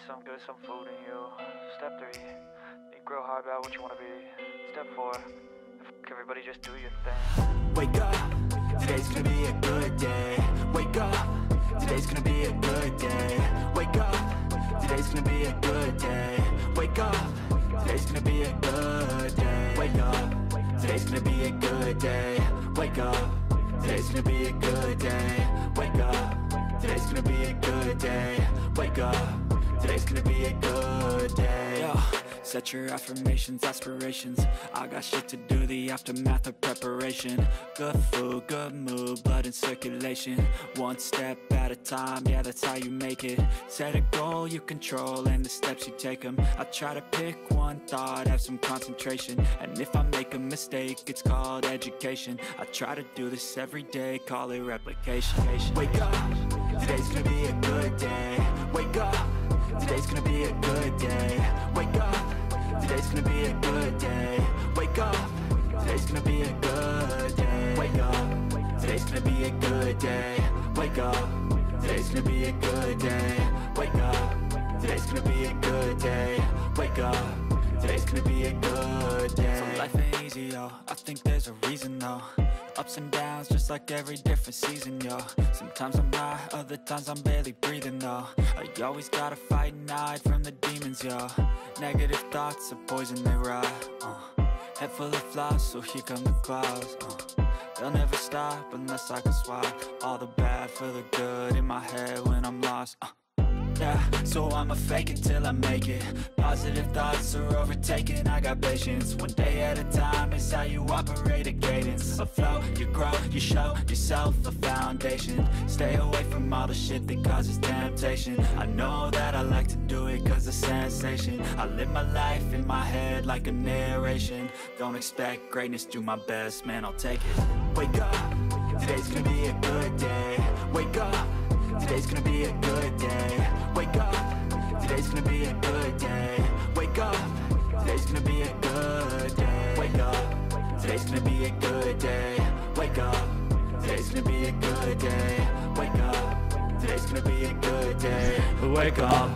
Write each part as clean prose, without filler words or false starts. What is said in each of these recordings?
some good, some food in you. Step 3, think real hard about what you want to be. Step 4, everybody just do your thing. Wake up, today's gonna be a good day. Wake up, today's gonna be a good day. Wake up, today's gonna be a good day. Wake up, today's gonna be a good day. Wake up, today's gonna be a good day. Wake up, today's gonna be a good day. Wake up, today's gonna be a good day. Wake up, today's gonna be a good day. Yo, set your affirmations, aspirations. I got shit to do, the aftermath of preparation. Good food, good mood, blood in circulation. One step at a time, yeah, that's how you make it. Set a goal you control and the steps you take them. I try to pick one thought, have some concentration. And if I make a mistake, it's called education. I try to do this every day, call it replication. Wake up, today's gonna be a good day. Wake up, today's gonna be a good day. Wake up, today's gonna be a good day. Wake up, today's gonna be a good day. Wake up, today's gonna be a good day. Wake up, today's gonna be a good day. Wake up, today's gonna be a good day. Wake up, today's gonna be a good day. So life ain't easy, yo, I think there's a reason though. Ups and downs, just like every different season, yo. Sometimes I'm high, other times I'm barely breathing, though. I always gotta fight and hide from the demons, yo. Negative thoughts are poison, they rot. Head full of flies, so here come the clouds. They'll never stop unless I can swap all the bad for the good in my head when I'm lost. Yeah, so I'ma fake it till I make it. Positive thoughts are overtaken, I got patience. One day at a time, it's how you operate a cadence. A flow, you grow, you show yourself a foundation. Stay away from all the shit that causes temptation. I know that I like to do it cause of sensation. I live my life in my head like a narration. Don't expect greatness, do my best, man, I'll take it. Wake up, today's gonna be a good day. Wake up, today's gonna be a good day. Wake up, today's gonna be a good day. Wake up, today's gonna be a good day. Wake up, today's gonna be a good day. Wake up, today's gonna be a good day. Wake up, today's gonna be a good day. Wake up.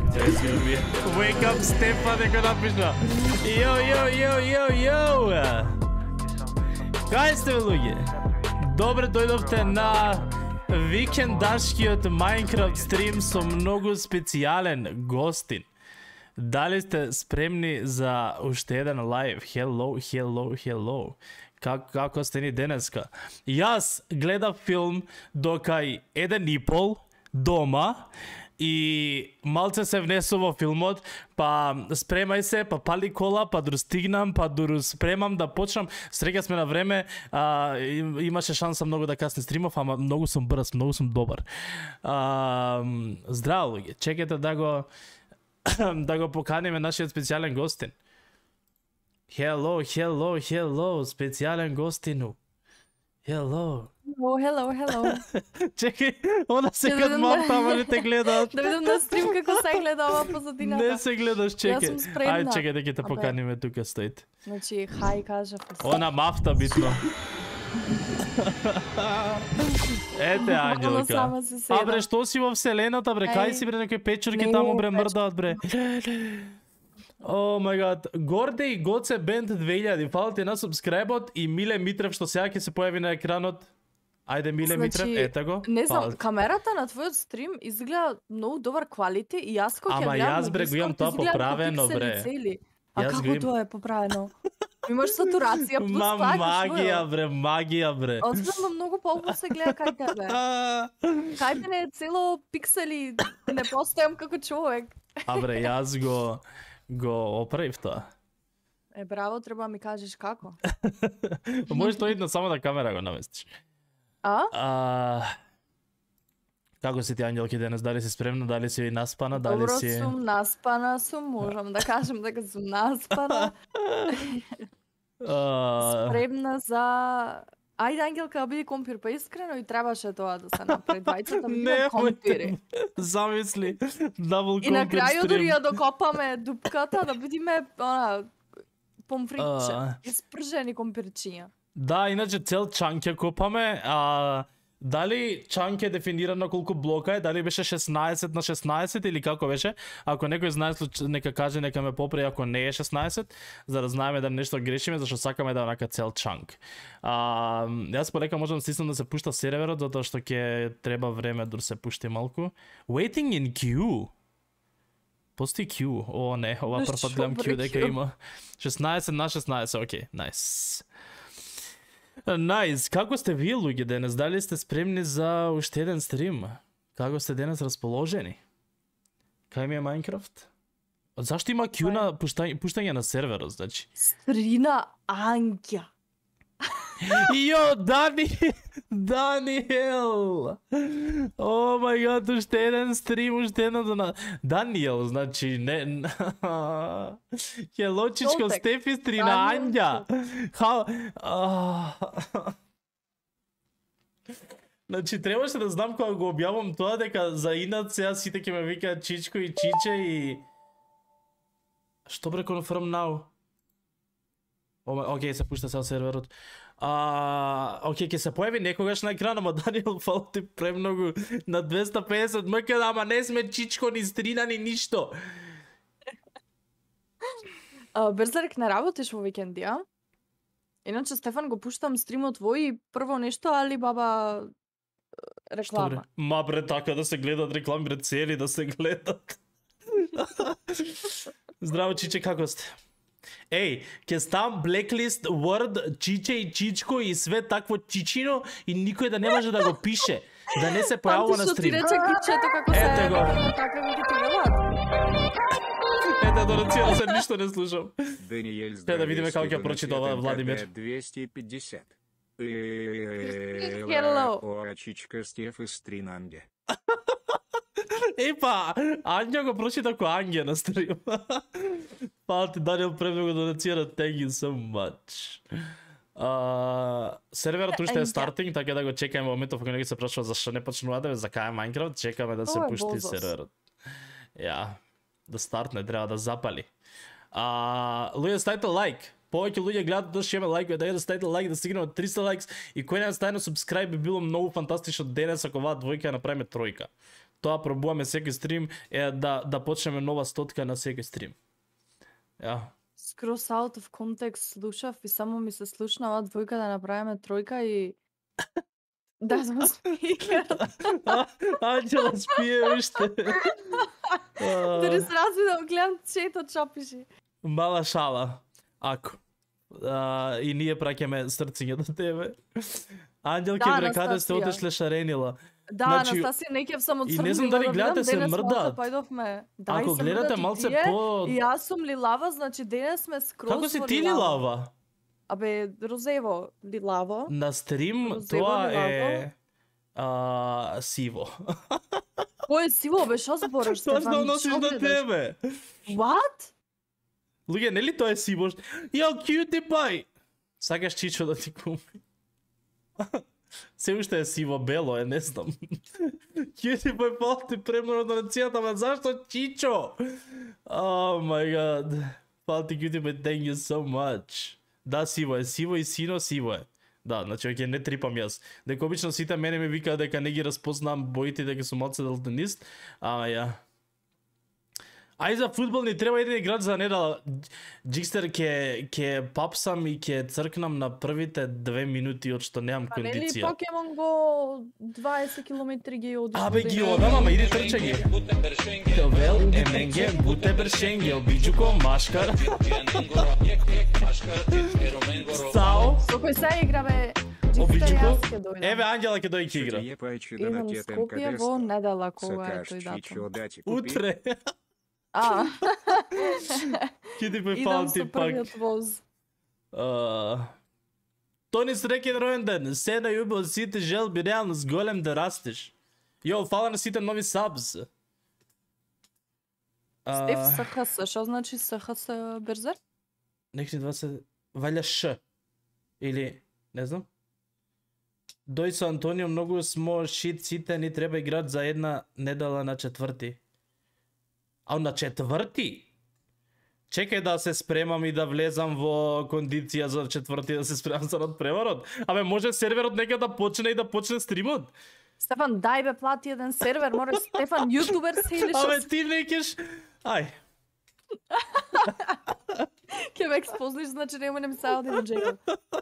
Wake up, Stefan е го напишал. Йо. Кај сте, луѓе? Добре дојдовте на викендашкиот Minecraft стрим со многу специјален гостин. Дали сте спремни за уште еден лайв? Hello. Како сте ни денеска? Јас гледав филм до кај 1,5 дома и малце се внесу во филмот, па спремај се, па пали кола, па дур стигнам, па дур спремам да почнам. Среќа сме на време, имаше шанса многу да касни стримов, ама многу сум брз, многу сум добар. Здраво, луѓе, чекайте да го поканиме нашиот специјален гостин. Hello, специјален гостину. Hello. Чекай, она секад мам тама не те гледаат. Да видам на стрим како се гледа ова позадината. Не се гледаш, чекай. Јас сум спремна. Ајде, чекай да ќе те поканиме тука, стоите. Значи, хај кажав. Она мафта битно. Ете, Ангелка. Бре, што си во вселената, бре? Кај си, бре, некои печурки таму, бре, мрдаат, бре? О мај гад, Гордеј Гоце Бенд 2000, фала ти на субскрайбот и Миле Митрев што сега ќе се појави на екранот. Ајде, Миле Митрев, ете го. Не знам, камерата на твојот стрим изгледа многу добар квалити и јас кога ќе гледам. Ама јас, бре, го имам тоа поправено, бре. А како тоа е поправено? Имаш сатурација плюс слагаш. Магија, бре. Одзема многу полно се гледа кај тебе. Кај мене е цело пиксели, не постојам како човек. Бре, јас го оправив тоа. Браво, треба да ми кажеш како. Можеш тоа идна само да камера го наместиш. Како си ти, Ангелки, денес? Дали си спремна, дали си наспана, дали си... Добро сум, наспана сум, можам да кажем дека сум наспана. Спремна за... Ајде, Ангелка, биди компир, па искрено и требаше тоа да се направи. Двајцата бидат компири. Замисли, дабл компир стрим. И на крајот дури ја докопаме дупката да бидиме помфритче, испржени компирчиња. Да, иначе цел чанк ја копаме, Дали чанк е дефиниран на колку блока е, дали беше 16 на 16 или како беше? Ако некој знае, нека каже, нека ме попре ако не е 16, за да знаеме да нешто грешиме, зашто сакаме да е онака цел чанк. Јас полека можам да стиснам да се пушта серверот, затоа што ќе треба време да се пушти малку. Waiting in queue. Постои Q. О, не, ова прв пат гледам Q дека има. 16 на 16, окей, најс. Најс, како сте вие луѓе денес? Дали сте спремни за уште еден стрим? Како сте денес расположени? Кај ми е Minecraft? Зашто има Q на пуштање на серверот, значи? Стрина Ангја. Јо, Даниел! О мај гад, уште еден стрим, уште едното на... Даниел, значи, не... Хелочичко, Стефи, стрина Ангја! Значи, требаше да знам кога го објавам тоа, дека за инат сега сите ќе ме викаат Чичко и Чиче и... Што бре confirm now? Окей, се пушта сега серверот. Окей, ќе се појави некогаш на екрана, ама Даниел, фала ти премногу на 250 МК, ама не сме Чичко, ни стрина, ни ништо. Берзерк, не работиш во викенди, а? Иначе, Стефан, го пуштам стримот твој и прво нешто, Алибаба реклама. Ма бре, така да се гледат реклами, бре, цели да се гледат. Здраво, Чиче, како сте? Еј, ќе ставам blacklist word Чиче и Чичко и све такво чичино и никој да не може да го пише, да не се појавува на стрим. Ти рече кичето како се Ете го. Како ги ти велат. Ете, до рецира се ништо не слушам. Даниэль, Те да видиме како ќе прочита ова Владимир. 250. Hello. Очичка Стеф и Стринанге. Епа, Ангја го прочита ко Ангја на стрим. Фала ти, Даниел, премногу донацира, thank you so much. Серверот уште е стартинг, така да го чекаме во моментов кога некој се прашува зашто не почнувате, за кај Minecraft, чекаме да се пушти серверот. Ја, да стартне, треба да запали. Луѓе, ставите лайк. Повеќе луѓе гледат да ще имаме лайкове, да ставите лайк, да стигнеме 300 лайкс и кој не стави на subscribe би било многу фантастично денес ако оваа двојка ја направиме тројка. Тоа пробуваме секој стрим е да почнеме нова стотка на секој стрим. Ја. Скрос out of context слушав и само ми се слушна оваа двојка да направиме тројка и... Да, сме спикер. Анđела спие уште. Дори се развидам, гледам чето чапиши. Мала шала. Ако. И ние праќаме срциња до тебе. Анđелке, бре, каде сте отешле шаренила? Да, Значи, Анастасија, неќев само од и црни. не знам дали гледате, се денес мрдаат. Појдовме. Да, Ако и се гледате мрдаат и малце тие, по... И јас сум лилава, значи денес сме скроз Како си во ти лилава? Абе, розево лилаво. На стрим Розево, тоа лилаво. е... сиво. Кој е сиво, бе, шо збориш, Тоа Стефан? што носиш Шо на гледаш? тебе. What? Луѓе, нели тоа е сиво? Јо, cutie pie! Сакаш Чичо да ти купи? Се уште е сиво бело, не знам. Cutie pie, фала ти премногу на нацијата, ама зашто Чичо? Oh my god. Фала ти Cutie pie, thank you so much. Да, сиво и сино сиво е. Да, значи ќе не трипам јас. Дека обично сите мене ми викаат дека не ги распознам боите, дека сум малце далтонист, ама ја. Ај за фудбал ни треба еден играч за недела. Джикстер ќе папсам и ќе цркнам на првите 2 минути од што немам А нели кондиција. Покемон го 20 километри ги одиш? Абе ги одам, ама иди трча ги. Товел, еменге, буте бершенге, обиджуко, машкар. Сао, Со кој се игра, бе? обиджуко. Јас ќе дојдам. Еве Анđела ќе дојде ќе игра. Идам во Скопје во недела, кога е тој датум. Утре. Ќе ти Идам пефал со ти пак. првиот воз. Тони среќен ројен ден, се на јубил сите желби, реално с голем да растеш. Јо, фала на сите нови сабс. Стеф СХС, шо значи СХС Берзер? Некни 20, валја Ш. Или, не знам. Дој со Антонио, многу смо шит сите, ни треба играч за една недела на четврти. А на четврти? Чекај да се спремам и да влезам во кондиција за четврти да се спремам за надпреварот. Абе, може серверот нека да почне и да почне стримот. Стефан, дај бе, плати еден сервер, мора Стефан, јутубер се или Абе, што? ти не кеш... Ај. Ке ме експозниш, значи нема не ми се оди на джекот.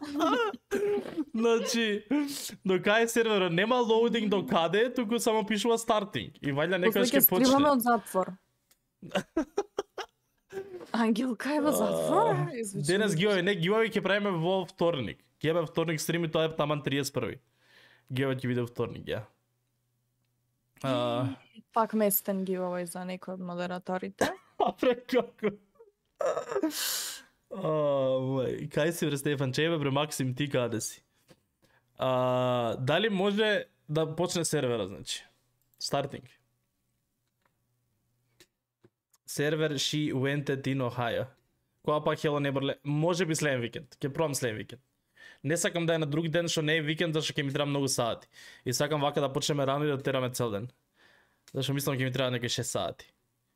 Значи, до кај серверот нема лоудинг до каде, туку само пишува стартинг. И вајда некојаш ќе почне. Стримаме од затвор. Ангел, кај во затвор? Денес гивави, не гивави ќе правиме во вторник. Ќе бе вторник стрим и тоа е таман 31. Гивави ќе биде вторник, ја. Пак местен giveaway за некој од модераторите. Апре како? Кај си бре Стефан, чебе бре Максим, ти каде си? Дали може да почне сервера, значи? Стартинг. Сервер she went in Ohio. Која пак Hello Neighbor, може би следен викенд. Ќе пробам следен викенд. Не сакам да е на друг ден што не е викенд, зашто ќе ми треба многу сати. И сакам вака да почнеме рано и да тераме цел ден. Зашто мислам ќе ми треба некои 6 сати.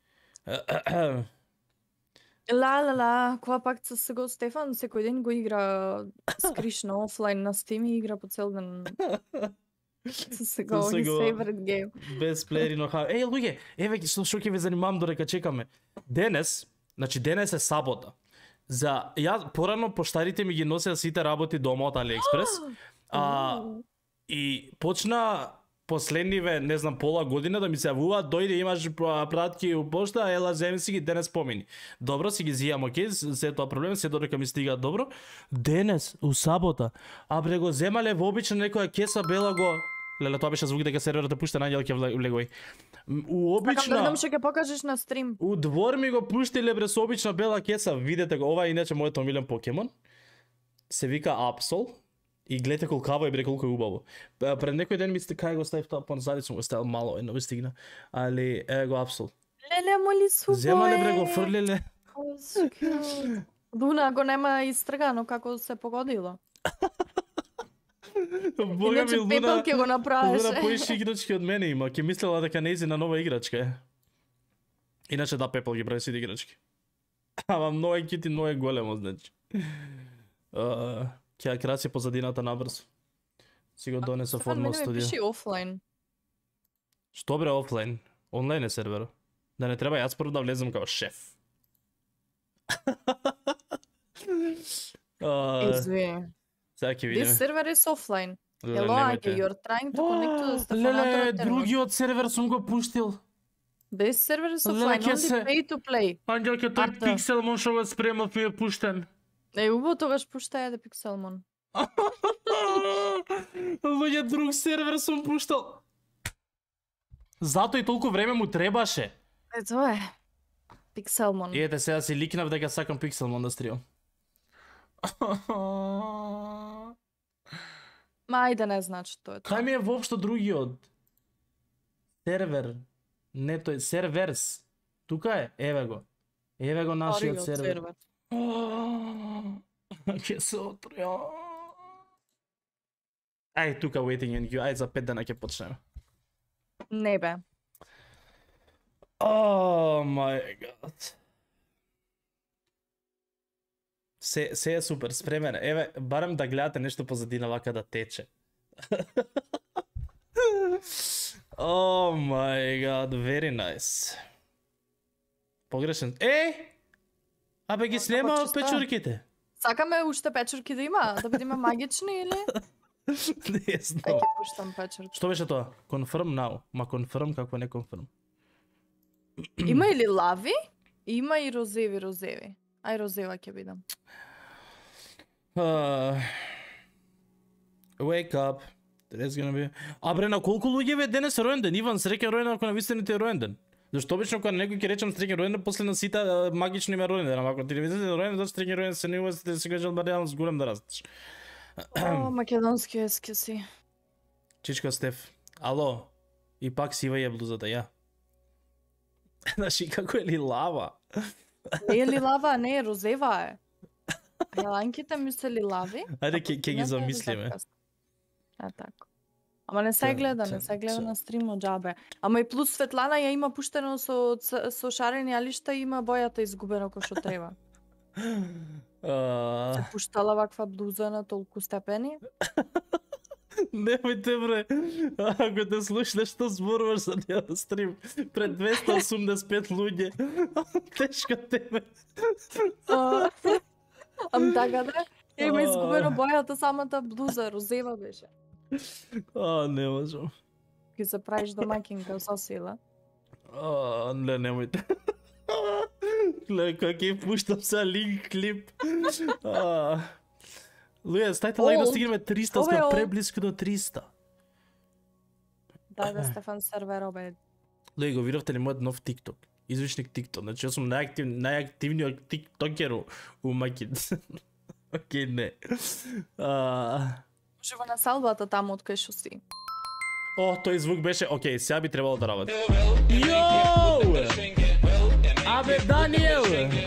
Ла, која пак со сега Стефан секој ден го игра скриш на офлайн на Steam и игра по цел ден. Со сега his favorite game. Без плеери но ха. Еј луѓе, еве што ќе ве занимавам додека чекаме. Денес е сабота. За ја порано поштарите ми ги носеа сите работи дома од AliExpress. И почна последниве, не знам, пола година да ми се јавуваат, дојде имаш пратки у пошта, ела земи си ги денес помини. Добро си ги зијам, окей, се тоа проблем, се додека ми стигаат добро. Денес, у сабота, а бре го земале вообична некоја кеса бела го... Леле, тоа беше звук дека серверот е пуштен, Ангел ќе влегој. Сакам да видам што ќе покажеш на стрим. У двор ми го пуштиле бре со обична бела кеса, видете го, ова е иначе мојот омилен покемон. Се вика Absol. И гледате колкаво е бре, колку е убаво. Пред некој ден ми кај го ставив тоа поназади сум го ставил мало, едно ви стигна. Али е го Absol. Леле, моли супо. Земале бре го фрлиле. Луна го нема истргано како се погодило. Бога ми, Иначе Пепел ќе го направеше. Луна поише играчки од мене има, ќе мислела дека нејзина нова играчка е. Иначе да, Пепел ги прави сите играчки. Ама многу е кит и многу е големо, значи. Ќе ја краси позадината набрзо. Си го донеса форма од студио. Пиши офлайн. Што бре офлайн? Онлайн е серверот. Да не треба јас прво да влезам као шеф. Извини. Сега ќе видиме. This server is offline. Леле, Hello, немојте. Ake, you're trying to connect to the Леле, Stefanator. другиот сервер сум го пуштил. This server is Леле, offline, ќе only се- pay to play. Ангел ќе тој Арто. Pixelmon што го спремав ми е пуштен. Убаво тогаш пушта јаде Pixelmon. Луѓе, друг сервер сум пуштал. Затоа и толку време му требаше. Тоа е. Pixelmon. Ете, сега си ликнав дека сакам Pixelmon да стримам. Ма ајде не значи тоа е тоа. Кај ми е воопшто другиот? Сервер. Не тој, серверс. Тука е, еве го. Еве го нашиот Вториот сервер. Ќе се отруја. Ај, тука waiting in queue, ај за 5 дена ќе почнеме. Не бе. Oh my god. Се е супер, спремен. Еве, барем да гледате нешто позадина вака да тече. Oh my god, very nice. Погрешен. Абе ги снема од чиста. печурките. Сакаме уште печурки да има, да бидеме магични или? Не Ај знам. ќе пуштам печурки. Што беше тоа? Confirm now. Ма confirm како не confirm. Има или лави? Има и розеви. Ај розева ќе бидам. Wake up. Today's gonna be... А бре, на колку луѓе бе денес е роен ден? Иван, среќен роен ден ако навистина ти е роен ден. Зашто обично кога некој ќе речам среќен роен ден, после на сите магично име роен ден, ама ако ти не видите роен ден, среќен роен се не увесите да се кажа бареално с голем да растеш. О, македонски ески си. Чичка Стеф. Ало. И пак сива е блузата, ја. Значи како е ли лава? Не е ли лава, не е розева е. Јеланките ми се ли лави? Ајде ќе ги Не, не, замислиме. така. А така. Ама не се гледа, не се гледа на стримот джабе. Ама и плюс Светлана ја има пуштено со шарени алишта и има бојата изгубена кој што треба. Се пуштала ваква блуза на толку степени. Немојте бре, ако те слушнеш што зборуваш за неја стрим пред 285 луѓе, тешко тебе. Ам така да, има изгубено бојата, самата блуза, розева беше. Не можам. Ки се правиш домакинка со сила. Не, немојте. Гледај како ќе пуштам са линк клип. Луѓе, стајте лайк да стигнеме 300, сме преблиско до 300. Да, Стефан сервер обед. Луѓе, го видовте ли мојот нов TikTok? Извичник TikTok, значи јас сум најактивниот тиктокер у Македонија. Океј, не. Живо на салбата таму од кај што си. Тој звук беше, океј, сега би требало да работи. Йоу! Абе, Даниел!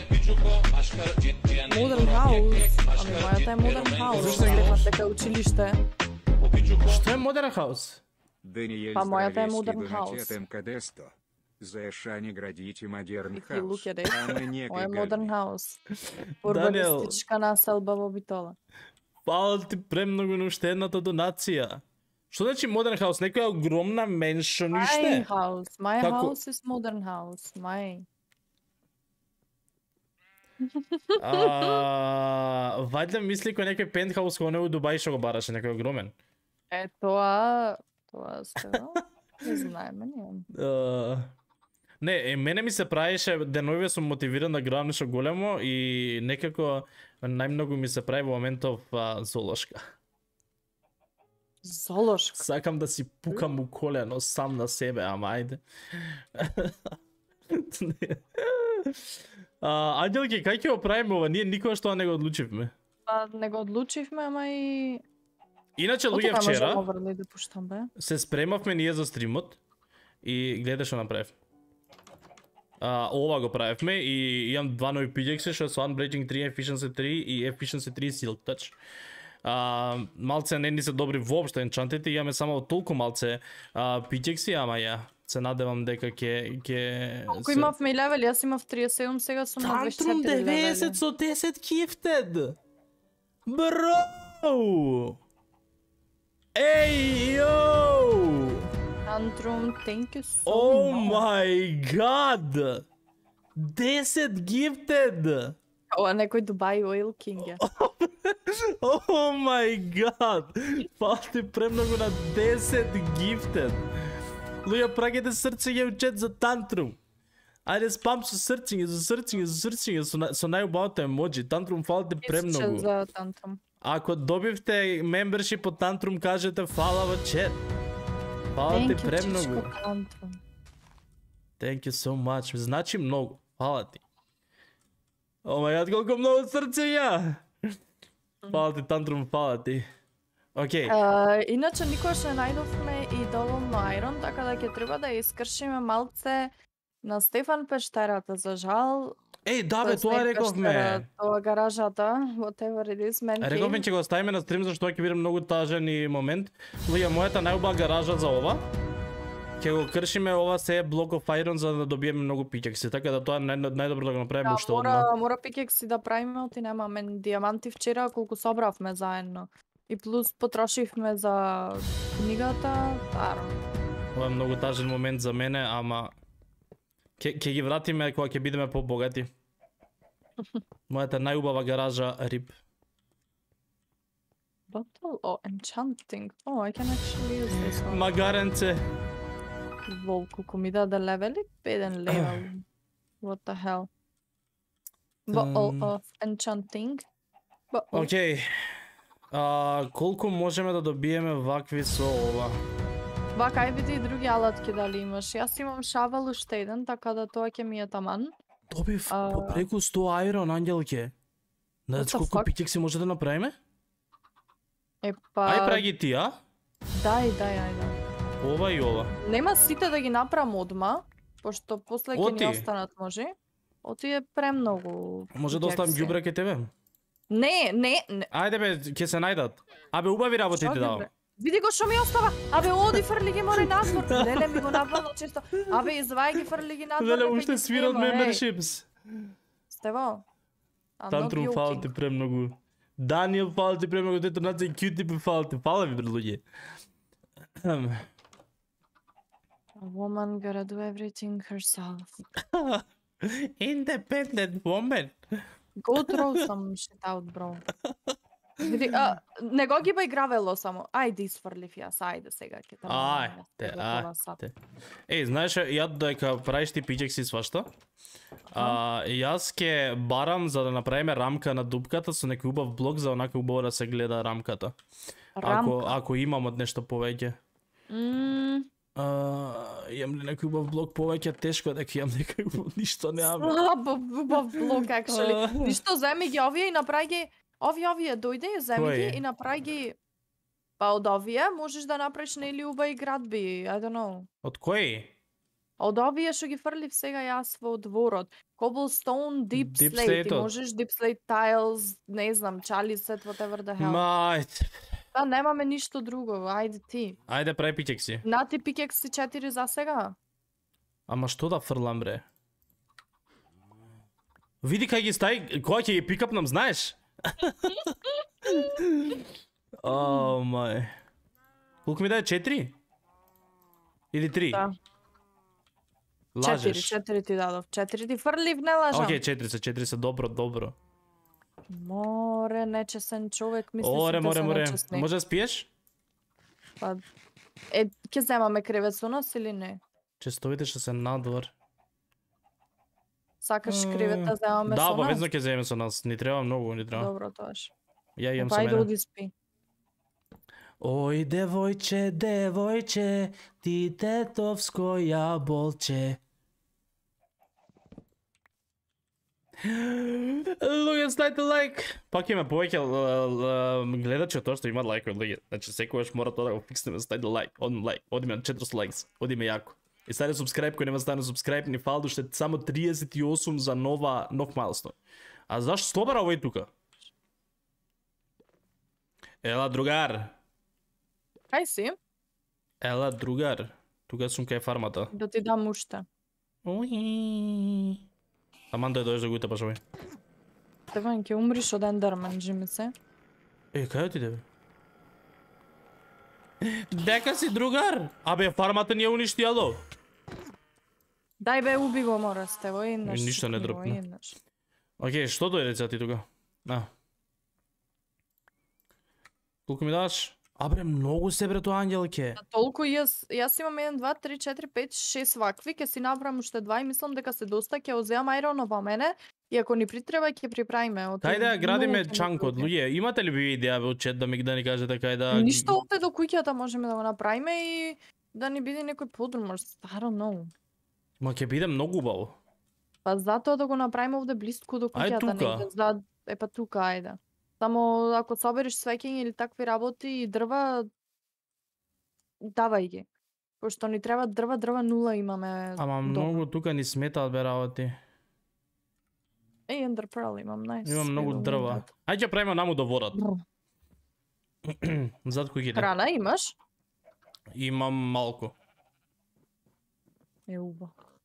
Modern House. Ами мојата е Modern House. Стефан дека училиште. Што е Modern House? Даниэль, Па мојата е здравейски Modern House. донатет МКД-100. За Шани градите Modern Ти House. луѓе де. А на некој Моја е галби. Modern House. Даниел. Урбанистичка населба во Битола. Фала ти премногу на уште едната донација. Што значи Modern House? Некоја огромна меншо My ниште? house. My Како? house is Modern House. My. Вајде мисли кој некој пентхаус кој не у Дубај што го бараше, некој огромен. Тоа става. Не знаеме, не. Не, мене ми се правеше деновиве сум мотивиран да градам нешто големо и некако најмногу ми се прави во моментов золошка. Золошка. Сакам да си пукам у колено сам на себе, ама ајде. Ангелки, кај ќе го правиме ова? Ние никогаш тоа не го одлучивме. Па не го одлучивме, ама и Иначе луѓе Отоа вчера можам overlay да пуштам, бе. се спремавме ние за стримот и гледај што направив. Ова го правевме и имам два нови пиджекси што се Unbreaking 3, Efficiency 3 и Efficiency 3 Silk Touch. Малце не ни се добри воопшто енчантите, имаме само толку малце пиджекси, ама ја се надевам дека ќе Колку имавме и левели, јас имав 37, сега сум на 24 Tantrum 90 левели. со 10 gifted. Бро! Ей, йоу! Tantrum, thank you so Oh much. my god! 10 gifted! Ова некој Дубај Oil King е. Oh my god! Фати премногу на 10 gifted! Луѓе, прагете срцење у чет за Tantrum. Ајде спам со срцење, со најубавото емоджи. Tantrum, фала ти премногу. За Tantrum. Ако добивте мембершип од Tantrum, кажете фала во чет. Фала ти Thank you, премногу. чичко Tantrum. Thank you so much. Значи многу. Фала ти. О мај гад, колку многу срцења. Фала ти, Tantrum, фала ти. Океј. Иначе никогаш не најдовме и доволно ајрон, така да ќе треба да ја искршиме малце на Стефан пештерата, за жал. Еј, да бе, тоест тоа не рековме. пештера, Тоа гаражата, whatever it is, man Рековме cave. ќе го оставиме на стрим зашто ќе биде многу тажен и момент. Луѓе, мојата најубава гаража за ова. Ќе го кршиме ова се е блок of iron за да добиеме многу пичекси, така да тоа е најдобро да го направиме Да, уште одма. мора пикекси да правиме, оти нема мен диаманти вчера колку собравме заедно. И плюс потрошивме за книгата, Ова е многу тажен момент за мене, ама ќе ги вратиме кога ќе бидеме побогати. Мојата најубава гаража рип. Bottle of enchanting. Oh, I can actually use this one. Магаренце. Лол, колку ми даде левели? 1 левел. What the hell? Bottle of enchanting. Bottle. Океј. Колку можеме да добиеме вакви со ова? Вака, ај види и други алатки дали имаш. Јас имам шавел уште еден, така да тоа ќе ми е таман. Добив по преку 100 ајрон, ангелке. Знаеш What the колку fuck? пичекси може да направиме? Епа... Ај праги ти, а? Дај, ајде. Ова и ова. Нема сите да ги направам одма, пошто после ќе Оти. ни останат, може. Оти е премногу. Може да оставам пикекси. ѓубре ке тебе? Не. Ајде бе, ќе се најдат. Абе, убави работи Што ти ѓубре? давам. Види го што ми остава. Абе, оди фрли ги море надвор. Леле ми го напало често. Абе, извај ги фрли ги надвор. Леле, уште свират memberships. Stevo. Тантрум, фала ти премногу. Даниел, фала ти премногу. Детонација и Q-tip, фала ти. Фала ви, брат, луѓе. A woman gotta do everything herself. Independent woman. Go throw some shit out, bro. Види, не го ги поигравело само. Ајде изфрлив јас, ајде сега ќе те. Ајде. Еј, знаеш, ја дека правиш ти пичекси свашта? Јас ќе барам за да направиме рамка на дупката со некој убав блок за онака убаво да се гледа рамката. Ако имам од нешто повеќе. Имам ли некој убав блок повеќе, тешко дека имам некој убав, ништо немам. Убав блок, actually. Ништо, земи ги овие и направи ги. Овие дојде, земи ги и направи ги. Па од овие можеш да направиш нели убави градби, I don't know. Од кои? Од овие што ги фрлив сега јас во дворот. Cobblestone, deep slate, ти можеш deep slate tiles, не знам, чали set, whatever the hell. Мајт. Да, немаме ништо друго, ајде ти. Ајде прави пикекси. На ти пикекси 4 за сега. Ама што да фрлам, бре? Види кај ги стаи, кога ќе ги пикапнам, знаеш? О, мај. Колку ми даде, 4? Или 3? Да. Лажеш. 4 ти дадов. 4 ти фрлив, не лажам. Океј, 4 се, добро. Море, нечесен човек, мисли Море. нечесни. Може да спиеш? Па, ќе земаме кревет со нас или не? Честовите ще се надвор. Сакаш кревет да земаме со нас? Да, обавезно ќе земеме со нас. Ни треба многу, ни треба. Добро, тоаш. Ја имам со Па, мене. оди спи. Ој, девојче, ти тетовско јаболче. Луѓе, ставите лайк. Пак има повеќе гледачи од тоа што имаат лайкови, луѓе. Значи секогаш мора тоа да го фикснеме, ставите лайк. Одиме на 400 лайкс. Одиме јако. И ставите субскрайб кој нема ставено субскрайб, ни фал уште само 38 за нов майлстон. А зашто слобара овој тука? Ела, другар. Кај си? Ела, другар. Тука сум кај фармата. Да ти дам уште. Уи. Таман да дојдеш да го утепаш овој. Стефан, ќе умриш од ендермен, жими се. Кај отиде, бе? Дека си, другар? Абе, фармата ни ја уништи, ало? Дај бе, уби го мора, Стево, еднаш. Ништо не дропна. Океј, што дојде сега ти тука? Колку ми даш? Абре, многу се, бре, тоа ангелке. Толку јас имам 1, 2, 3, 4, 5, 6 вакви, ќе си направам уште 2 и мислам дека се доста, ќе озеам ајроно во мене и ако ни притреба ќе приправиме. Кај да градиме чанкот, луѓе? Имате ли ви идеја во чет да ми кажете кај да... Ништо овде до куќата можеме да го направиме и да ни биде некој подрум, I don't know. Ма ќе биде многу убаво. Па затоа да го направиме овде блиску до куќата, негде. Па тука, ајде. Само ако собереш свеќење или такви работи и дрва, давај ги. Пошто ни треба дрва нула имаме. Ама многу тука ни сметаат, бе, работи. Ender Pearl имам, најс. Имам многу дрва. Ајде ќе правиме наму до водат. Зад куќите. Храна имаш? Имам малку. Уба.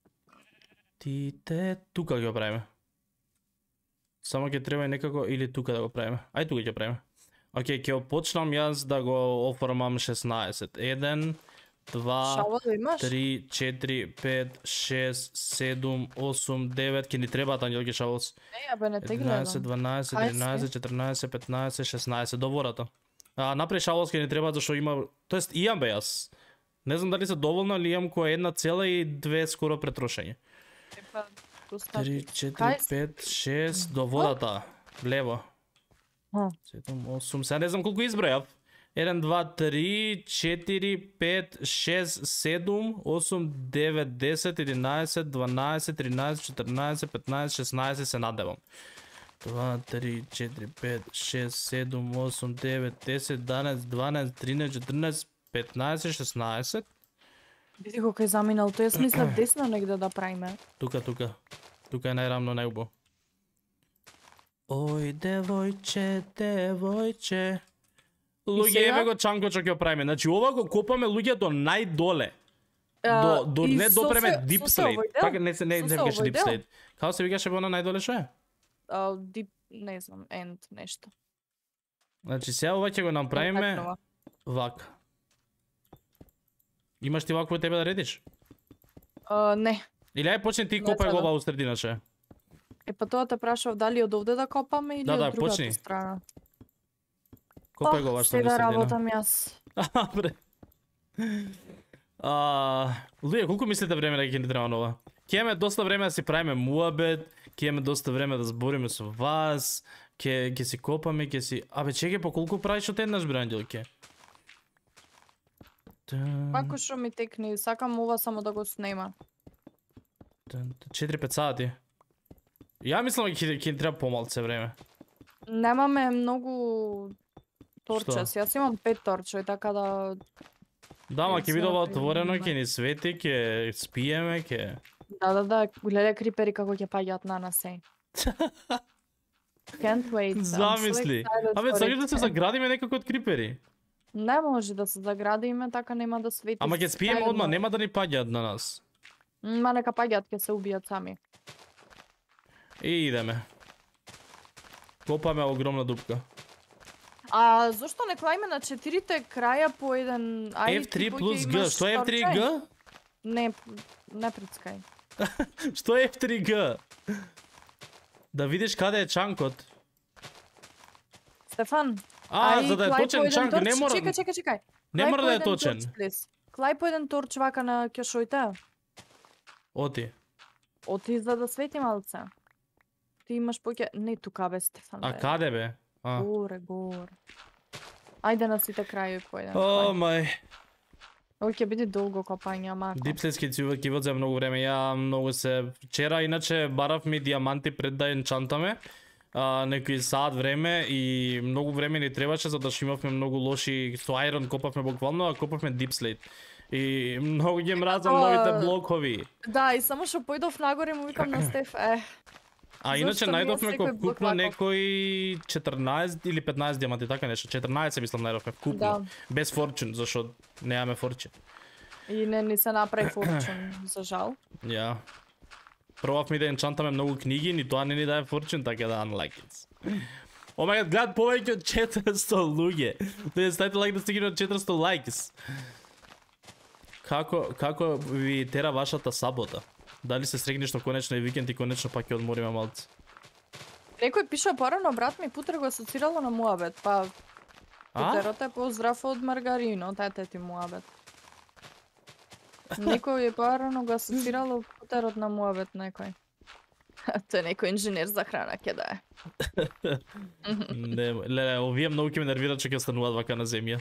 Тите, тука ќе го правиме. Само ќе треба некако или тука да го правиме. Ај тука ќе правиме. Океј, ќе почнам јас да го оформам 16. 1, 2, 3, 4, 5, 6, 7, 8, 9. Ќе ни требаат ангелки шаволс. Абе, не те гледам. 11, 12, 13, 14, 15, 16. До вората. Напред шаволс ќе ни требаат зашто има... Тоест, имам бе јас. Не знам дали се доволно, али имам која 1,2 скоро претрошење. 3, 4, 5, 6, до водата, влево. 7, 8, сега не знам колку избројав. 1, 2, 3, 4, 5, 6, 7, 8, 9, 10, 11, 12, 13, 14, 15, 16 се надевам. 2, 3, 4, 5, 6, 7, 8, 9, 10, 11, 12, 13, 14, 15, 16. Види го кај заминал, тој јас мислев десно негде да правиме. Тука. Тука е најрамно, најубаво. Ој, девојче, Луѓе, сега? еве го чанко што ќе го правиме. Значи ова го копаме луѓе до најдоле. До и не со допреме се- deep со се slate. овој дел? Така не се Со се викаше овој deep дел? slate. Како се викаше она најдоле што е? Deep, не знам, end нешто. Значи сега ова ќе го направиме Такнува. вака. Имаш ти вако тебе да редиш? Не. Или ај почни ти Не копај го сега. ова усрединаче. Па тоа те прашав дали од овде да копаме или Да, од да, другата почни. страна. Копај го вашата Сега усредина. работам јас. Бре. Луѓе, колку мислите време ќе ни треба нова? Ќе имаме доста време да си правиме муабет, ќе имаме доста време да збориме со вас, ќе си копаме, ќе си... Абе, чекај, по колку правиш од еднаш, бре, Ангелке? Како што ми текне, сакам ова само да го снема. 4-5 сати. Ја мислам ќе ни треба помалце време. Немаме многу торчес. Што? Јас имам 5 торча, така да... Да, ма ќе биде ова Сега отворено, примерно. ќе ни свети, ќе спиеме, ќе... Да, гледај крипери како ќе паѓаат на нас е. Can't wait. I'm so Замисли. excited Абе, for сакаш да it. се заградиме некако од крипери? Не може да се заградиме, така нема да свети. Ама ќе спиеме заедно. одма, нема да ни паѓаат на нас. Ма нека паѓаат, ќе се убијат сами. И идеме. Копаме огромна дупка. А зошто не клајме на 4-те краја по еден... F3 плюс G, што е F3G? Не прицкај. Што е F3G? Да видиш каде е чанкот. Стефан, За да е клај по точен еден чанк, торч. не мора... Чекај. Не Клај мора по да е еден точен. торч, please. Клај по еден торч вака на кешоите. Оти. Оти за да свети малце. Ти имаш поќе... Не тука бе, Стефан. А бе. каде бе? Горе. Ајде на сите крајови по еден. О, клај. мај. Ово ќе биде долго копање, мако. Дипслетски ќе водзе многу време. Ја многу се... Вчера иначе баравме диаманти пред да енчантаме. Некои саат време и многу време ни требаше за да што имавме многу лоши со Iron копавме буквално, а копавме Deep И многу ги мразам Тоа- новите блокови. Да, и само што појдов нагоре му викам на Стеф, А иначе Зошто не е најдовме секој кога блок купно ваков? некои 14 или 15 диаманти, така нешто. 14 мислам најдовме купно. Да. Без форчун, зашто немаме форчун. и не ни се направи форчун, за жал. Ја. Пробавме да енчантаме многу книги, ни тоа не ни даде форчун, така да unlike it. О мај гад, гледат повеќе од 400 луѓе. Тој ставите лайк да стигне од 400 лайкс. Како ви тера вашата сабота? Дали се срегнешно конечно и викенд и конечно пак ќе одмориме малце? Некој пиша порано, брат ми Путер го асоцирало на муабет, па Путерот е поздрав од маргарино, тете ти муабет. Некој е порано го асоцирало Путерот на муабет некој. Тој некој инженер за храна ќе да е. Не, леле, овие многу ќе ме нервираат што ќе остануваат вака на земја.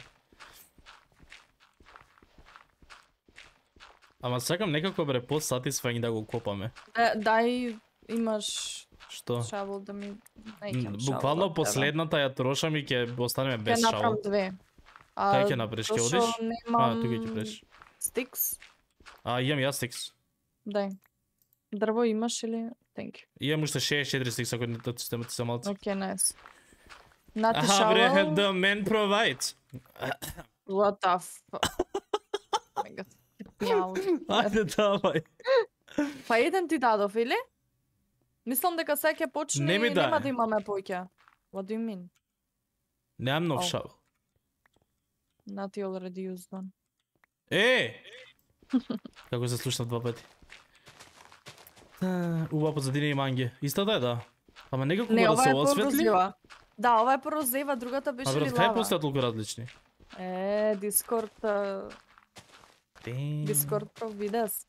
Ама сакам некако бре по-сатисфаинг да го копаме. Дај имаш Што? шавол да ми... Не икам шавол, Буквално да, последната ја трошам и ќе останеме Ќе без направам шавол. 2. Кај ќе направиш, ќе зашо одиш? Немам... тука ќе преш. Стикс. Имам јас стикс. Дај. Дрво имаш или? Thank you. Имам уште 64 стикс ако не тоа системот се малце. Окей, nice. Нати Аха, бре, шавол. the man provides. What the fuck? Oh my god. Мјау. Ајде, давај. Па еден ти дадов, или? Мислам дека сега ќе почне Не ми и нема дај. да имаме поќе. What do you mean? Немам нов Ау. шавол. Nati already used one. Како се слушна два пати. Уба позадини има Анге. Истата е, да. Ама некако Не, да ова се е осветли. порозива. Да, ова е порозива, другата беше А брат, кај лилава. постојат толку различни? Discord, Discord про видес.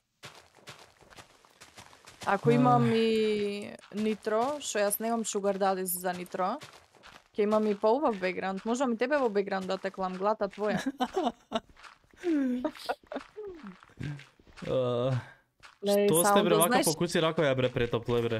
Ако имам и нитро, што јас немам sugar daddies за нитро, ќе имам и поубав бекграунд. Можам и тебе во бекграунд да те клам, глата твоја. Леј, Што сте само бре, да вака знаеш- по куци рако ја бре претопле бре.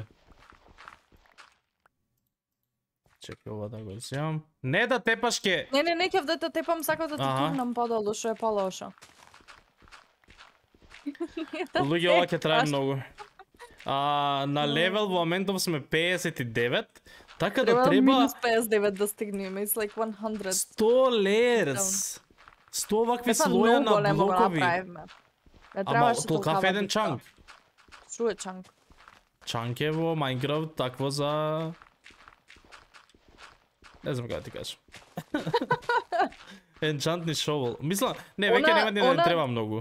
Чекај ова да го земам. Не да тепаш ке. Не ќе да те тепам, сакав да ти Аха. турнам подолу, што е полошо. Луѓе, ова ќе трае многу. На левел во моментов сме 59, така да Треба треба минус 59 да стигнеме. It's like 100. 100 layers. 100 вакви слоја на блокови. Ама толкав еден чанк. Шо е чанк? Чанк е во Minecraft такво за... Не знам како ти кажам. Enchantni shovel. Мислам, не, веќе нема ни да не треба многу.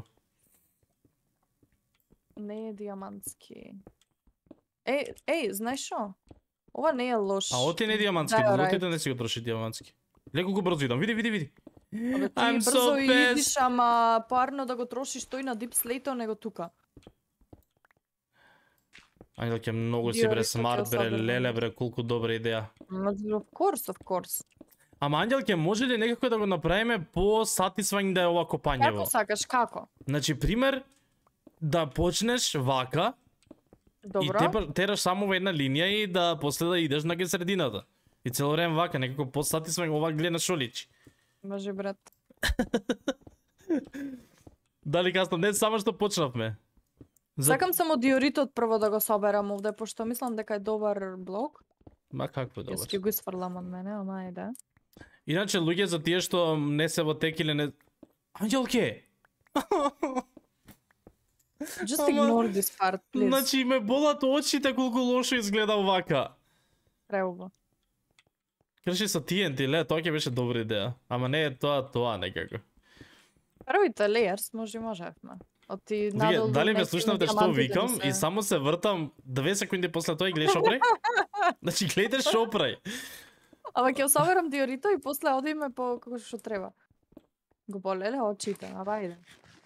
Не е диамантски. Еј, знаеш шо? Ова не е лош. А оти не диамантски, лутите не си го троши диамантски. Леко го брзо идам, види. Абе, ти I'm брзо so идиш, ама парно да го трошиш тој на Deep Slate, него тука. Ангел ќе многу си бре смарт бре, леле бре, колку добра идеја. Of course. Ама Ангел ќе може ли некако да го направиме по satisfying да е ова копањево? Како сакаш, како? Значи, пример, да почнеш вака, Добро. и тераш само во една линија и да после да идеш на средината. И цело време вака, некако по satisfying, ова гледа шо личи. Може, брат. Дали кастам, не само што почнавме. Сакам само диоритот прво да го соберам овде, пошто мислам дека е добар блок. Ма какво добар. Јас ќе го isfрлам од мене, ама ајде. Иначе луѓе за тие што не се во тек или не... Ангелке! Just ignore this part, please. Значи ме болат очите колку лошо изгледа вака. Преубаво. Крши со TNT, ле, тоа ќе беше добра идеја. Ама не е тоа некако. Првите layers можевме. Оти Вие, надолу дали ме некои слушнавте што диаманти викам да се- и само се вртам 2 секунди после тоа и гледаш шо прави? Значи гледаш шо прави. Ама ќе соберам диорито и после одиме по како што треба. Го болеле очите, ама ајде.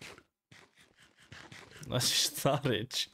Значи шта речи?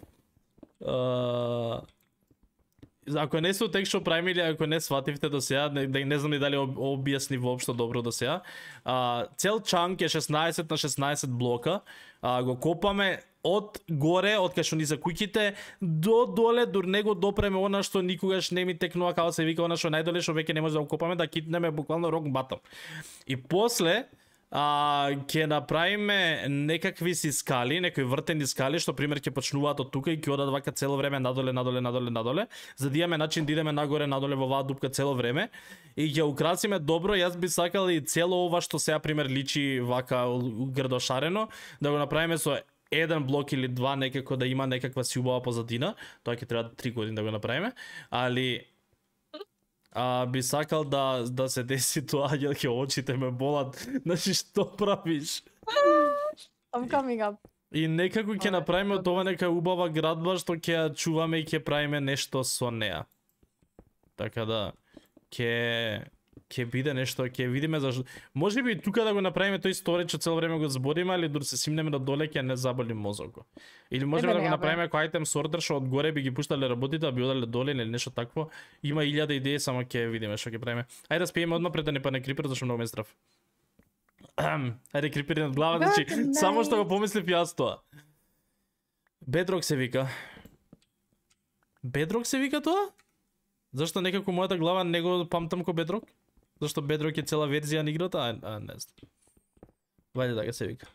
Ако не се тек што правиме или ако не свативте до сега, не знам и дали објасни воопшто добро до сега. Цел чанк е 16 на 16 блока. Го копаме од горе, од кај што ни се куќите, до доле, до него допреме она што никогаш не ми текнува, како се вика, она што најдоле што веќе не може да го копаме, да китнеме буквално рок батом. И после ќе направиме некакви си скали, некои вртени скали што пример ќе почнуваат од тука и ќе одат вака цело време надоле, за да имаме начин да идеме нагоре надоле во оваа дупка цело време и ќе украсиме добро. Јас би сакал и цело ова што сега пример личи вака грдошарено да го направиме со еден блок или два некако да има некаква си убава позадина. Тоа ќе треба 3 години да го направиме, али би сакал да се деси тоа, ќе очите ме болат. Значи што правиш? I'm coming up. И некако ќе направиме од ова нека убава градба што ќе ја чуваме и ќе правиме нешто со неа. Така да ќе биде нешто, ќе видиме зашто. Може би тука да го направиме тој сторич цело време го збориме, али дури се симнеме на доле ќе не заболи мозокот. Или можеме да го направиме како item sorter што од горе би ги пуштале работите, а би одале доле или нешто такво. Има 1000 идеи, само ќе видиме што ќе правиме. Ајде да спиеме одма пред да не падне крипер, зашто многу ме страв. Ајде крипери над глава, значи само што го помислив јас тоа. Bedrock се вика. Bedrock се вика тоа? Зашто некако мојата глава не го памтам ко Bedrock? Зашто Bedrock е цела верзија на играта, не знам. Вајде така се вика.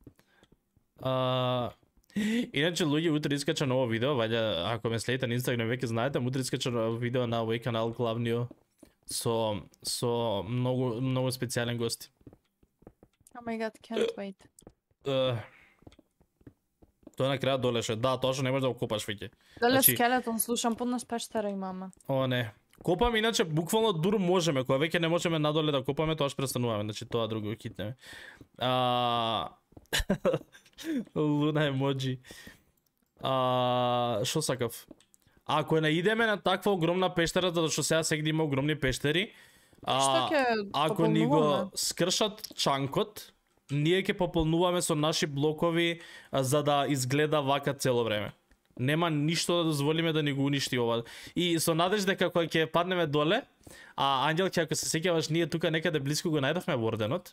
Иначе луѓе, утре искача ново видео, вајде ако ме следите на Инстаграм веќе знаете, утре искача видео на овој канал главниот со многу специјален гости. Oh my god, can't wait. Тоа на крајот долеше. Да, тоа што не можеш да го копаш веќе. Дали Значи- скелетон слушам под нас пештера имаме. О, не. Копаме, иначе буквално дур можеме, кога веќе не можеме надоле да копаме, тоаш престануваме, значи тоа друго го хитнеме. Луна емоджи. Шо сакав? Ако наидеме на таква огромна пештера, затоа што сега сегде има огромни пештери, Што ќе ако ни го пополнуваме? скршат чанкот, ние ќе пополнуваме со наши блокови за да изгледа вака цело време. Нема ништо да дозволиме да ни го уништи ова. И со надежда дека кога ќе паднеме доле, Ангел, ќе ако се сеќаваш, ние тука некаде блиску го најдовме Ворденот.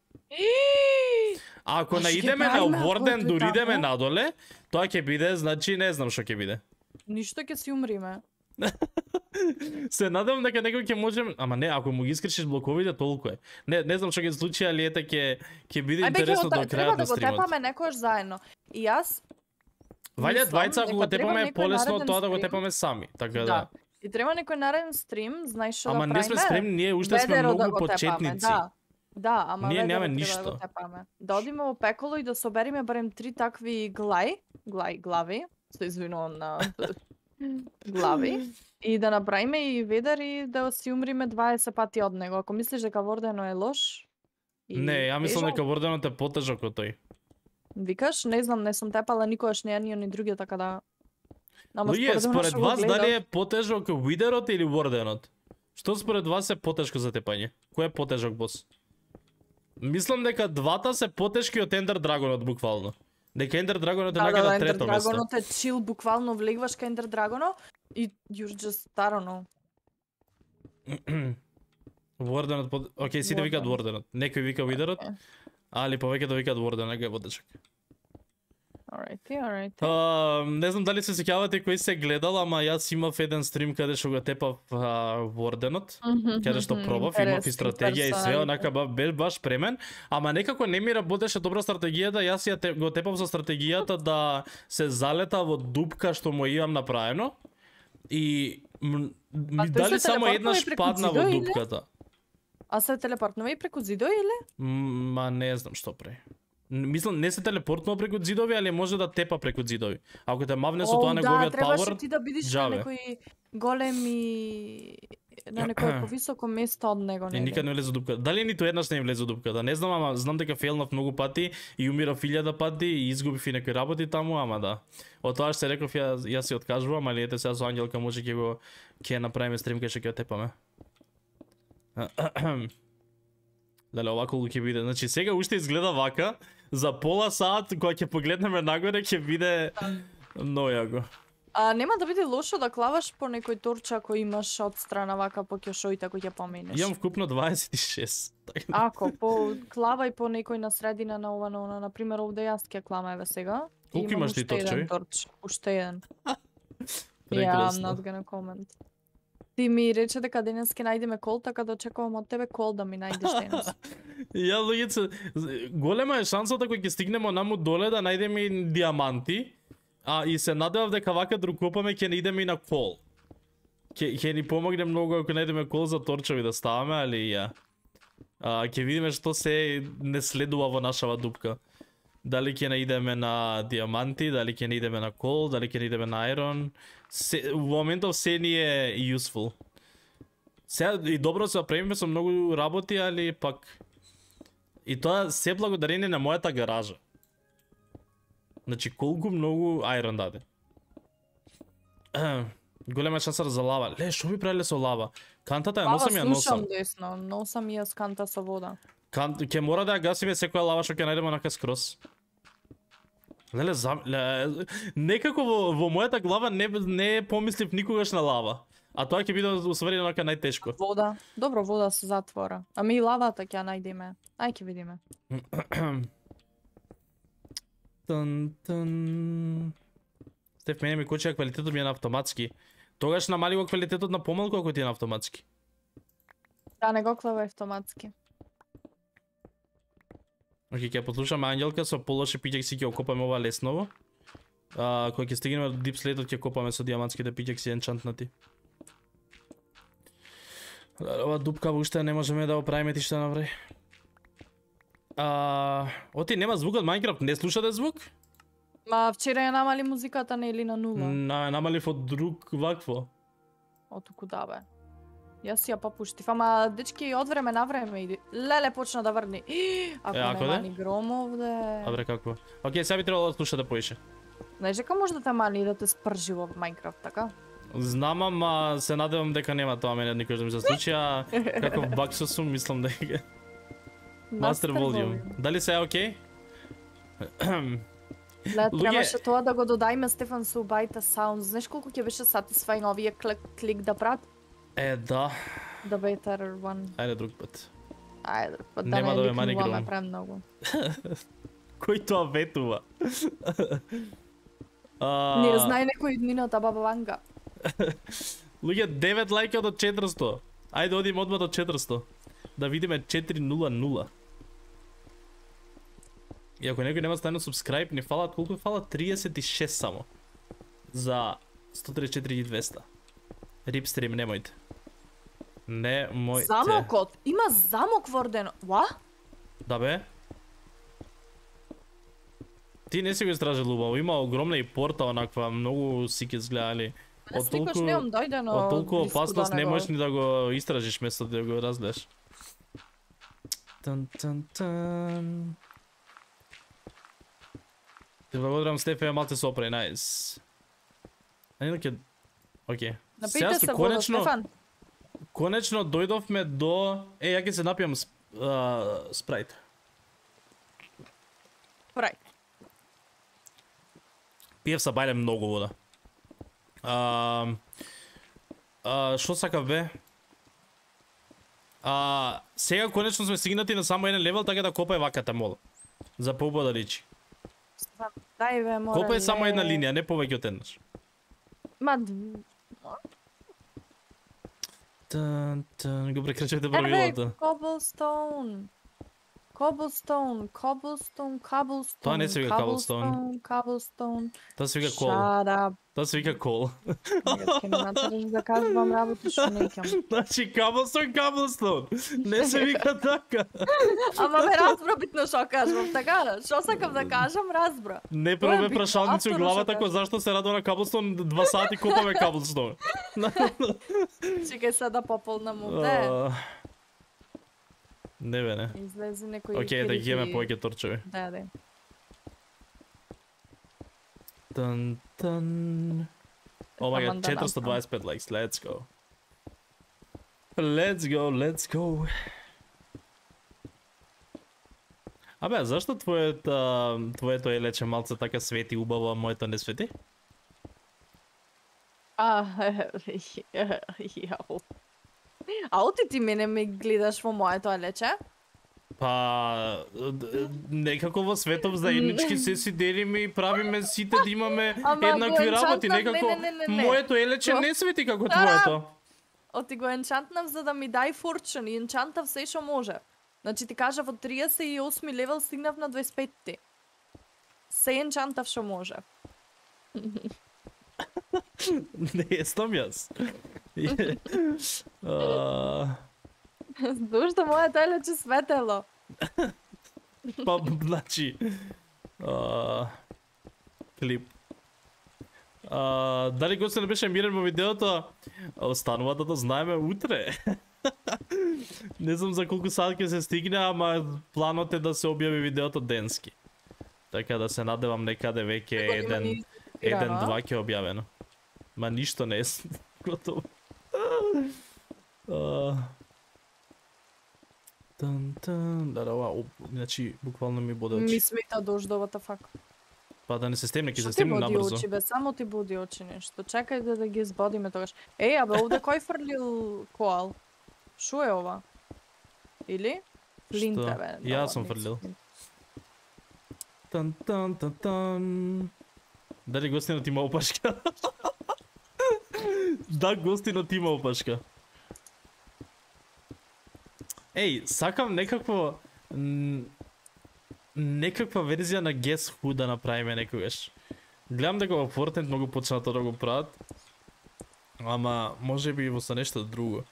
А ако А што ќе наидеме на правиме ако Ворден, е дури идеме таму? надоле, тоа ќе биде, значи не знам што ќе биде. Ништо ќе си умриме. Се надевам дека некој ќе можем, ама не, ако му ги искршиш блоковите, толку е. Не знам што ќе се случи, али ете ќе биде интересно до треба крајот да на го стримот. тепаме некојаш заедно. И јас Вајде двајца ако го дека треба тепаме е некој полесно од нареден тоа да го стрим. тепаме сами, така да. Да. И треба некој нареден стрим, знаеш што да Ама правиме? не сме спремни, ние уште сме Ведеро да многу го тепаме, почетници. Да. Да, ама Ние ведеро немаме треба да го ништо. тепаме. Да одиме во пеколо и да собериме барем 3 такви глави, се извинувам на глави, и да направиме и ведер и да си умриме 20 пати од него. Ако мислиш дека Вордено е лош, и Не, ја мислам тежок, дека Ворденот е потежок од тој. викаш, не знам, не сум тепала никогаш не ни други, така да. Ама Луѓе, според според што го вас гледав, дали е потежок Видерот или Ворденот? Што според вас е потешко за тепање? Кој е потежок, бос? Мислам дека двата се потешки од Ender Dragonот буквално. Дека Ender Dragonот е некаде Ender трето место. Dragonот е чил, буквално влегваш кај Ender Dragono и you're just, I don't know. Ворденот Океј, сите викаат Ворден. Ворденот. Некој вика Видерот, Океј. али повеќето викаат Ворденот, дека е потешок. Alrighty. Не знам дали се сеќавате кој се гледал, ама јас имав еден стрим каде што го тепав Ворденот, каде што пробав, имав и стратегија и све, онака бев баш премен, ама некако не ми работеше добра стратегијата, јас ја го тепав со стратегијата да се залета во дупка што му имам направено и ми тој дали се само телепортнува еднаш и преку падна зидо, во или? дупката. А се телепортнува и преку зидо или? Ма не знам што прави. Мислам, не се телепортнува преку зидови, али може да тепа преку зидови. Ако те мавне со тоа неговиот требаше пауер, ти да бидиш на џабе. некој големи на некој повисоко место од него, И нели? никад не влезе во дупката. Дали ниту еднаш не влезе во дупката? Не знам, ама знам дека фейлнав многу пати и умирав 1000 пати и изгубив и некои работи таму, ама да. Од тоа што реков јас се откажувам, али ете сега со Ангелка може ќе направиме стрим кај што ќе тепаме. Дали овако ќе биде? Значи сега уште изгледа вака, за пола сат кога ќе погледнеме нагоре ќе биде многу јако. А нема да биде лошо да клаваш по некој торча ако имаш од страна вака по ќошоите ако ќе поменеш. Имам вкупно 26. Ако по клавај по некој на средина на ова на она, на пример овде јас ќе клама еве сега. И Колку имам имаш ти уште еден торчеви? торч, уште еден. Yeah, I'm Прекрасно. not gonna comment. Ти ми рече дека денес ќе најдеме кол, така да очекувам од тебе кол да ми најдеш денес. Ја луѓице, голема е шансата кога ќе стигнеме наму доле да најдеме и диаманти, а и се надевав дека вака друг копаме ќе не идеме и на кол. Ќе ни помогне многу ако најдеме кол за торчеви да ставаме, али ја. Ќе видиме што се не следува во нашава дупка. Дали ќе наидеме на диаманти, дали ќе наидеме на кол, дали ќе наидеме на айрон. Во моментов се ни е useful. Сега и добро се премиме со многу работи, али пак и тоа се благодарение на мојата гаража. Значи колку многу айрон даде. Голема шанса за лава. Ле, што би правиле со лава? Кантата ја носам, ја носам. Слушам десно, носам јас канта со вода. Ќе мора да ја гасиме секоја лава што ќе најдеме онака скрос. Леле, некако во мојата глава не помислив никогаш на лава. А тоа ќе биде усвари онака најтешко. Вода. Добро, вода се затвора. Ами и лавата ќе ја најдеме. Ај ќе видиме. Стеф, мене ми кочија квалитетот ми е на автоматски. Тогаш намали го квалитетот на помалку ако ти е на автоматски. Да, не го клава автоматски. Океј, ќе послушаме Ангелка со полоши пиќекси ќе окопаме ова лесново. Кога ќе стигнеме до Deep Slate ќе окопаме со диамантските пиќекси енчантнати. Ова дупка уште не можеме да оправиме ти што направи. Оти нема звук од Minecraft, не слушате звук? Ма вчера ја намали музиката нели на нула. Намалив од друг вакво. Отуку да бе. Јас ја попуштив, ама дечки од време на време иди. Леле почна да врни. Ако ако не де? мани гром овде. Добре, како? Океј, сега би требало да слушате поише. Знаеш дека може да те мани и да те спржи во Minecraft, така? Знам, ама се надевам дека нема тоа мене никош да ми се случи, а каков баг што сум, мислам дека Master Volume. Дали се е окей? Ле, Луѓе- требаше тоа да го додајме Стефан со Ubita Sounds. Знаеш колку ќе беше satisfying овие клик да прат? Да. The better one. Ајде друг пат. Ајде, па да Нема не да ме мани ликнуваме гром. премногу. Кој тоа ветува? Не знае некој од мината баба Ванга. Луѓе, 9 лајка од 400. Ајде одиме одма до 400. Да видиме 400. И ако некој нема станено subscribe, ни фалат колку фалат 36 само. За 134.200. Рипстрим, немојте. Немојте. Замокот, има замок врдено. Ва? Да бе. Ти не си го истражил убаво, има огромна и порта онаква, многу си ќе изгледали. Јас никош немам дојдено. Од толку близко опасност до не него. можеш ни да го истражиш место да го разгледаш. Тан. Те благодарам, Стефе, малце се опре, најс. А не ќе... Океј. Напијте се вода, Стефан. Конечно дојдовме до... ја ќе се напијам спрайт. Прај. Пиев са бајле многу вода. Шо сакав бе? Сега конечно сме стигнати на само еден левел, така да копај ваката, мол. За поубаво да личи. Дај бе, мора. Копај само една линија, не повеќе од еднаш. Ма, Го прекрачувате правилото. Cobblestone. Тоа не се вика Cobblestone. Тоа се вика кол. Shut up. Тоа се вика кол. Ќе ми натераш да кажувам работи што не ќам. Значи Cobblestone. Не се вика така. Ама ме разбра битно што кажувам, така? Што сакам да кажам, разбра. Не Тоа е пробе битно, прашалници у авторот главата што кој зашто се радува на Cobblestone 2 сати копаме Cobblestone. Чекај се да пополнам овде. Не бе, не. Излезе некој Океј, да ги имаме повеќе торчеви. Да. Тан. О мај гад, 425 likes, let's go. Let's go. Абе, зашто твоето елече малце така свети убаво, а моето не свети? Јау. А оти ти мене ме гледаш во моето елече? Па, некако во светов заеднички се си делиме и правиме сите да имаме Ама еднакви го работи, енчантнав, некако не. моето елече Го- не свети како твоето. Оти го енчантнав за да ми дај фурчен и енчантав се што може. Значи ти кажав од 38 левел стигнав на 25-ти. Се енчантав што може. Не естам јас. Зошто моето елече светело? Па, значи... Клип. Дали гостот не беше мирен во видеото? Останува да знаеме утре. Не знам за колку сат ќе се стигне, ама планот е да се објави видеото денски. Така да се надевам некаде веќе еден-два ќе објавено. Ма ништо не е готово. Да, ова, значи, буквално ми боде очи. Ми смета дождовата фак. Па да не се стемне, ќе Што се ти стемне буди набрзо. очи, бе? Само ти буди очи нешто. Чекај да ги избодиме тогаш. Еј, абе, овде кој фрлил коал? Шо е ова? Или? Флинт Што? е, бе. Јас сум фрлил. Тан. Дали гостинот има опашка? Да, гостинот има опашка. Еј, сакам некаква верзија на Guess Who да направиме некогаш. Гледам дека во Fortnite многу почнаа тоа да го прават. Ама може би во со нешто друго.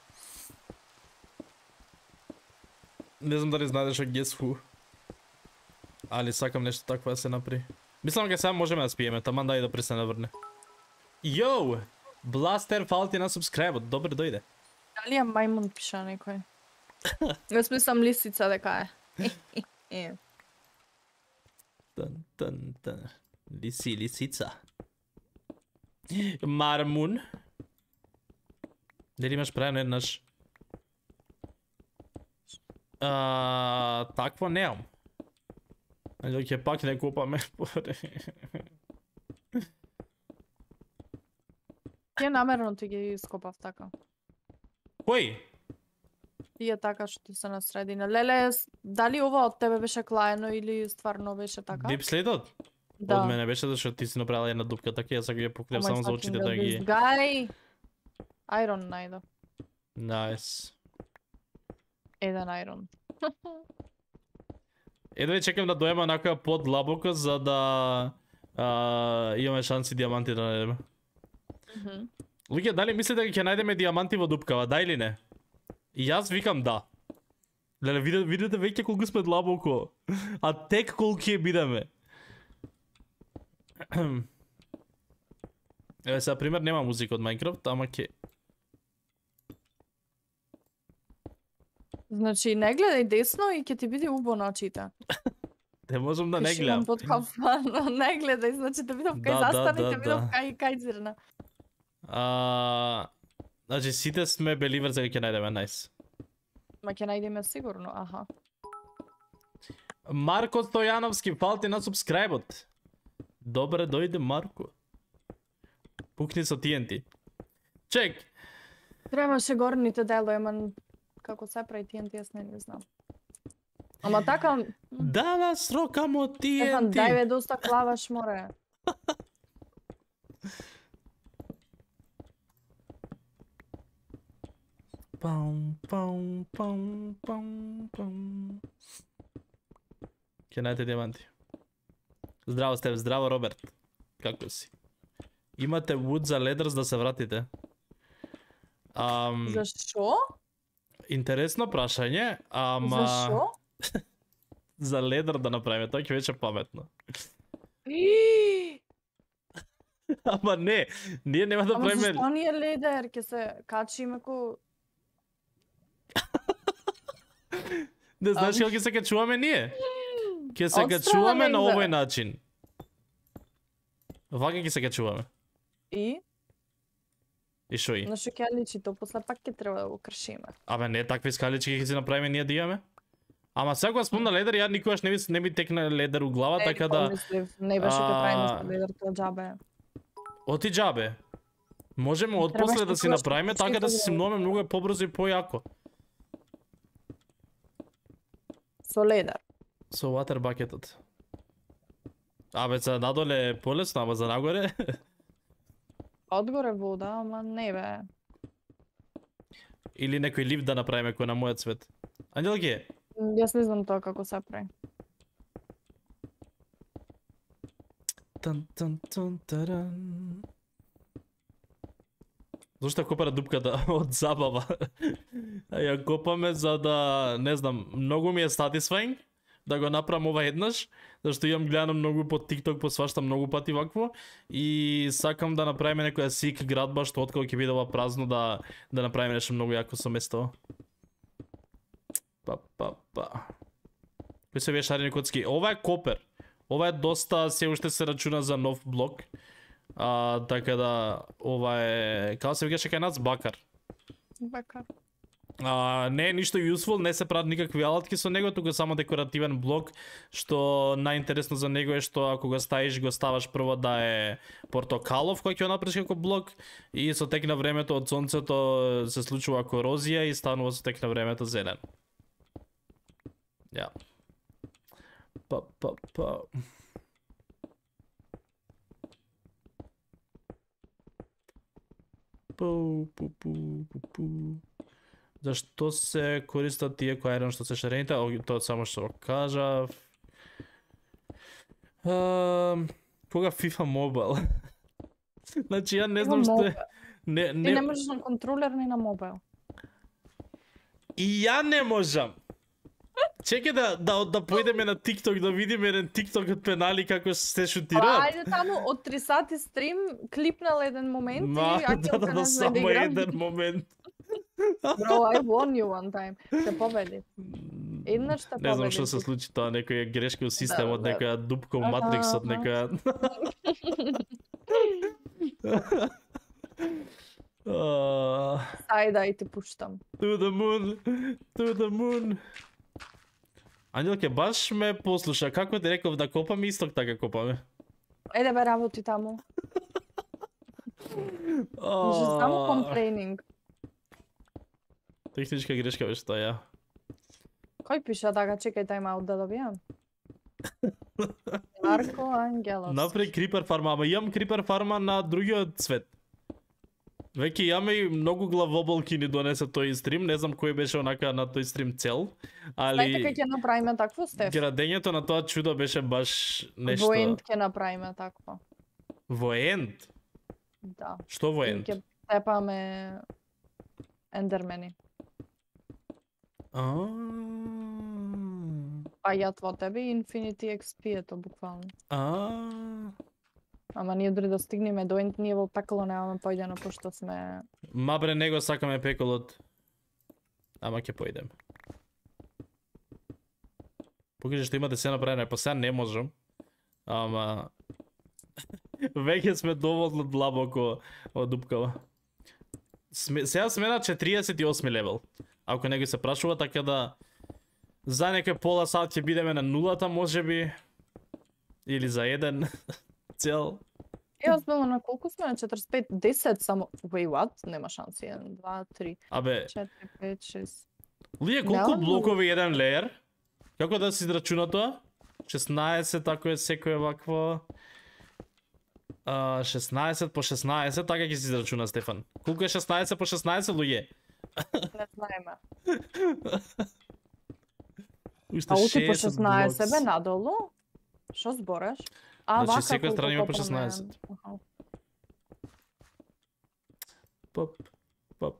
Не знам дали знаеш о Guess Who. Али сакам нешто такво да се направи. Мислам дека сега можеме да спиеме, таман дај да престане да врне. Йоу! Бластер, фала ти на субскрайбот, добре дојде. Дали е мајмун пиша некој? Јас мислам лисица дека е. Тан. Лисица. Мармун. Дали имаш правено еднаш? Такво неам. Ќе пак не купаме. Тие намерно ти ги скопав така. Кој? Тие така што ти се на средина. Леле, дали ова од тебе беше клаено или стварно беше така? Дип следот? Да. Од мене беше зашто ти си направила една дупка, така јас сега ја покриев само за очите да ги... Гај! Айрон најдов. Найс. Еден айрон. Едва чекам да доема накоја подлабоко за да имаме шанси диаманти да најдеме. Луѓе, дали мислите дека ќе најдеме диаманти во дупкава, да или не? И јас викам да. Леле, видите веќе колку сме длабоко. А тек колку ќе бидеме. Еве сега пример, нема музика од Minecraft, ама ќе... Значи, не гледај десно и ќе ти биде убо на очите. Не можам да не гледам. Под кафана, не гледај, значи те видов кај застани, те видов кај зирна. Значи, сите сме беливер за ќе најдеме, најс. Ма ќе најдеме сигурно, аха. Марко Стојановски, фалти на субскрайбот. Добре дојде, Марко. Пукни со TNT. Чек! Требаше горните дело, ама како се прави TNT, јас не знам. Ама така... Дава срокамо TNT! Дај бе, доста клаваш, море. Пам, пам, пам, пам, пам. Ќе најдете диаманти. Здраво сте, здраво Роберт. Како си? Имате wood за ледърс да се вратите? Зашо? Интересно прашање, ама... Зашо? За ледър да направиме, тоа ќе беше паметно. Ама не, ние нема да правиме... Ама зашто ни е ледер? Ке се качиме ко... Не знаеш како ќе се качуваме ние? Ќе се качуваме на овој начин. Вака ќе се качуваме. И? И шо и? На шо ќе личи, то после пак ќе треба да го кршиме. Абе не, такви скалички ќе си направиме ние да имаме. Ама сега кога спомна ледер, ја никогаш не ми текна ледер у глава, така да... Не беше ке правиме со ледер, тоа џабе. Оти џабе. Можеме отпосле да си направиме, така да се симнуваме многу побрзо и појако. Со ледер. Со water bucket-от. Абе, за надоле е полесно, ама за нагоре... Одгоре вода, ама не бе. Или некој лифт да направиме кој на мојот свет. Ангелке? Јас не знам тоа како се прави. Тан-тан-тан-таран. Зошто копара дупката од забава? Ја копаме за да, не знам, многу ми е satisfying да го направам ова еднаш, зашто имам гледано многу по TikTok, по свашта многу пати вакво и сакам да направиме некоја сик градба што откако ќе биде ова празно да направиме нешто многу јако со место. Па. Кој се вие шарени коцки? Ова е копер. Ова е доста, се уште се рачуна за нов блок. Така да, ова е, како се викаше кај нас, бакар. Бакар. Не е ништо useful, не се прават никакви алатки со него, туку само декоративен блок, што најинтересно за него е што ако го ставаш прво да е портокалов кој ќе го направиш како блок и со тек на времето од сонцето се случува корозија и станува со тек на времето зелен. Ја. Па. Пу. Зашто се користат тие кои што се шарените? Тоа само што го кажав. Кога FIFA Mobile? Значи ја не знам што е. Ти не можеш на контролер ни на мобил. И ја не можам. Чекај да појдеме на TikTok да видиме еден TikTok од пенали како се шутираат. Ајде таму од 3 сати стрим, клипнал еден момент и да, само еден момент. Bro, I won you one time. Те победи. Еднаш те победи. Не знам што се случи тоа, некоја грешка во системот, некоја дупка во матриксот, некоја... Ајде, ај те пуштам. To the moon. Ангелке, баш ме послуша, како ти реков да копаме, исток така копаме. Еде бе, работи таму. Само комплейнинг. Техничка грешка беше тоа, ја. Кој пиша така, чекај тайм-аут да добијам? Марко Ангеловски. Напред Крипер фарма, ама имам Крипер фарма на другиот свет. Веќе имаме и многу главоболки ни донесе тој стрим, не знам кој беше онака на тој стрим цел, Знаете али како ќе направиме такво, Стеф? градењето на тоа чудо беше баш нешто. Во енд ќе направиме такво. Во енд? Да. Што во И енд? ќе тепаме ендермени. Паѓаат во тебе и Infinity XP ето буквално. Ама ние дори да стигнеме до енд, ние во пеколо немаме појдено, пошто сме... Мабре, не го сакаме пеколот. Ама ќе поидем. Покажи што имате се направено, па сега не можам. Ама... Веќе сме доволно длабоко одупкава. Сега сме на 48 левел. Ако некој се прашува, така да... За некој пола сат ќе бидеме на нулата, можеби. Или за еден цел. Озбилно на колку сме? На 45, 10 само. Wait, what? Нема шанси. 1, 2, 3, Абе, 4, 5, 6. лие колку Нема блокови еден леер? Како да се израчуна тоа? 16, ако е секој вакво... 16 по 16, така ќе се израчуна, Стефан. Колку е 16 по 16, луѓе? Не знаеме. Уште А ути по 60 16 бе блокс. надолу? Што збораш? Значи, вака секоја колку страна има по копаме. 16. Аха. Поп, поп.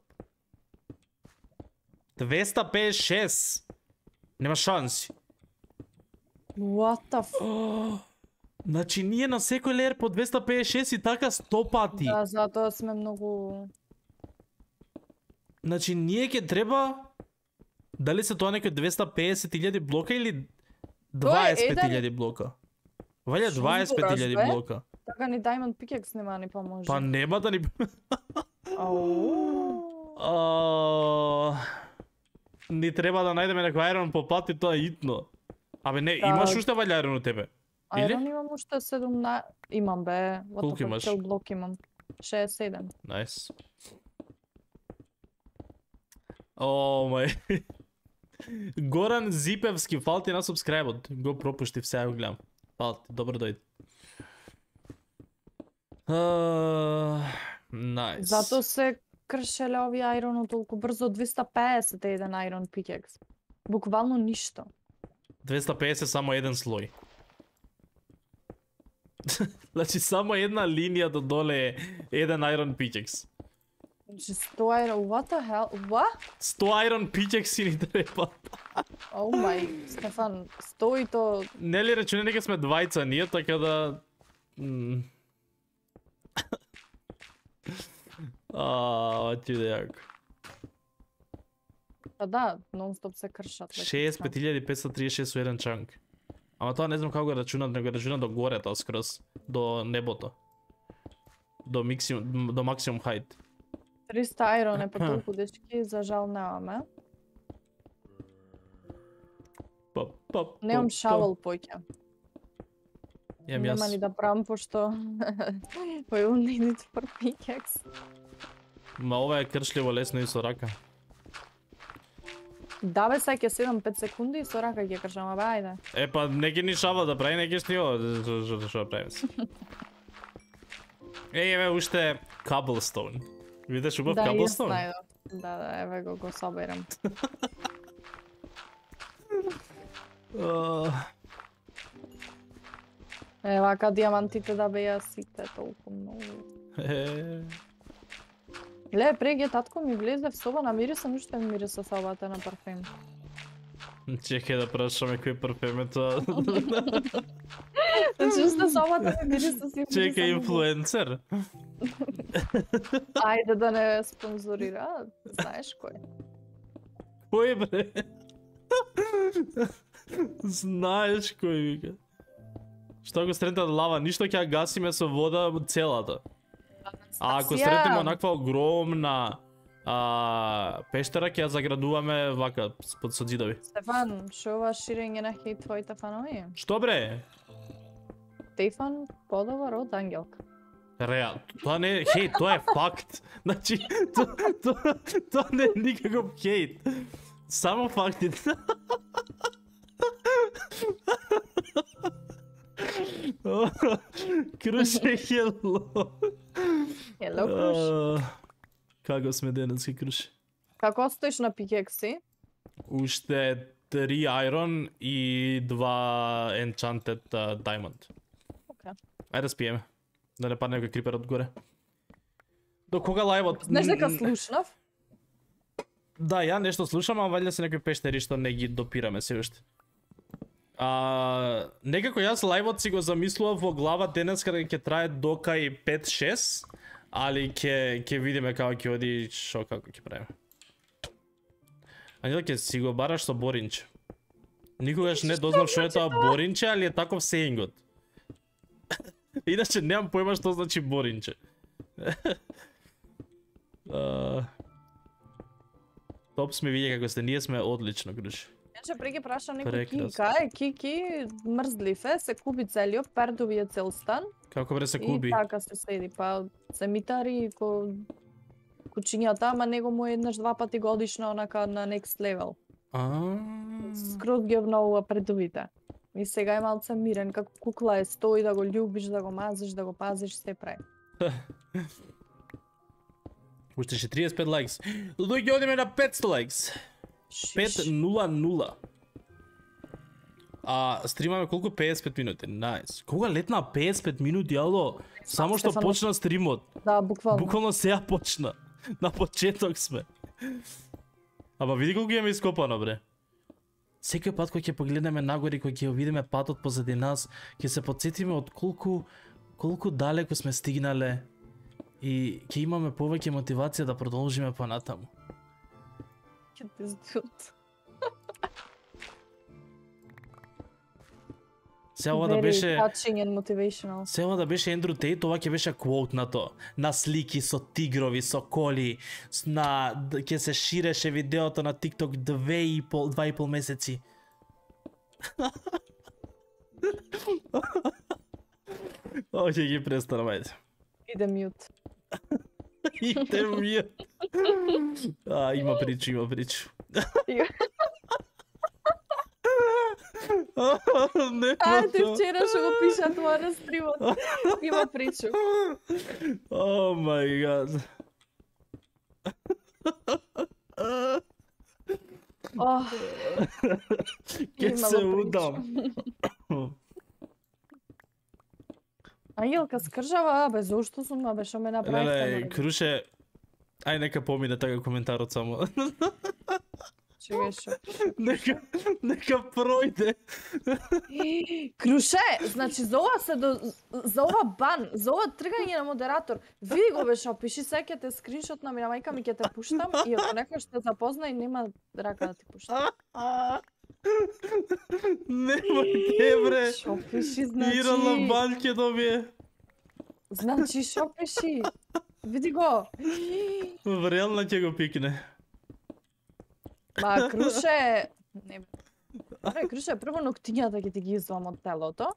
256. Нема шанси. What the f... Значи ние на секој леер по 256 и така 100 пати. Да, затоа сме многу... Значи ние ќе треба... Дали се тоа некој 250.000 блока или Тоа е 25.000 блока? Валја Што 25.000 збораш, бе? блока. Така ни Diamond Pickaxe нема ни поможе. Па нема да ни... Ау. Ни треба да најдеме некој Iron по пат и тоа е итно. Абе не, Да. имаш уште валја Iron у тебе? Или? Iron имам уште 17... Имам бе. What Колку the fuck, имаш? цел блок имам. 67. Найс. О, мај. Горан Зипевски, фал ти на субскрайбот. Го пропуштив, сега го гледам. Фал ти, добро дојде. Найс. Зато се кршеле овие Iron толку брзо. 250 е еден Iron Pickaxe. Буквално ништо. 250 само еден слој. Значи само една линија до доле е еден Iron Pickaxe. Значи 100 Iron... What the hell? What? 100 Iron Pickaxe ни треба. Oh my... Стефан, 100 и то... Нели речуне дека сме двајца ние, така да... Оти да јако. Па да, нон-стоп се кршат. 65.536 со еден чанк. Ама тоа не знам како го рачунат, него рачунат до горе тоа скроз, до небото. До максимум height. 300 Iron е па толку, дечки, за жал немаме. Немам шавел поќе. Нема ни да правам, пошто... We will need it for pickaxe. Ма ова е кршливо лесно и со рака. Да бе, сега ќе седам 5 секунди и со рака ќе кршам, абе, ајде. Па не ги ни шавал да прави, не ги снио, што да правим се. Еве уште cobblestone. Видиш убав Да, јас cobblestone? најдов. Да, еве го соберам. Вака диамантите да беа сите толку многу. Ле, преге татко ми влезе в соба, намирисам уште мириса собата на парфем. Чекај да прашаме кој парфем е тоа. Значи уште собата ми мириса си. Чекај, инфлуенцер. Ајде да не спонзорира, знаеш кој. Кој бре? Знаеш кој вика. Што го сретнат лава, ништо ќе ја гасиме со вода целата. А ако сретнеме онаква огромна пештера, ќе ја заградуваме вака под со ѕидови. Стефан, шо ова ширење на хейт твоите фанови? Што бре? Стефан подобар од Ангелка. Реал, тоа не е хейт, тоа е факт. Значи, тоа не е никаков хейт. Само фактите. Круш е хело. Hello, Круш. Како сме денеска, Круши? Како стоиш на пикекси? Уште 3 Iron и 2 Enchanted Diamond. Окей. Ајде да спиеме. Да не падне некој крипер одгоре. До кога лајвот? Знаеш дека слушнав? Да, ја нешто слушам, а валјда се некои пештери што не ги допираме се уште. Некако јас лајвот си го замислував во глава денес каде ќе трае до кај 5-6, али ќе видиме како ќе оди, шо како ќе правиме. Анјела ќе си го бараш со боринче. Никогаш не дознав што е тоа боринче, али е таков сеингот. Иначе немам појма што значи боринче. Топ сме види како сте, ние сме одлично, Круши. Иначе преки прашам некој Прекрасно. кај, ки мрзлив е, се куби целиот, пердови е цел стан. Како бре се И куби? така се седи, па се митари кучињата, ама него му е еднаш 2 пати годишно онака на next level. Скроз ги обновува предовите. И сега е малце мирен, како кукла е, стои да го љубиш, да го мазиш, да го пазиш, се прави. Уште 35 лайкс. Луѓе, одиме на 500 лайкс. 5-0-0. Стримаме колку? 55 минути. Најс. Кога летна 55 минути, ало? Само што Стефано. почна стримот. Да, буквално. Буквално сега почна. На почеток сме. Ама види колку имаме ископано, бре. Секој пат кога ќе погледнеме нагоре, кога ќе видиме патот позади нас, ќе се потсетиме од колку далеко сме стигнале и ќе имаме повеќе мотивација да продолжиме понатаму. Ќе те здут. Се ова да Very беше touching and motivational. Се ова да беше Ендрю Тейт, ова ќе беше квоут на то. На слики со тигрови, со коли, ќе се ширеше видеото на TikTok 2,5 месеци. Оќе ги престанам, ајде. Иде мют. Иде ми. Има причу. Ајде, вчера што го пиша тоа на стримот. Има причу. О мај гад. Ох, Ке имало се причу. удам. Ангелка скржава, бе, зошто сум, бе, што ме направивте? Леле, бе? Круше, ај нека помине така коментарот само. Чекај шо. Нека пројде. Круше, значи за ова за ова бан, за ова тргање на модератор, види го беше, опиши сеќате скриншот на мина мајка ми ќе те пуштам и ако некој ще запозна и нема рака да ти пуштам. Немој те, бре. Шо пиши, Ирана значи? бан ќе добие. Значи, шо пиши? Види го. Вреално ќе го пикне. Ма, Круше... Не, бре, Круше, прво ноктињата ќе ти ги извам од телото.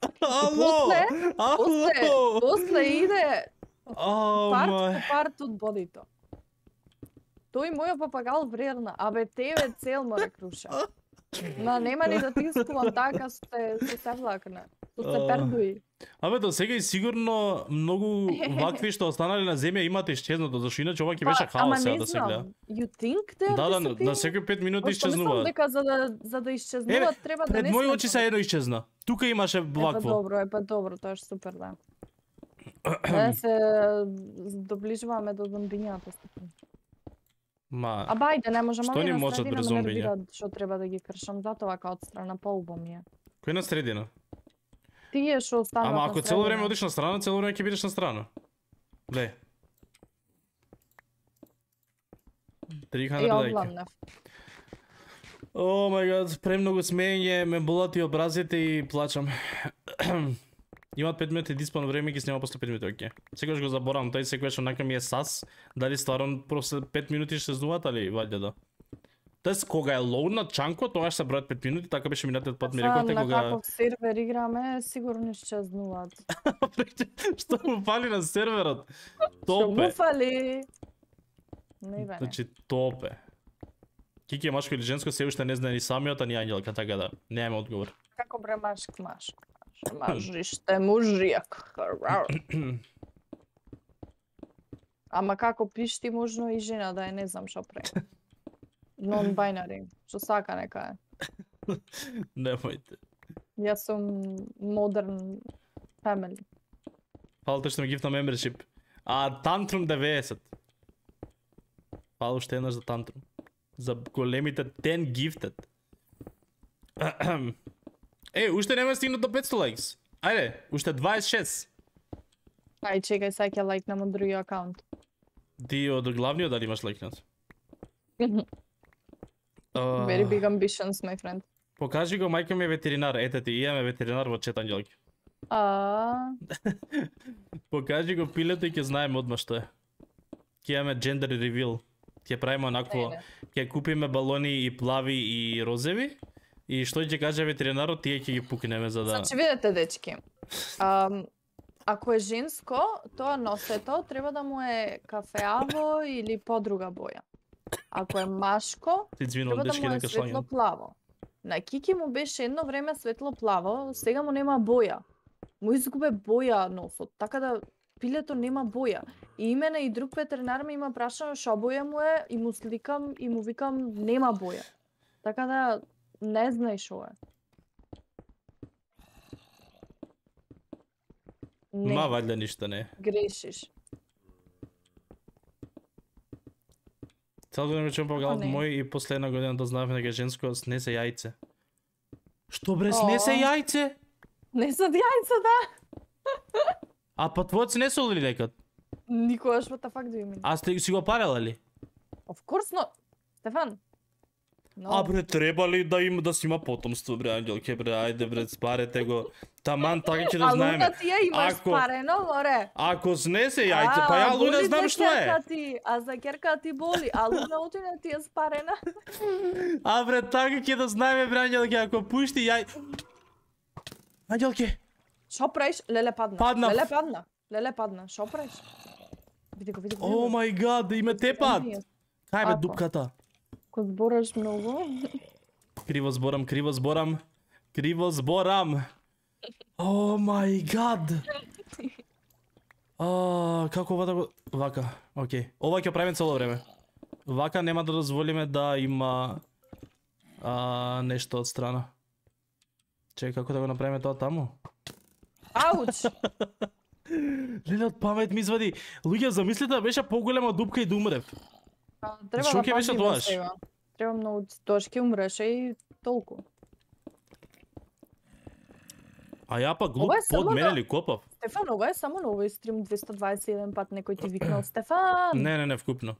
После иде парт по парт од бодито. Тој мојот папагал вредна, абе тебе цел море Круше. Ма нема ни да ти искувам така се влакна. Со се пердуи. Абе, до сега и сигурно многу вакви што останале на земја имате исчезнато, зашто иначе ова ќе беше хаос сега да се гледа. You think they Да, disappear? на секој 5 минути Мислам исчезнува. дека за да исчезнуваат треба да Пред не мои сме очи се едно исчезна. Тука имаше вакво. добро, тоа е супер, да. Да се доближуваме до зомбињата. Ма, А бајде, не можам Што ни на можат средина без ме зомбиња? нервираат што треба да ги кршам, затоа вака од страна полбом е. кој на средина? Тие што остануваат Ама на ако цело време средина. одиш на страна, цело време ќе бидеш на страна. Ле. 300 Ја лајки. обламнав. О мај гад, премногу смење, ме болат и образите и плачам. Имат 5 минути диспон време, ги снема после 5 минути, окей. Секогаш го заборавам, тој секогаш онака ми е сас, дали стварно после 5 минути ще се знуват, али ваljda да. Тоест, кога е лоуднат чанко, тогаш се бројат 5 минути, така беше минатиот пат ми рековте На кога... каков сервер играме, сигурно исчезнуваат. Што му фали на серверот? Што му Топе. фали? Не бе. Значи, топе. Кики е машко или женско, се уште не знае ни самиот, а ни Ангелка, така да, немаме одговор. Како бре машко. Мажиште мужјак. Ама како пишти можно и жена да е, не знам што прави. Non-binary, што сака нека е. Немојте. Јас сум modern family. Фала што ми гифна membership. Tantrum 90. Фала уште еднаш за Tantrum. За големите 10 gifted. Уште нема стигнат до 500 likes. Ајде, уште 26. Ај, чекај, сега ќе лайкнам од други акаунт. Ти од главниот дали имаш лайкнат? Very big ambitions, my friend. Покажи го, мајка ми е ветеринар. Ете ти, имаме ветеринар во чет, Ангелки. Покажи го пилето и ќе знаеме одма што е. Ќе имаме gender reveal. Ќе правиме онакво, ќе купиме балони и плави и розеви. И што ќе каже ветеринарот, тие ќе ги пукнеме за да... Значи, видете, дечки. Ако е женско, тоа носето треба да му е кафеаво или подруга боја. Ако е машко, треба да му е светло плаво. На Кики му беше едно време светло плаво, сега му нема боја. Му изгубе боја носот, така да пилето нема боја. И мене и друг ветеринар ме има прашано шо боја му е и му сликам и му викам нема боја. Така да не знај шо е. Не. Ма ваljda ништо не. Грешиш. Цел година го чувам погалот мој и после една година дознавме дека женско снесе јајце. Што бре, снесе јајце? Не са јајца, да. А па твојот снесол ли некад? Никогаш what the fuck do you mean? А сте си го парела ли? Of course not. Стефан. No. А бре, треба ли да има да си има потомство, бре, Ангелке, бре, ајде бре, спарете го. Таман така ќе да знаеме. А луна ти ја имаш спарено, море. Ако снесе јајце, па ја луна знам што е. А за керка ти боли, а луна утина ти е спарена. А бре, така ќе да знаеме, бре, Ангелке, ако пушти јај... Ангелке. Шо правиш? Леле падна. Падна. Леле падна. Шо правиш? Види го. О мај гад, да име тепат. Кај бе дупката? Ко збораш многу. Криво зборам. О мај гад. Како ова да го... Вака, окей. Ова ќе правиме цело време. Вака нема да дозволиме да има нешто од страна. Чекај, како да го направиме тоа таму? Ауч! Леле, од памет ми извади. Луѓе, замислете да беше поголема дупка и да умрев. Треба Шо да ќе беше тоа? Треба многу, тоа ќе умреше и толку. А ја па глуп под мене ли копав? Стефан, ова е само на овој стрим 221 пат некој ти викнал Стефан. Не, вкупно.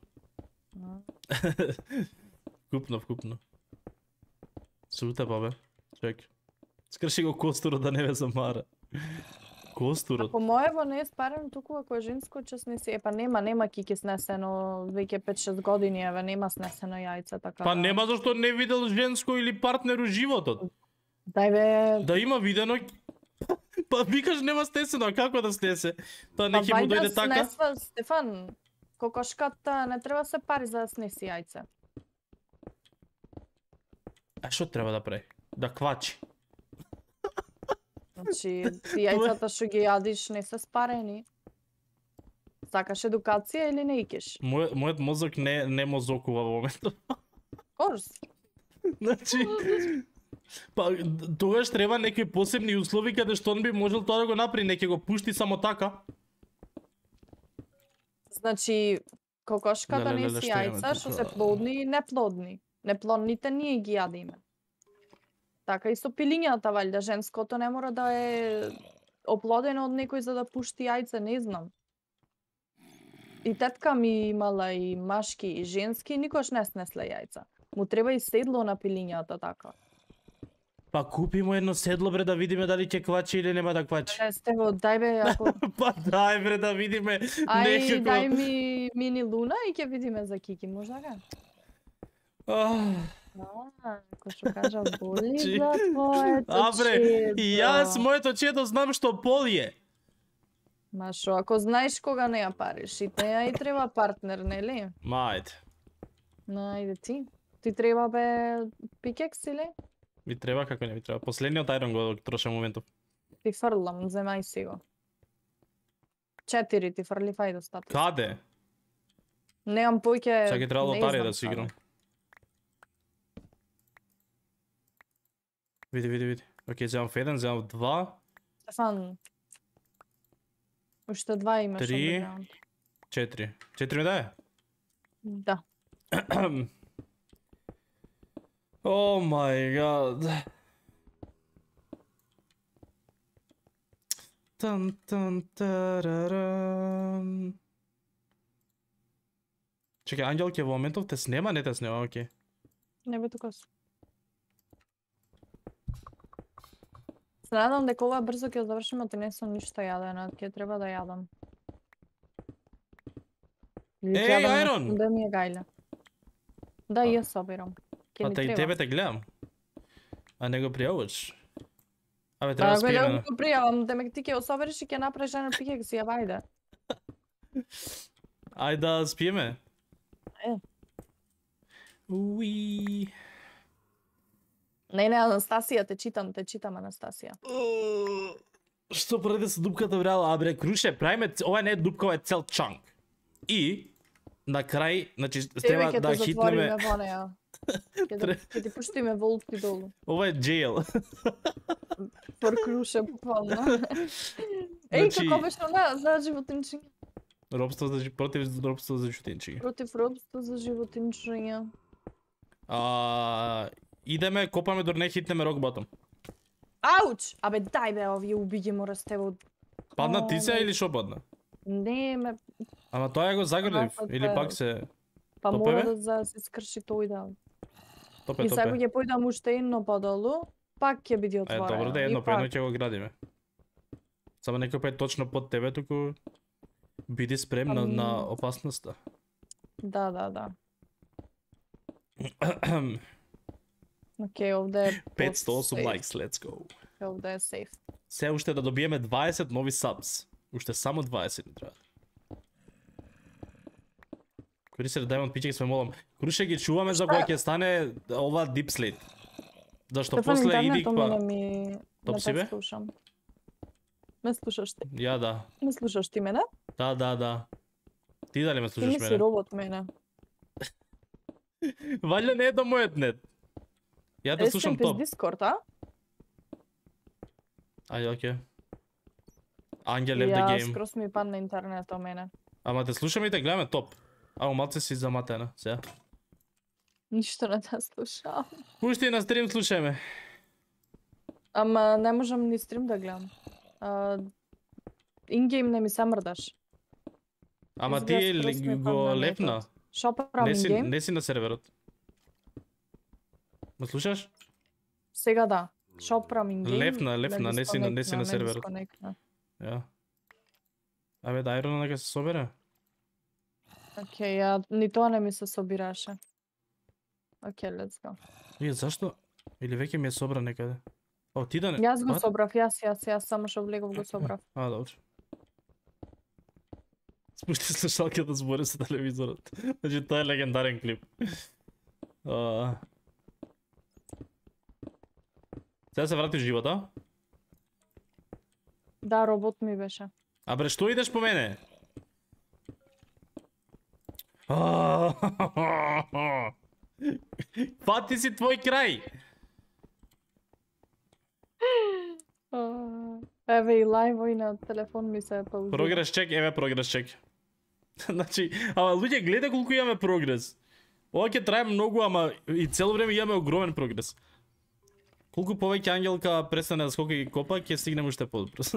Вкупно. Сута бабе. Чек. Скрши го костурот да не ве замара. Костурот. Ако моево не е спарено туку, ако е женско, ќе снеси. Епа нема Кики снесено веќе 5-6 години, еве нема снесено јајце, така. Па нема зашто не видел женско или партнер у животот. Дај бе. Да има видено. Па викаш нема снесено, а како да снесе? Тоа не ќе му дојде така. Снесва, Стефан, кокошката не треба се пари за да снеси јајце. А што треба да прави? Да квачи. Значи, ти јајцата што ги јадиш не се спарени. Сакаш едукација или не икеш? Мојот мозок не мозокува во моментот. Корс. Значи, па тогаш треба некои посебни услови каде што он би можел тоа да го направи, не ќе го пушти само така. Значи, кокошката не си јајца што се плодни и неплодни. Неплодните ние ги јадиме. Така и со пилињата, валјда, женското не мора да е оплодено од некој за да пушти јајце, не знам. И тетка ми имала и машки и женски, никош не снесле јајца. Му треба и седло на пилињата, така. Па купи му едно седло, бре, да видиме дали ќе квачи или нема да квачи. Стево, дај бе, ако... Па дај, бре, да видиме некако... дај ми мини луна и ќе видиме за Кики, може да? Ако што кажа, боли за твоето чедо. Бре, и јас моето чедо знам што поли е. Ма шо, ако знаеш кога не ја париш, и теја и треба партнер, нели? Ма, ајде. Ајде ти. Ти треба бе пикекс или? Ми треба, како не ми треба. Последниот ајрон го трошам моментов. Ти фрлам, земај си го. 4 ти фрли, фајде остаток. Каде? Немам повеќе. Сега ќе треба не лотарија знам да си сега. играм. Види. Океј, земам 1, земам 2, Стефан. Уште 2 имаш 3. underground. 4. 4 ми даде? Да. О мај гад. Тан тарарам. Чекај, Ангел ќе во моментов те снема, не те снема, окей. Не бе тука су. Се надам дека ова брзо ќе завршиме, ти не сум ништо јадена, ќе треба да јадам. Или ќе Еј, јадам Айрон! нешто да ми е гајле. Да, и јас собирам. Ќе А ми та и треба. тебе те гледам. А не го пријавуваш. Абе, Па треба да го спиеме. да го пријавам, демек ти ќе го собереш и ќе направиш еден пикек си ја вајде. Ајде да спиеме. Е. Уи. Не, Анастасија, те читам, Анастасија. Што прави со дупката брала? А бре, Круше, правиме, ова не е дупка, ова е цел чанк. И на крај, значи треба да хитнеме. Тебе ќе те затвориме во неја. Ќе ти пуштиме волки долу. Ова е джейл. Поркруше буквално. Еј, Значи- како беше она за животинчиња? Робство за против робство за животинчиња. Против робство за животинчиња. Идеме, копаме дор не хитнеме рок ботом. Ауч! Абе дај бе, овие убиѓе мора сте во... Падна ти се или шо падна? Не, ме... Ама тоа ја го загрелив Анака, или да. пак се Па Топе, мора бе? да се скрши тој да. топе И сега топе. ќе појдам уште едно подолу, пак ќе биде Е, отворено. добро да И едно по пак. едно ќе го градиме. Само некој пат точно под тебе, туку биди спремна на опасноста. Да. Океј, овде е... 508 safe. likes, let's go. Овде е сейф. Се уште да добиеме 20 нови subs. Уште само 20 ни треба. Кои се да Diamond Pitching сме молам. Круше ги чуваме за кога ќе стане ова Deep Slate. Зашто Стефан, после иди интернетот па... мене ми... Топ не си, те бе? слушам. Ме слушаш ти? Ја да. Ме слушаш ти мене? Да. Ти дали ме Ти слушаш ми си мене? робот мене. Валја не е до мојот нет. Ја те слушам Без топ. Discord, а? Ајде, окей. Ангел left the Ја game. скрос ми падна интернетот мене. Ама те слушаме и те гледаме топ. Ама малце си заматена, сега. Ништо не те слушам. Пушти на стрим слушаме. Ама не можам ни стрим да гледам. Ингейм не ми се мрдаш. Ама Изгледа ти скрос ми го падна лепна. нетот. Шо правам ингейм? Не си на серверот. Ме слушаш? Сега да. Шо правам ингейм? Лефна, Ме не си на серверот. дисконектна. Ја. Абе, да Айрона нека се собере. Океј, ја ни тоа не ми се собираше. Океј, let's go. Вие зашто? Или веќе ми е собра некаде? О, ти да не... Јас го What? собрав, јас само што влегов го собрав. А, добро. Спушти слушалката да збори со телевизорот. Значи, тоа е легендарен клип. Сега се врати живота? Да, робот ми беше. А бре, што идеш по мене? Фати си твој крај! Еве и лајвој на телефон ми се паузира. Прогрес чек, еве прогрес чек. Значи, ама луѓе гледа колку имаме прогрес. Ова ќе трае многу, ама и цело време имаме огромен прогрес. Колку повеќе Ангелка престане да скока и копа, ќе стигнеме уште подбрзо.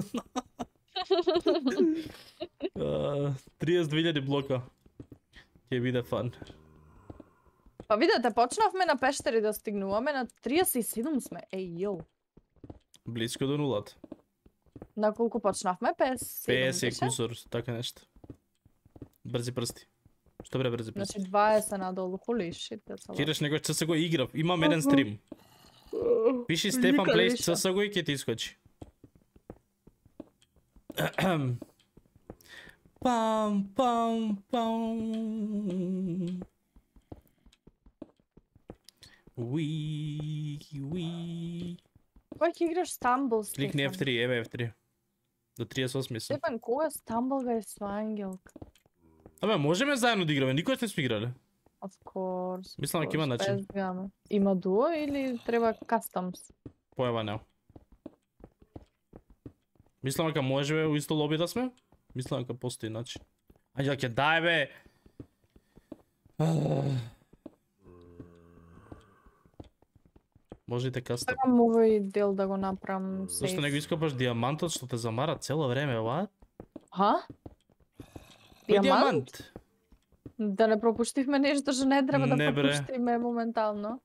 32.000 блока. Ќе биде фан. Па видете, почнавме на пештери да стигнуваме, на 37 сме. Еј, јоу. Близко до нулата. На колку почнавме? 50 и беше? кусор, така нешто. Брзи прсти. Што бре брзи прсти? Значи 20 надолу, holy shit, that's a lot. Кираш некој ЦС го играв, имам еден стрим. Пиши Стефан Никад Плейс више. ЦС го и ќе ти искочи. Пам, пам, пам. Уи. Кој ќе играш Stumble, Стефан? Кликни F3, еве F3. До 38 сум. Стефан, кога Stumble га е со Ангелка? Абе, можеме заедно да играме, никој не сме играле. Of course. Мислам дека има начин. Има дуо или треба customs? Појава не. Мислам дека можеме у исто лоби да сме. Мислам дека постои начин. Ајде ќе дај бе. Можете кастом. Сакам овој дел да го направам сейф. Зашто не го ископаш диамантот што те замара цело време, what? Ха? Кој диамант? Да не пропуштивме нешто што не треба да Не, бре. пропуштиме моментално.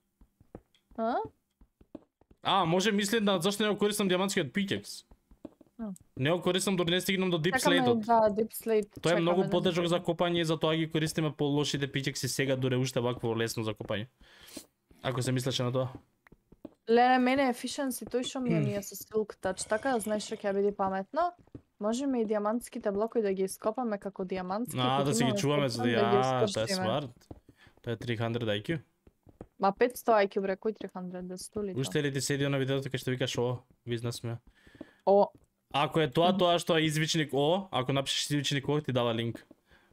Може мислам да зашто не го користам диамантскиот пикекс. Не го користам дори не стигнам до Deep Slate-от. Да, Deep Slate. Тој е многу потежок за копање и затоа ги користиме по лошите пикекси сега дуре уште вакво лесно за копање. Ако се мислеше на тоа. Леле, мене efficiency тој што ми е со Silk Touch, така да знаеш што ќе биде паметно. Можеме и диамантските блокови да ги ископаме како диамантски. Да си ги чуваме за тоа е смарт. Тоа е 300 IQ. Ма 500 IQ бре, кој 300 да стули? Уште ли ти седио на видеото кај што викаш о, бизнесмен? О. Ако е тоа што е извичник о, ако напишеш извичник о, ти дава линк.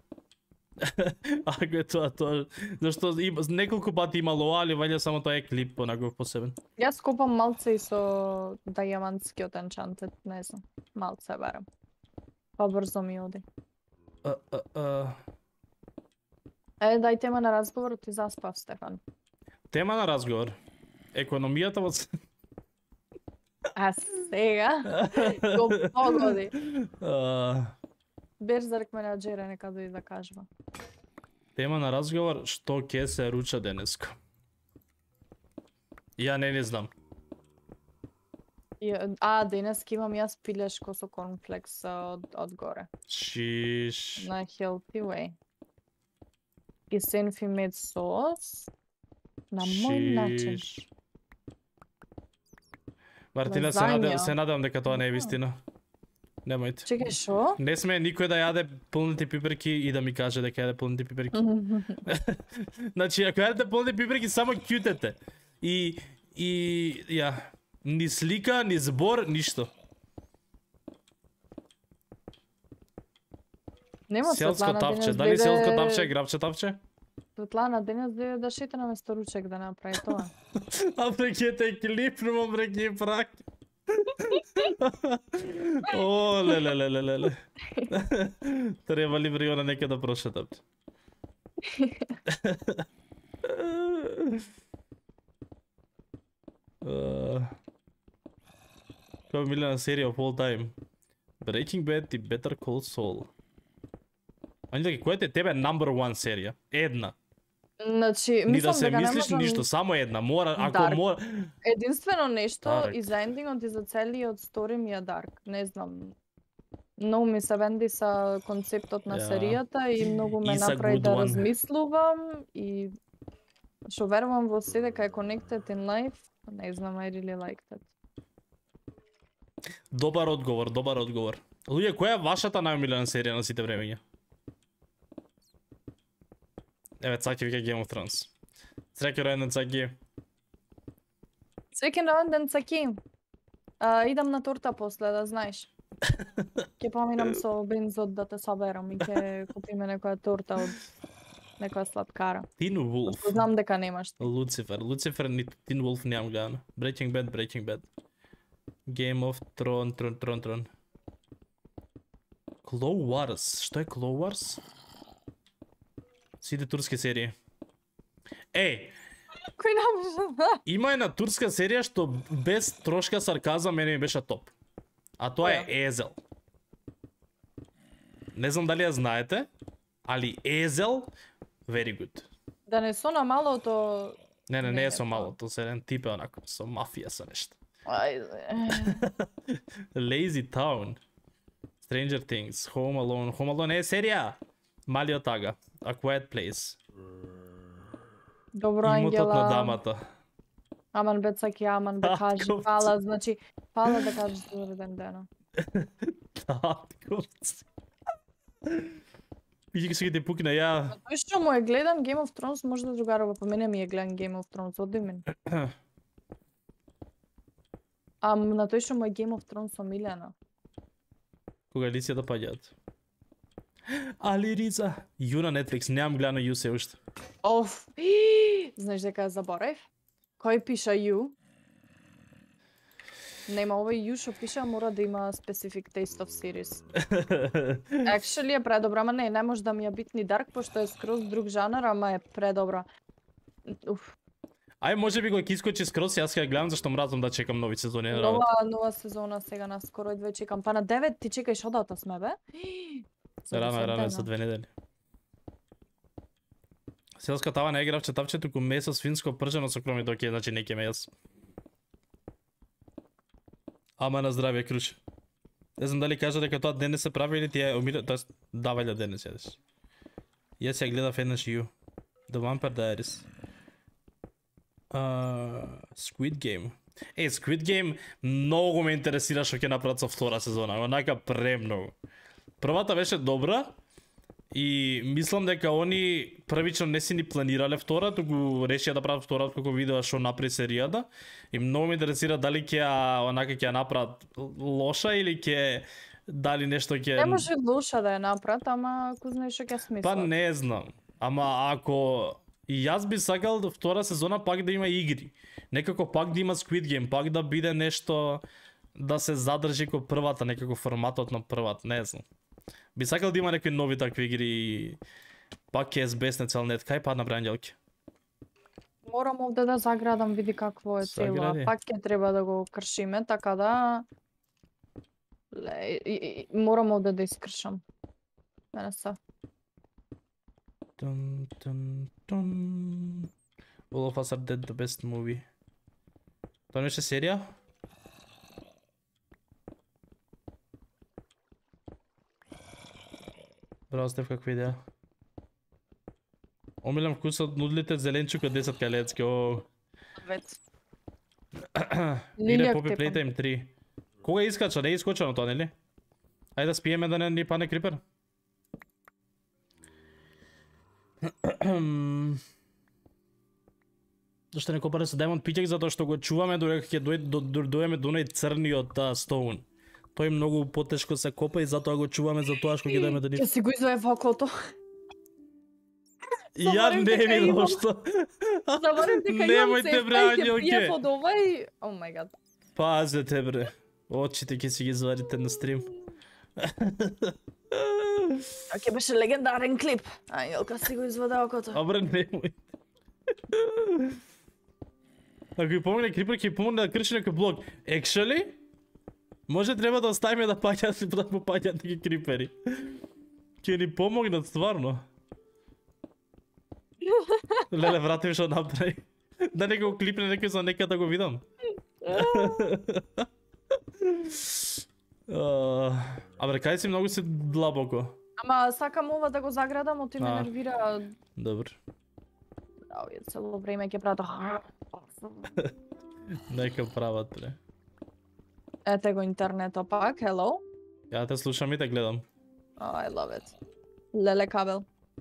Ако е тоа, зашто неколку пати имало о, али ваља само тоа е клип онаков посебен. Јас купам малце и со диамантскиот енчантет, не знам. Малце барам. Побрзо ми оди. Дај тема на разговор, ти заспав, Стефан. Тема на разговор. Економијата во А сега го погоди. Берзарк менаџера нека дојде да кажува. Тема на разговор, што ќе се руча денеска? Ја не знам. Денеска имам јас пилешко со корнфлекс од горе. Шиш. На healthy way. И сенфи мед сос. На мој начин. Мартина, се надевам дека тоа не е вистина. Немојте. Чекај, шо? Не сме никој да јаде полните пиперки и да ми каже дека јаде полните пиперки. Значи, ако јадете полните пиперки, само кјутете. И ја, ни слика, ни збор, ништо. Нема селско тапче, дали селско тапче, грабче тапче? Светлана денес дојде да шета на место ручек да направи тоа. Апрекете клипнувам преки прак. О, леле. Треба ли Бриона нека да прошетам. Која милена серија of all time? Breaking Bad и Better Call Saul. Ајде, која е тебе number one серија? Една. Значи, Ни да мислам се дека не мислиш можам... ништо, само една. Мора, ако Dark. мора... Единствено нешто Dark. и за ендингот и за целиот стори ми е Dark. Не знам. Многу ми се венди са концептот на серијата и многу ме It's a направи good да one. размислувам и што верувам во се дека е connected in life. Не знам, I really like that. Добар одговор. Луѓе, која е вашата најомилена серија на сите времења? Еве, Цаки вика Game of Thrones. Среќен ројнден, Цаки. Среќен ројнден, Цаки. Идам на торта после, да знаеш. Ќе поминам со бензот да те соберам и ќе купиме некоја торта од некоја сладкара. Тин Wolf. Знам дека немаш ти. Lucifer, ниту Тин Wolf немам гледано. Breaking Bad. Game of Thrones. Clone Wars. Што е Clone Wars? Сите турски серии. Кој напиша? Има една турска серија што без трошка сарказам мене ми беше топ. А тоа е Езел. Не знам дали ја знаете, али Езел very good. Да не со на малото... Не е со малото, се еден тип е онако, со мафија со нешто. Lazy Town. Stranger Things, Home Alone е серија. Малиот Ага, A Quiet Place. Добро, Имотот на Ангела. дамата. Аман бе Цаки, аман бе кажи. Фала, значи, фала да кажеш за роден дено. Татковци. Види се ги пукна ја. Тој што му е гледан Game of Thrones може да другарува, по мене ми е гледан Game of Thrones, одимен. На тој што му е Game of Thrones омилена. Кога лиција да паѓаат. Али Риза. Ю на Netflix, немам гледано Ю се уште. Оф. Знаеш дека ја заборев? Кој пиша Ю? Нема овој Ю што пиша, мора да има specific taste of series. Actually е предобра, ама не може да ми ја бит ни Dark, пошто е скроз друг жанр, ама е предобра. Уф. Ај, може би го ќе искочи скроз, јас ќе ја гледам зашто мразам да чекам нови сезони. Нова сезона сега наскоро едва чекам. Па на 9 ти чекаš одата сме бе? Рано е за 2 недели. Селска тава не играв четавче, туку месо свинско пржено со кроми доке, значи не ќе ме јас. Ама на здравје, Круш. Не знам дали кажа дека тоа денес се прави или ти е умира, тоест давајле денес јадеш. Јас ја гледав еднаш Ю. The Vampire Diaries. Squid Game. Squid Game многу ме интересира што ќе направат со втора сезона, онака премногу. Првата беше добра и мислам дека они првично не си ни планирале втора, туку решија да прават втора како видеа што напри серијата и многу ме интересира дали ќе онака ќе направат лоша или ќе дали нешто ќе. Не може лоша да ја направат, ама ако знаеш што ќе смислат. Па не знам. Ама ако и јас би сакал втора сезона пак да има игри. Некако пак да има Squid Game, пак да биде нешто да се задржи како првата, некако форматот на првата, не знам. Би сакал да има некакви нови такви игри. Пак ќе збесне цел нет. Кај падна Бранјелки? Морам овде да заградам, види какво е цело. Пак ќе треба да го кршиме, така да морам овде да искршам. Мене са. Dun, dun, dun. All of Us Are Dead, the best movie. Това не беше серија? Браво, Стеф, каква идеја? Омилям вкусот од нудлите зеленчук од 10 калецки. Вет. Иде Попи Playtime 3. Кога искача? Не е искочено тоа, нели? Ајде да спиеме да не ни пане крипер. Зашто не копаме со Diamond Pickaxe, затоа што го чуваме додека ќе дојдеме до оној црниот Stone. Тој многу потешко се копа и затоа го чуваме за тоа што ќе дојдеме до нив. Ќе си го изваја окото. Ја не видам што. Заборев дека немојте Бранјелке. Пие под овај. О мај гад. Пазете бре. Очите ќе си ги извадите на стрим. Ќе беше легендарен клип. Јелка си го изваде окото. Абре, немој. Ако ја помогне крипер, ќе помогне да крши некој блок. Actually, може треба да оставиме да попаѓаат неки крипери. Ќе ни помогнат стварно. Леле, врати ми што направи. Да не го клипне некој за нека да го видам. Абре, кај си многу си длабоко. Ама сакам ова да го заградам, оти ме нервира. Добро. Овие цело време ќе прават. Нека прават, бре. Ете го интернетот пак, hello. Ја те слушам и те гледам. Oh, I love it. Леле кабел.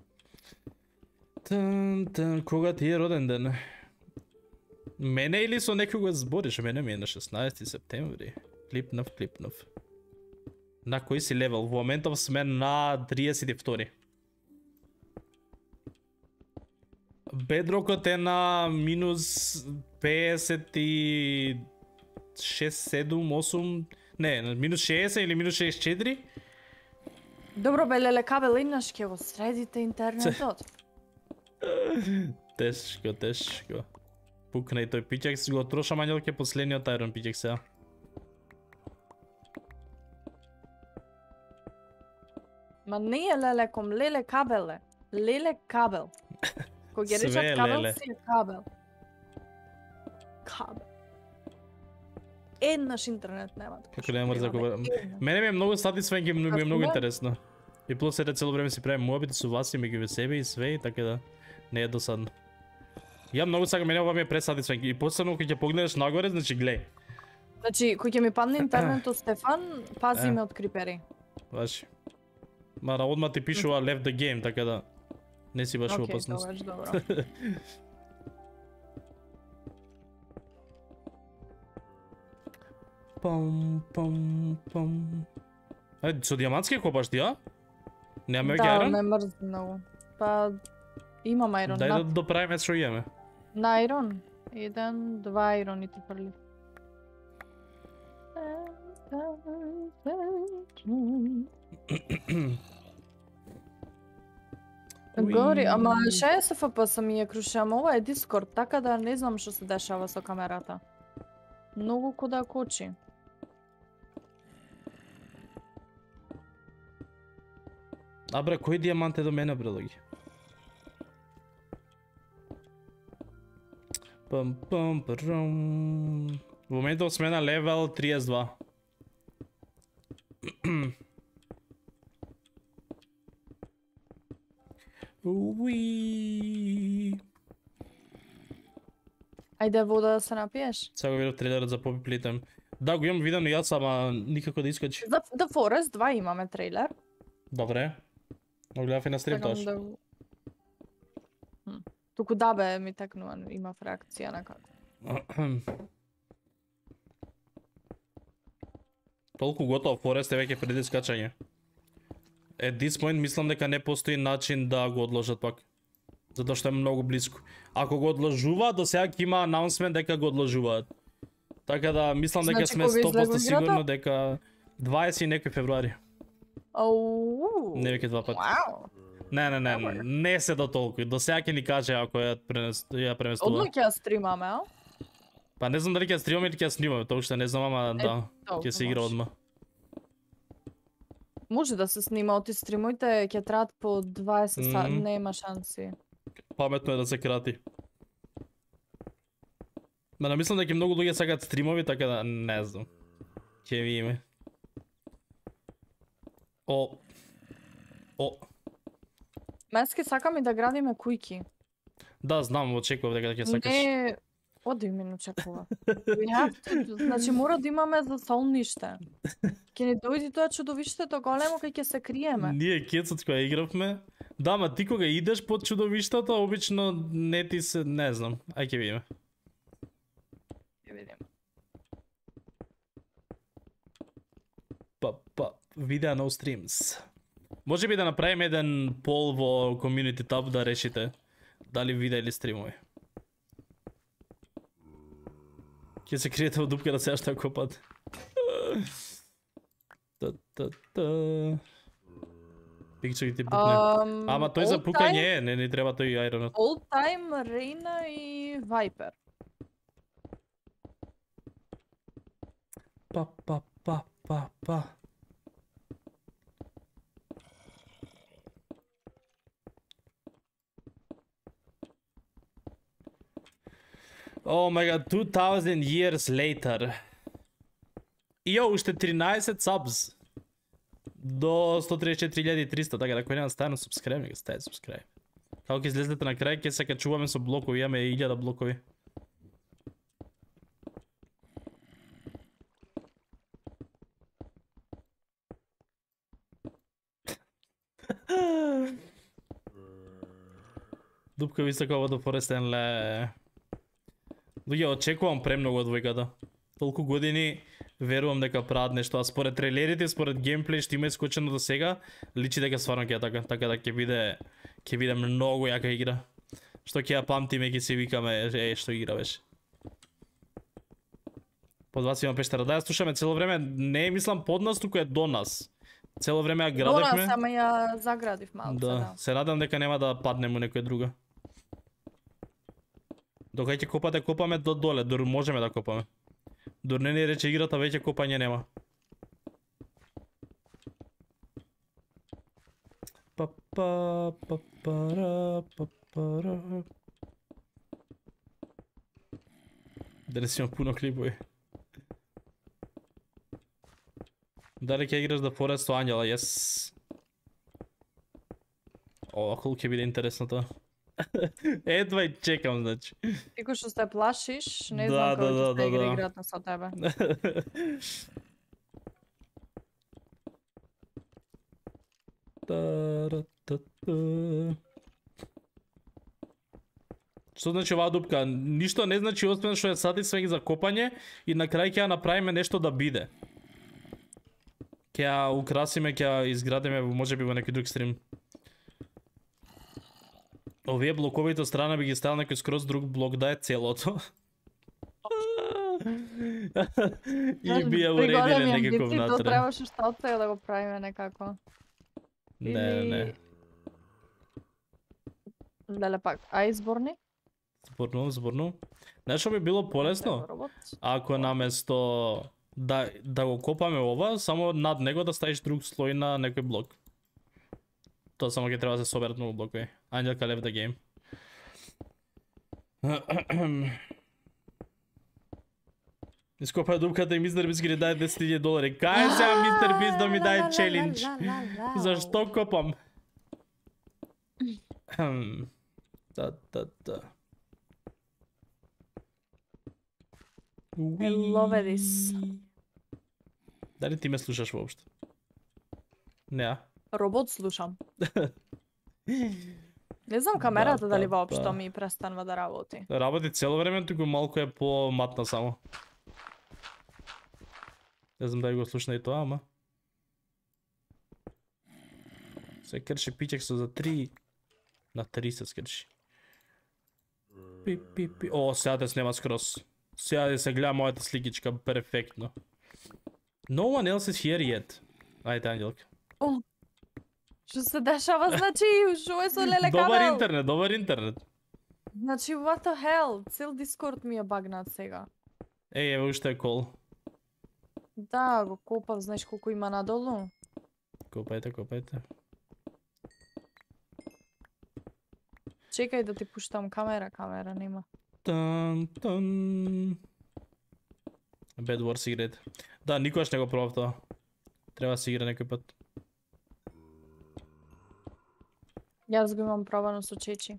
Кога ти е роден ден? Мене или со некого збориш? Мене ми е на 16 септември. Клипнав. На кој си левел? Во моментов сме на 32. Бедрокот е на минус 56, 7, 8... Не, минус 60 или минус 64? Добро бе, леле кабел, инаш ќе го средите интернетот. Тешко. Пукна и тој пичакс, го троша Мањелке последниот Iron пичакс сега. Ма не е лелеком, леле кабеле. Леле кабел. Кога ќе речат кабел, си е кабел. Кабел. Еднаш интернет нема. Како не мрза кога. Мене ми е многу satisfying и ми е многу интересно. И плюс е цело време си правим муабити со вас и меѓу себе и све и така да не е досадно. Ја многу сакам, мене ова ми е пресатисфајинг и посебно кога ќе погледнеш нагоре, значи глеј. Значи кога ќе ми падне интернетот, Стефан, пази ме од крипери. Баш. Мара одма ти пишува left the game, така да не си баш опасност. Окей, тоа добро. Пам. Ајде, со диамантски копаш ти, а? Нямаме Да, Iron? ме мрзи многу. Па имам Iron. Дај да доправиме што имаме. На Iron. 1, 2 Iron и ти фрли. Гори, ама ша е СФПС ми е круши, ама ова е Discord, така да не знам што се дешава со камерата. Многу ко да кочи. А бре, кој диамант е до мене, бре, логи? Пам пам парам. Во моментов сме на левел 32. Уи. Ајде вода да се напиеш. Сега го видов трейлерот за Poppy Playtime. Да, го имам видено јас, ама никако да искачи. За The Forest 2 имаме трейлер. Добре. Го гледав и на стрим тоаш. Туку да бе ми текнува, имав реакција на како. Толку готов Форест е веќе преди скачање. At this point мислам дека не постои начин да го одложат пак. Затоа што е многу близко. Ако го одложуваат, до сега ќе има анонсмент дека го одложуваат. Така да мислам дека сме 100% сигурно дека 20 и некој февруари. Оу. Не веќе 2 пати. Вау. Не се до толку. До сега ќе ни каже ако ја преместува. Одма ќе ја стримаме, а? Па не знам дали ќе стримаме или ќе снимаме, тоа уште не знам, ама да, ќе се игра одма. Може да се снима, оти стримоите ќе траат по 20 сати, нема шанси. Паметно е да се крати. Ма не мислам дека многу луѓе сакаат стримови, така да не знам. Ќе видиме. О. Менски сакам и да градиме кујки. Да, знам, очекував дека ќе сакаш. Не, оди ми очекува. Значи мора да имаме за солниште. Ќе ни дојди тоа чудовиштето големо кај ќе се криеме. Ние кецот кога игравме. Да, ма ти кога идеш под чудовиштето, обично не ти се, не знам. Ај ќе видиме. Ќе видиме. Видео no streams. Може би да направиме еден пол во community tab да решите дали видео или стримови. Ќе се криете во дупка да се што копат. Пикче ти букне. Ама тој за пукање не треба тој Ironот. All time, Reina и Viper. Па. Oh my god, 2000 years later. Ио, уште 13 subs. До 134.300, така да кој нема стајно subscribe, нека стајте subscribe. Како ќе излезете на крај, ќе се качуваме со блокови, имаме 1000 блокови. Дупка високо до Форестен ле. Луѓе, очекувам премногу од двојката. Толку години верувам дека прават нешто, а според трейлерите, според геймплей што има искочено до сега, личи дека стварно ќе така, така да ќе биде многу јака игра. Што ќе ја памтиме, ќе си викаме, што игра беше. Под вас има пештера. Да, ја слушаме цело време, не мислам под нас, туку е до нас. Цело време ја градевме. До нас, ама ја заградив малку. Да, се надам дека нема да паднеме некоја друга. Докај ќе копате, копаме до доле, дур можеме да копаме. Дур не ни рече играта, веќе копање нема. Денес има пуно клипови. Дали ќе играш да Forest со Ангела? Yes. О, колку ќе биде интересно тоа. Едва и чекам, значи. Ико што се плашиш, не знам како ќе се игра играта со тебе. Што значи оваа дупка? Ништо не значи освен што е сатисфаќање за копање и на крај ќе ја направиме нешто да биде. Ќе ја украсиме, ќе ја изградиме можеби во некој друг стрим. Овие блоковите од страна би ги ставил некој скроз друг блок да е целото. И би ја уредиле некако внатре. То требаше што од сега да го правиме некако. Не. Леле пак, а изборни? Зборно. Знаеш што би било полесно? Ако наместо да го копаме ова, само над него да ставиш друг слој на некој блок. Тоа само ќе треба да се соберат многу блокови. Ангелка left the game. Ископа дупката и Мистер Бист ги даде $10,000. Кај сега Мистер Бист да ми даде челендж? Зашто копам? Да. I love this. Дали ти ме слушаш воопшто? Не. Робот слушам. Не знам камерата дали воопшто ми престанува да работи. Работи цело време, туку малку е поматна само. Не знам дали го слушна и тоа, ама. Се крши пичек со за 3. На 3 се скрши. Пи. О, сега те снема скроз. Сега да се гледа мојата сликичка перфектно. No one else is here yet. Ајде, Ангелка. Што се дешава, значи, шо е со леле кабел? Добар интернет. Значи, what the hell? Цел Дискорд ми е багнат сега. Еве уште е кол. Да, го копав, знаеш колку има надолу? Копајте. Чекај да ти пуштам камера нема. Бad Wars игрете. Да, никогаш не го пробав тоа. Треба да се игра некој пат. Јас го имам пробано со Чечи.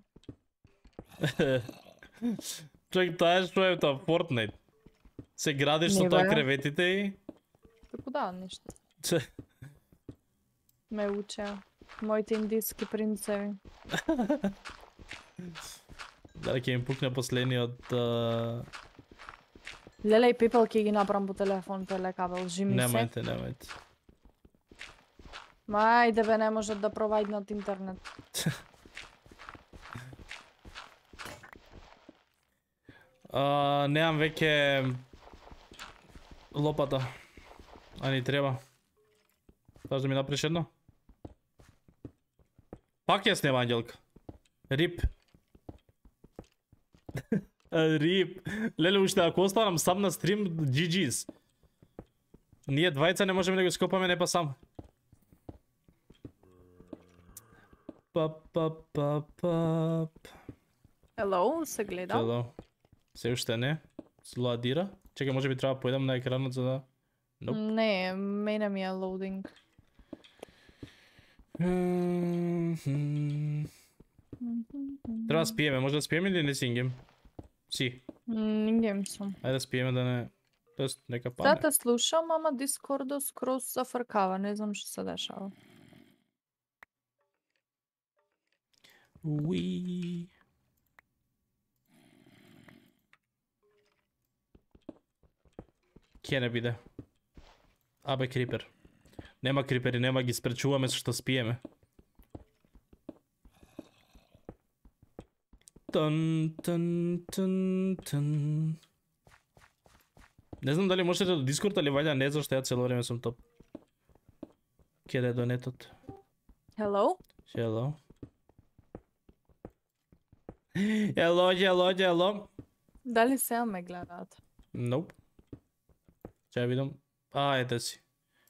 Човек, тоа е што е тоа, Fortnite. Се градиш со тоа креветите и... Тако да, ништо. Ме учеа. Моите индиски принцеви. Дали ќе им пукне последниот... Леле и пепел ќе ги направам по телефон, телекабел, жими се. Немајте. Мајде бе, не можат да провајднат интернет. Немам веќе лопата. А ни треба. Саш да ми направиш едно? Пак ја снема Ангелка. Рип. Рип. Леле, уште ако останам сам на стрим, GG's. Ние двајца не можеме да го скопаме, не па сам. Hello, се гледам. Hello. Се уште не. Сладира. Чекај, може би треба да појдам на екранот за да... Nope. Не, мене ми е лоудинг. Треба да спиеме, може да спиеме или не си ингем? Си. Ингем сум. Ајде да спиеме да не... Тоест, нека падне. Да те слушам, ама Дискордо скроз зафркава, не знам што се дешава. Уи. Ке не биде? Абе, крипер. Нема крипери, нема ги спречуваме со што спиеме. Тун. Не знам дали можете до Дискорд, али вајда не, зашто ја цело време сум топ. Ке да е донетот. Hello? Hello. Дали сега ме гледаат? Nope. Чај видам. Ете си.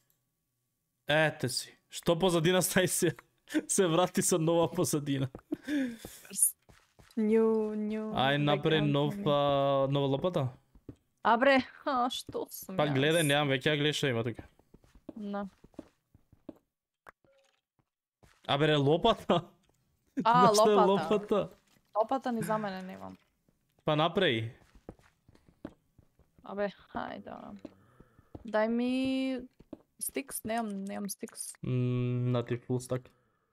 Што позадина стај се? Се врати со нова позадина. Ај напре нова лопата. Абре, што сум Па гледај, немам веќе, гледај што има тука. На. Абе, лопата. Лопата. Лопата ни за мене немам. Па направи. Абе, хајде. Дај ми стикс, немам стикс. На ти фул стак.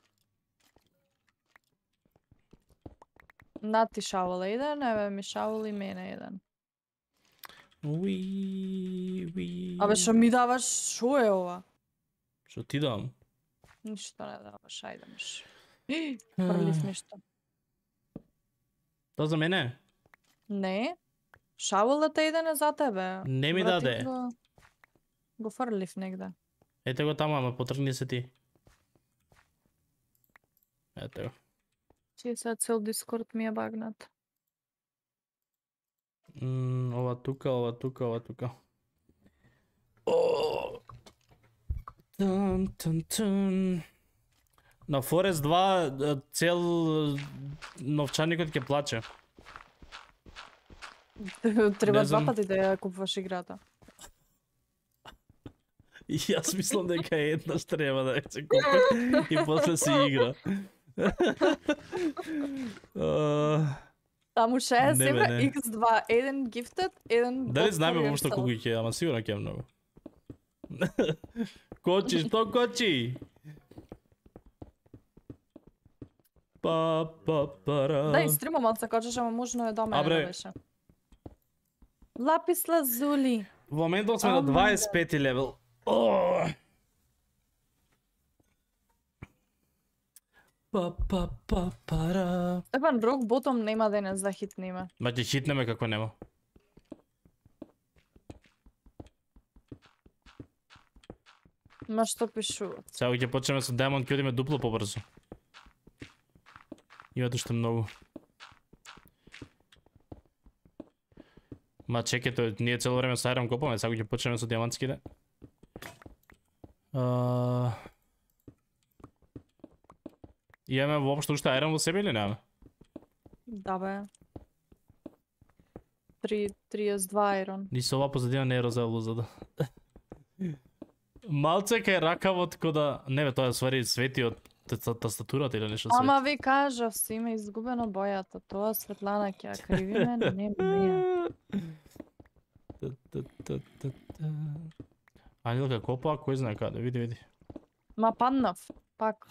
На ти шавол еден, еве ми шавол и мене еден. Уи. Абе, што ми даваш, шо е ова? Што ти дам? Ништо не даваш, ајде миш. Фрлив ништо. Тоа за мене? Не. Шаволата еден е за тебе. Не ми Вратив даде. Го фрлив негде. Ете го таму, ама потргни се ти. Ете го. Чи сега цел Дискорд ми е багнат. Ова тука, ова тука, ова тука. О! Тун, тун, тун. На Forest 2 цел новчаникот ќе плаче. Треба Не знам. два пати да ја купуваш играта. И јас мислам дека еднаш треба да ја се купи и после се игра. Таму 60 Не, бе, евра, не. X2, еден gifted, еден... Дали box знаеме for воопшто yourself. колку ќе, ама сигурно ќе е многу. Кочи, што кочи? Пара. Да, и стримомот се качаш, ама можно е до мене Абре. да беше. Лапис лазули. Во моментот сме Oh на my 25 левел. О! Пара. Степан, рок ботом нема денес да хитнеме. Ма ќе хитнеме како нема. Ма што пишуваат? Сега ќе почнеме со Diamond, ќе одиме дупло побрзо. Имате уште многу. Ма чекайте, ние цело време со Iron копаме, сега ќе почнеме со диамантските. Имаме воопшто уште Iron во себе или немаме? Да бе. 32 Iron. Ни со ова позадина не е розело за да. Малце кај ракавот кода... Не бе, тоа е свари свети од тастатурата или нешто свети. Ама ви кажав, си има изгубено бојата. Тоа Светлана ќе ја криви мене, не мене. Ангелка копа, кој знае каде, види, види. Ма паднав, пак.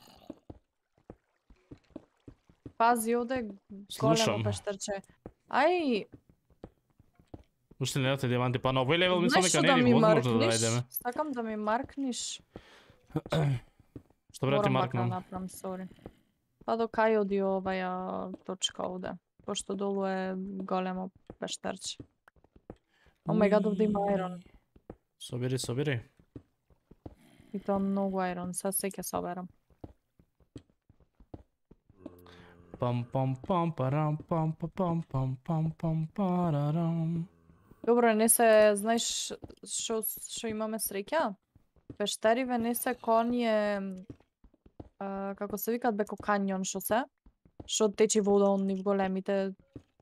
Пази, овде Слушам. големо пештерче. Ај, Уште не дате диаманти, па на овој левел мислам знаеш дека што не да е ми ни возможно да маркниш? најдеме. Сакам да ми маркниш. Што бре ти Морам маркнам? да направам, сори. Па до кај оди оваја точка овде. Пошто долу е големо пештерче. Омега да има Iron. Собери, собери. И тоа многу Iron, сега се ќе соберам. Пам пам пам парам пам пам пам пам пам парарам. Добро, не се, знаеш што имаме среќа? Пештериве не се коние, како се викаат беко канјон што се? Што течи вода од нив големите.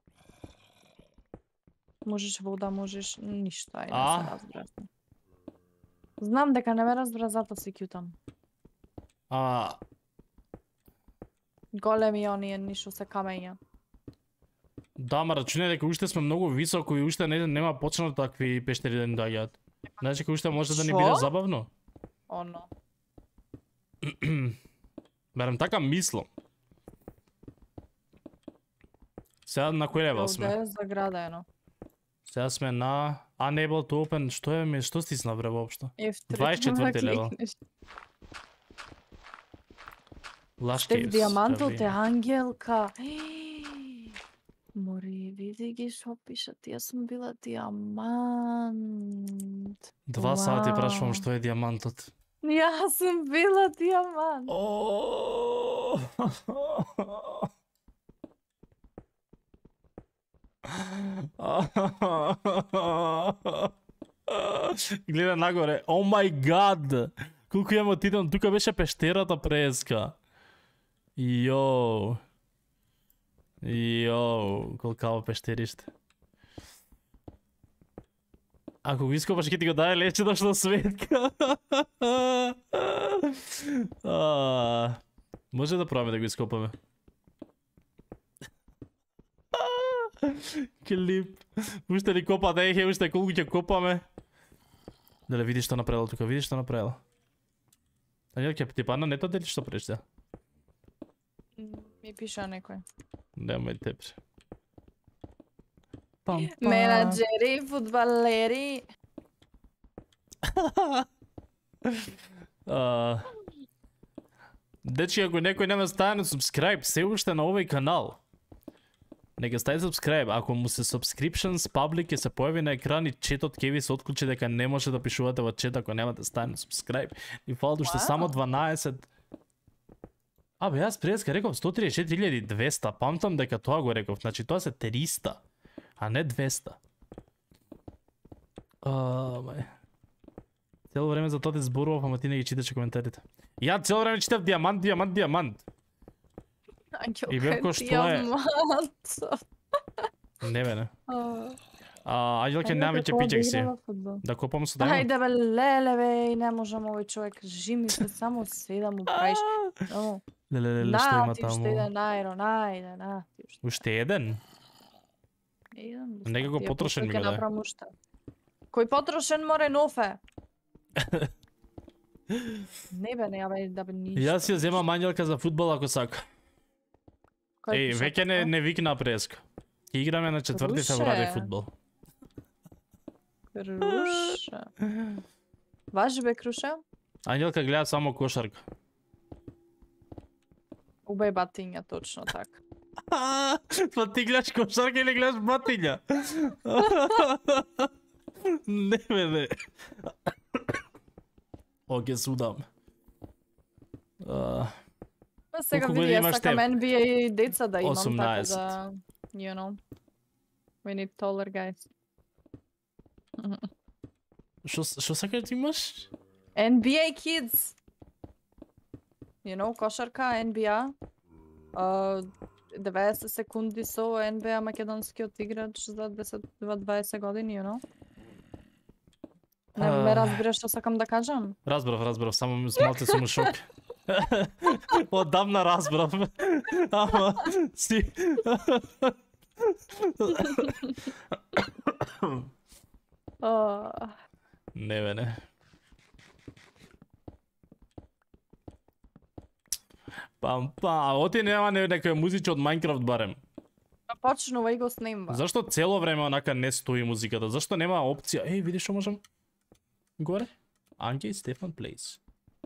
Можеш вода, можеш ништо, ајде А? се разбрав. Знам дека не ме разбра, зато си кјутам. Големи оние ништо се камења. Да, ма рачунај дека уште сме многу високо и уште нема почнато такви пештери да ни доаѓаат. Знаеш дека уште може да ни Шо? биде забавно? Оно. Барем така мислам. Сега на кој левел Овде сме? е заградено. Сега сме на Unable to open. Што е ми? Што стисна бре воопшто? F3 24 треба да левел. кликнеш. Лаш Стеф Caves, диамантот прави. е ангелка. Мори, види ги шо пишат. Јас сум била диамант. 2 сати Вау. прашувам што е диамантот. Јас сум била диамант. О! Гледа нагоре. О мај гад! Колку имам отидам, тука беше пештерата преска. Јоу. Јоу, колкаво пештериште. Ако го ископаш, ќе ти го даде лече дошла светка. Може да пробаме да го ископаме. Клип. Уште ли копа, да ехе, уште колку ќе копаме. Дали видиш што направила тука, видиш што направила. Ангел, ќе ти падна нето дели што преш сега? Ми пиша некој. Немој те пре. Менаджери, фудбалери. Дечки, ако некој нема ставен subscribe се уште на овој канал, нека стави subscribe. Ако му се subscriptions public ќе се појави на екран и четот ќе ви се отклучи дека не може да пишувате во чет ако немате ставен subscribe. И фалат уште само 12. Абе, јас преска реков 134.200, памтам дека тоа го реков, значи тоа се 300, а не 200. Цело време за тоа те зборував, ама ти не ги читаше коментарите. Ја цело време читав диамант. И бев кој што е... Не бе, не. Ајде нема ќе пичек си. Да копам со дајма. Ајде бе, леле бе, не можам овој човек. Жими се само се да му правиш. Леле, што има таму? Уште еден, најде. Уште еден? Некако потрошен ми го дај. Кој потрошен море нофе? Не бе, да бе ништо. Јас ја земам Анјелка за фудбал ако сака. Веќе не викна преска. Ќе играме на 4 февруари фудбал. Круша. Важи бе, Круша? Анјелка гледа само кошарка. Убај батиња, точно така. Па ти гледаш кошарка или гледаш батиња? Не бе. Оке судам. Сега види, јас сакам NBA деца да имам, 18. така да, you know, we need taller guys. Шо сакаш да имаш? NBA kids. You know, кошарка, NBA. 90 секунди со NBA македонскиот играч за 20 години, you know. Не ме разбираш што сакам да кажам? Разбрав, само малце сум у шок. Одамна разбрав. Ама си. Не бе, не. Оти нема некој музиче од Minecraft барем. Почнува и го снимва. Зашто цело време онака не стои музиката? Зашто нема опција? Видиш што можам? Горе? Анке Стефан Плейс.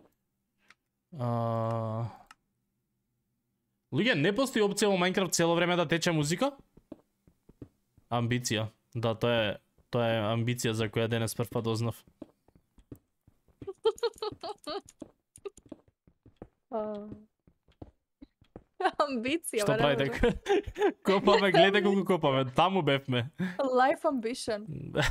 Луѓе, не постои опција во Minecraft цело време да тече музика? Амбиција. Да, тоа е амбиција за која денес прв пат дознав. Амбиција, што правите? Копаме, гледај колку копаме. Таму бевме. Life ambition.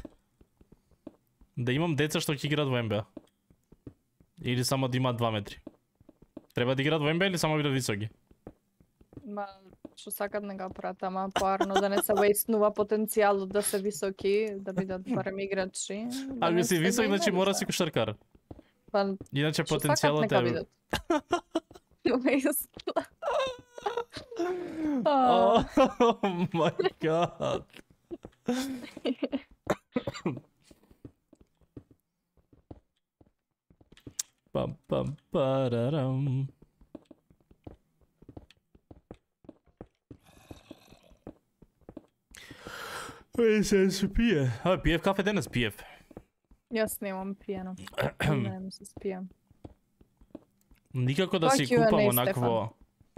Да имам деца што ќе играат во NBA. Или само да имаат 2 метри. Треба да играат во NBA или само бидат високи? Ма, што сакат не го прават, ама поарно да не се вејснува потенцијалот да се високи, да бидат барем играчи. Ако си висок, значи мора си кошаркар. Иначе потенцијалот е... Oh my god. Pam pararam. Се пие. Пиев кафе денес, пиев. Јас немам пиено. Не се спијам. Никако да си купам онакво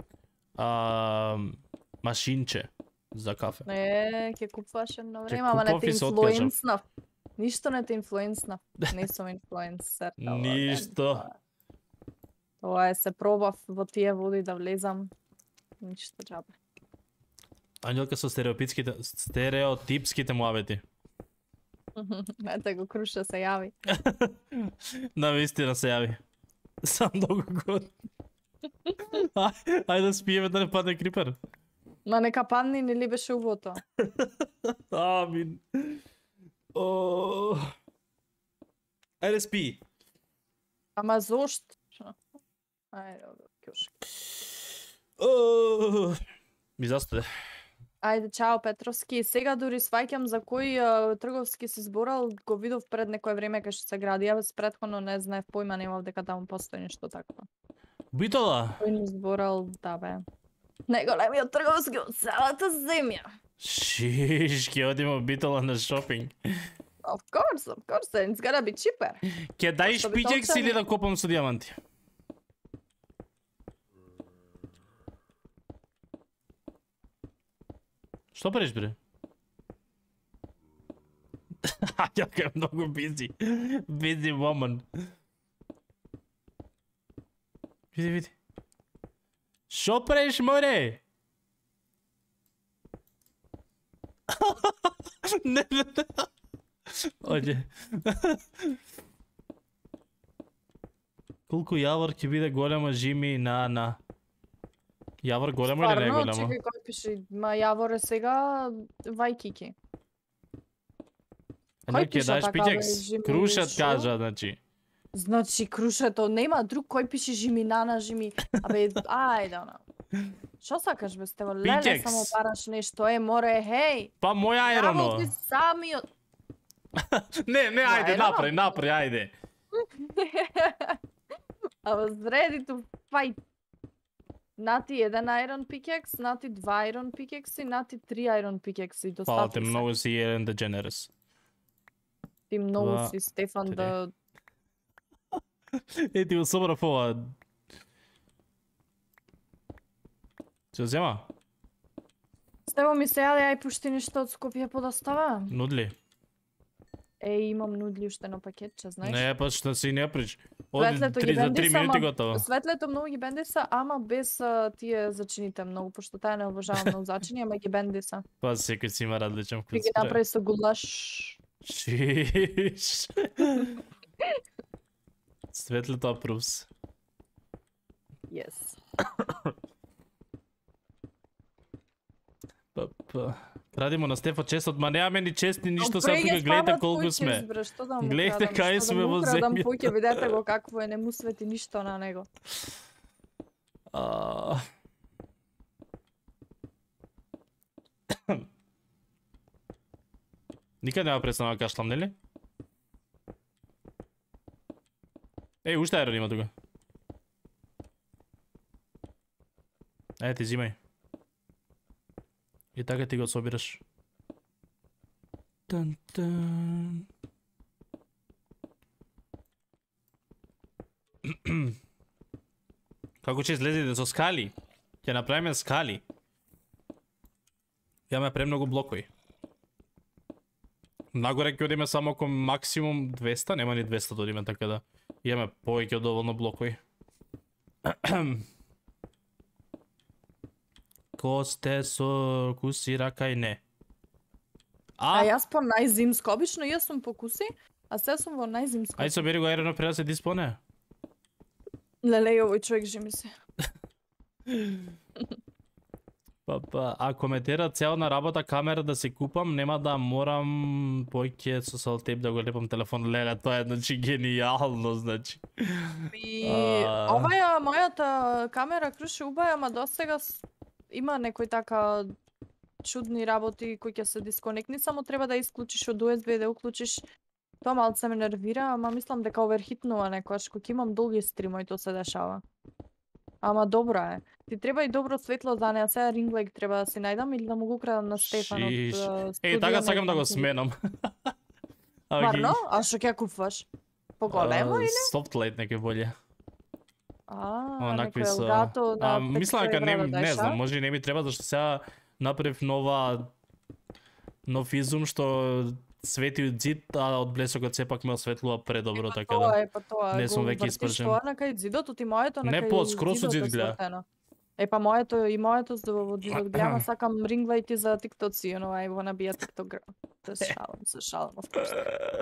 машинче за кафе. Не, ќе купуваш едно време, ама не те инфлуенснав. Ништо не те инфлуенснав. Не сум инфлуенсер. Ништо. Тоа е, се пробав во тие води да влезам. Ништо џабе. Анјелка со стереотипските муавети. Ете го Круша се јави. Навистина се јави. Сам многу год. Ајде да спиеме да не падне крипер. Ма нека падне, не ли беше убото? Амин. Ајде спи. Ама зошто? Ајде, кјушки. Ми застуде. Ајде, чао Петровски. Сега дури сваќам за кој трговски си зборал, го видов пред некое време кај што се гради. Јас претходно не знаев, појма немав дека таму постои нешто такво. Битола? Кој ни зборал, да бе. Најголемиот трговски од целата земја. Шиш, ќе одиме Битола на шопинг. Of course. of course, it's gonna be cheaper. Ке даиш Што би пичекс толчани? или да копам со дијаманти? Што правиш, бре? Јака е многу busy. Busy woman. Види, види. Шо правиш, море? Не, не, не. Оđe. Колку јавор ќе биде голема Жими на. Јавор големо или не Стварно, големо? чекај кој пише, ма Јаворе сега Вајкики. Не, ќе пиша даш така, пичекс. бе, Жими, Крушат шо? кажа, значи. Значи, крушето, нема друг кој пише Жиминана, Жими. Абе, ајде, она. Шо сакаш, бе, Стево? Леле, Пичекс. само бараш нешто, море, хеј. Па мој аероно. Работи самиот. Не, ајде, Аероно? напри, ајде. Ама зреди ту фајт. Нати 1 Iron Pickaxe, нати 2 Iron Pickaxe, нати 3 Iron Pickaxe. Фала те Достатни се. многу си Елен DeGeneres. Ти многу Два, си Стефан три. да... Ти го собра фова. Се зема? Стево ми се јаде, ај пушти нешто од Скопје подостава. Нудли? Имам нудли уште на пакетче, знаеш? Не, па што си не прич. Оди Светлето ги за 3 бендиса, минути ама готово. Светлето многу ги бендиса, ама без тие зачините многу, пошто таа не обожавам многу зачини, ама ги бендиса. Па секој си има различен И вкус. ги направи со гулаш. Шиш. Светлето апрувс. Yes. Па. Радимо на Стефа честот, ма немаме ни честни ништо, сега Преге тука гледате спават колку куќи, сме. избре, што да му Гледайте крадам, кај што сме да му во крадам земјата. куќе, видете го какво е, не му свети ништо на него. А. Никад нема престанува кашлам, нели? Уште аерон има тука. Ти зимај. И така ти го собираш. Тан. Како ќе излезете со скали? Ќе направиме скали. Имаме премногу блокови. Нагоре ќе одиме само кон максимум 200, нема ни 200 да одиме, така да имаме повеќе од доволно блокови. Ко сте со куси рака и не. А јас по најзимско, обично јас сум по куси, а се сум во најзимско. Ај собери го аерено пред да се диспоне. Леле, овој човек жи ми се. Па, ако ме тера цел на работа камера да се купам, нема да морам поќе со салтеп да го лепам телефон. Леле, тоа е значи генијално, значи. И оваа мојата камера круши убаја, ама досега има некои така чудни работи кои ќе се дисконектни, само треба да исклучиш од USB да уклучиш. Тоа малце ме нервира, ама мислам дека оверхитнува некојаш кога имам долги стримови тоа се дешава. Ама добра е. Ти треба и добро светло за неа, сега ring light треба да си најдам или да му го крадам на Стефан од студио. Така сакам да го сменам. Варно? А што ќе купуваш? Поголемо или? Soft light некој боле. Некој Elgato на 500 мислам дека евра да не знам, може и не ми треба, зашто сега направив нов изум што свети од зид, а од блесокот сепак ме осветлува предобро, така да. Тоа не сум веќе испржен. Тоа на кај зидот, и моето на кај Не, скрос од зид гледа. Па моето и моето во зидот гледам, сакам ring light за тиктоци, I wanna be a TikTok girl. Се шалам, of course.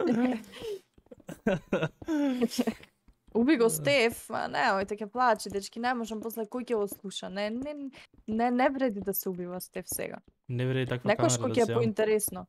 Уби го Стеф, ојте ќе плаче, дечки, не можам после кој ќе го слуша. Не вреди да се убива Стеф сега. Не вреди таква камера Некош кој да ќе се. е поинтересно.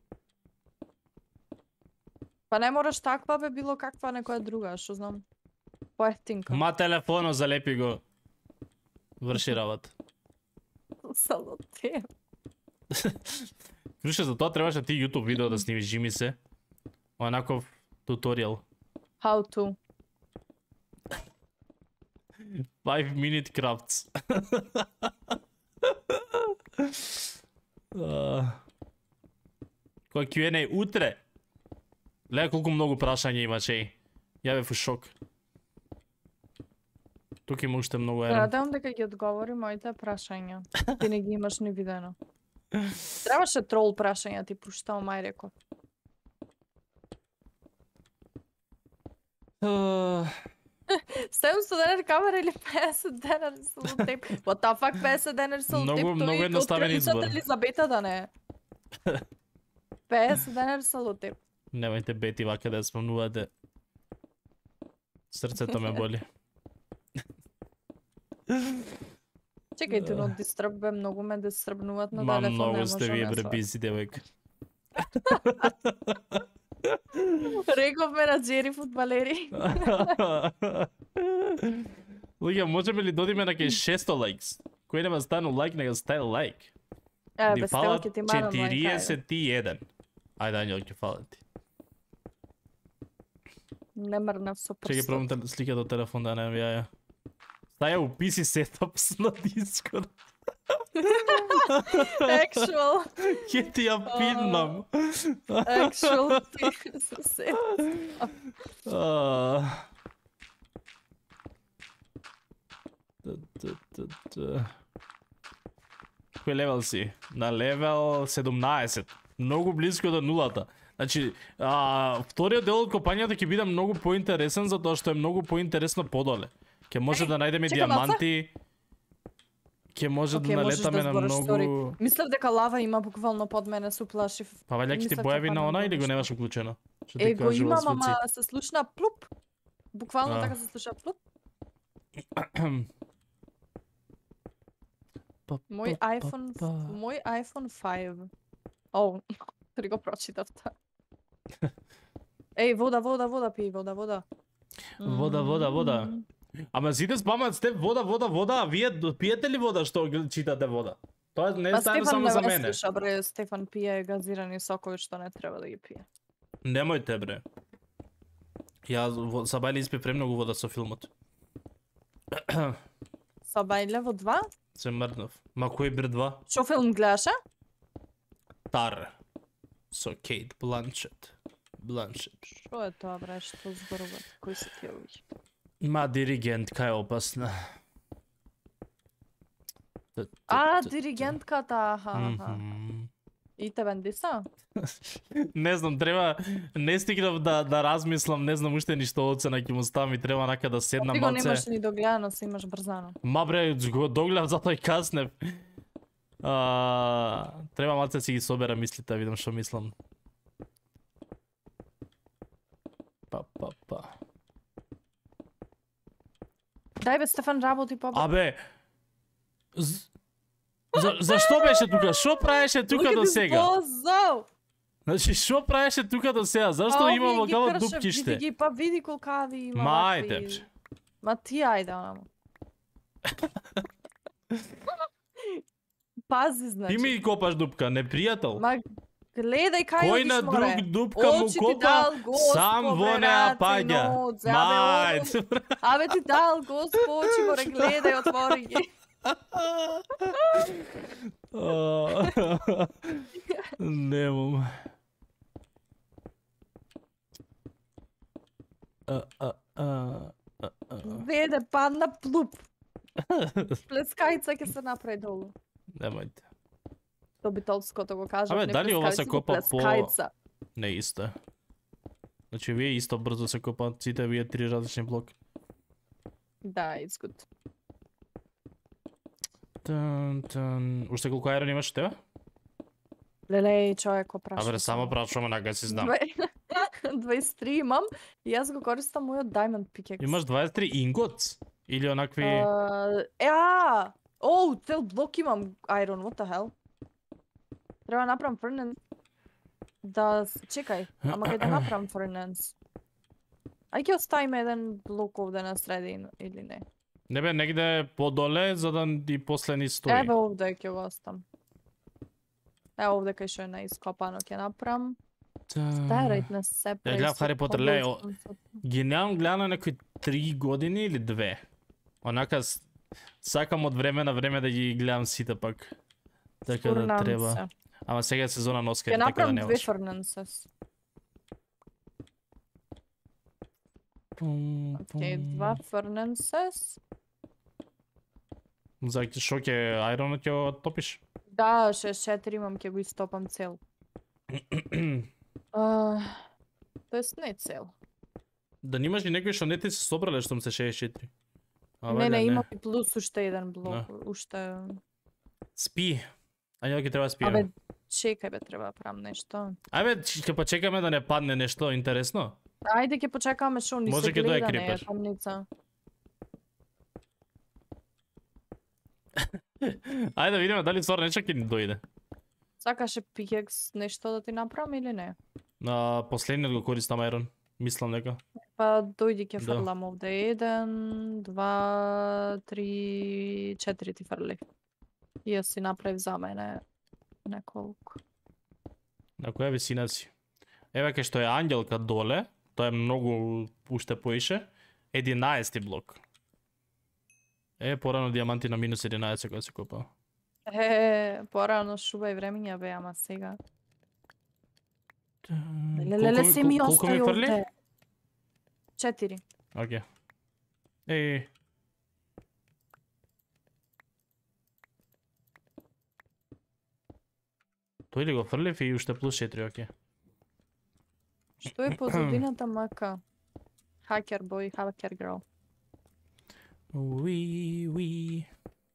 Па не мораш таква, бе, било каква некоја друга, што знам. Поевтинка. Ма телефоно залепи го. Врши работа. Само те. Круше, за тоа требаше ти YouTube видео да снимиш, Жими се. Онаков туторијал. How to. 5-minute crafts. Кој Q&A утре? Гледай колку многу прашања има, чеј. Ја бев у шок. Тук има уште многу ерон. Надевам дека ги одговори моите прашања. Ти не ги имаш ни видено. Требаше трол прашања ти пуштал мај реко. 700 денар камера или 50 денар салутеп? What the fuck, 50 денар салутеп? Многу едноставен избор. Елизабета да не е. 50 денар салутеп. Немајте бети вака да спомнувате. Срцето ме боли. Чекајте, но дистрб бе, многу ме дистрбнуваат на Ма телефон. многу сте вие бребизи, девојка. Рековме на Джери фудбалери. Луѓе, можеме ли додиме на кај 600 лайкс? Кој нема стану лайк, нега стај лайк. Е, Ни без фалат телки ти марам лайк. 41. Ајде, Анјел, ќе фалат ти. Не мрнав со Чекай, прстот. пробам слика до телефон да немам јаја. Стаја уписи сетапс на Discord. Actual. Ке ти ја пиннам. Actual се. Кој левел си? На левел 17. Многу близко до нулата. Значи, вториот дел од копањата ќе биде многу поинтересен затоа што е многу поинтересно подоле. Ќе може да најдеме чекам, диаманти. Ќе може да налетаме на многу... Мислев дека лава има буквално под мене, се уплашив. Па ваljа ќе ти Мислев појави дека на падам она во или го нешто. немаш уклучено? Што ти Е, го кажува имам, звуци? ама се слушна плуп. Буквално А. така се слуша плуп. Мој iPhone 5. Оу, три го прочитав та. Еј, вода пи, вода. Вода. Ама сите спамат сте вода, а вие пиете ли вода што читате вода? Тоа не Па стане Стефан само не за ме мене. слуша, бре, Стефан пие газирани сокови што не треба да ги пие. Немојте, бре. Ја Сабајле испи премногу вода со филмот. Сабајле во 2? Се мрднав. Ма кој бре 2? Шо филм гледаше? Тар. Со Кейт Бланчет. Шо е тоа, бре, што зборуват? Кои се тие луѓе? Ма диригентка е опасна. Диригентката, аха. И тебе диса? Не знам, треба не стигнав да размислам, не знам уште ништо оцена ќе му ставам и треба нака да седнам Ти го малце. немаш ни догледано, се имаш брзано. Ма бре, го догледав затоа и каснев. Треба малце си ги собера мислите, да видам што мислам. Па. Дај бе, Стефан работи по... Абе, зашто беше тука? Шо правеше тука до сега? Бозо! Значи, шо правеше тука до сега? Зашто има вакаво дупкиште? Види ги, па види колкави има. Ма вакви. ајде, бже. Ма ти ајде, анамо. Пази, значи. Ти ми копаш дупка, непријател. Ма гледај кај Кој одиш, на море. друг дупка му Очи ти копа, дал Госпо, сам во бре, неа раци, паѓа. ноце, Мајд. Абе ти дал Госпо, очи, море, гледај, отвори ги. Немам. Веде, падна плуп. Плескајца ќе се направи долу. Немајте. Добитолското го кажав. Абе, не дали ова се плескајца, копа по- плескајца. Не исто. Значи, вие исто брзо се копаат сите, вие три различни блоки. Да, it's good. Уште колку аерон имаш тебе? Леле, човеко прашам. Абе, само прашувам, нека си знам. 23 имам и јас го користам мојот Diamond Pickaxe. Имаш 23 инготс? Или онакви... Цел блок имам Iron, what the hell? Треба направам furnace. Чекај, ама кај да направам furnace? Ај ќе оставиме еден блок овде на среди или не? Не бе, негде подоле, за да и после ни стои. Еве овде ќе го оставам. Ево овде кај што е наископано ќе направам. Старајт на се. Ја гледав Хари Потер, ле, ги немам гледано некои 3 години или 2. Онака, сакам од време на време да ги гледам сите пак. Така да треба. Ама сега е сезона на Оскар, Ќе така да направам не 2 може. furnaces. Окей, 2 furnaces. За шо ќе айронот ќе го топиш? Да, 6-4 имам, ќе го истопам цел. Тоест не цел. Да немаш и некој што не ти се собрале што се 64. Не, имам и плюс уште еден блок, уште... Спи. Ајде ќе треба спиеме. Абе, чекај бе, треба да правам нешто. Ајде, ќе почекаме да не падне нешто интересно. Ајде ќе почекаме шо ни Може се ќе дое гледа, не е крипер. тамница. Ајде да видиме дали стварно нешто ќе ни дојде. Сакаше пикекс нешто да ти направам или не? Последниот го користам Айрон. Мислам дека. Па дојди ќе Да. фрлам овде 1, 2, 3, 4 ти фрли. И ја си направив за мене неколку. На која висина си? Еве кај што е ангелка доле, тоа е многу уште поише. 11 блок. Порано диаманти на минус 11 кога се копа. Порано шуба и времења бе, ама сега. Колку се ми колку остај фрли? овде. 4. Океј. Тој ли го фрлив и уште плюс 4, океј. Што е позадината мака? Хакер бој, хакер грл. We.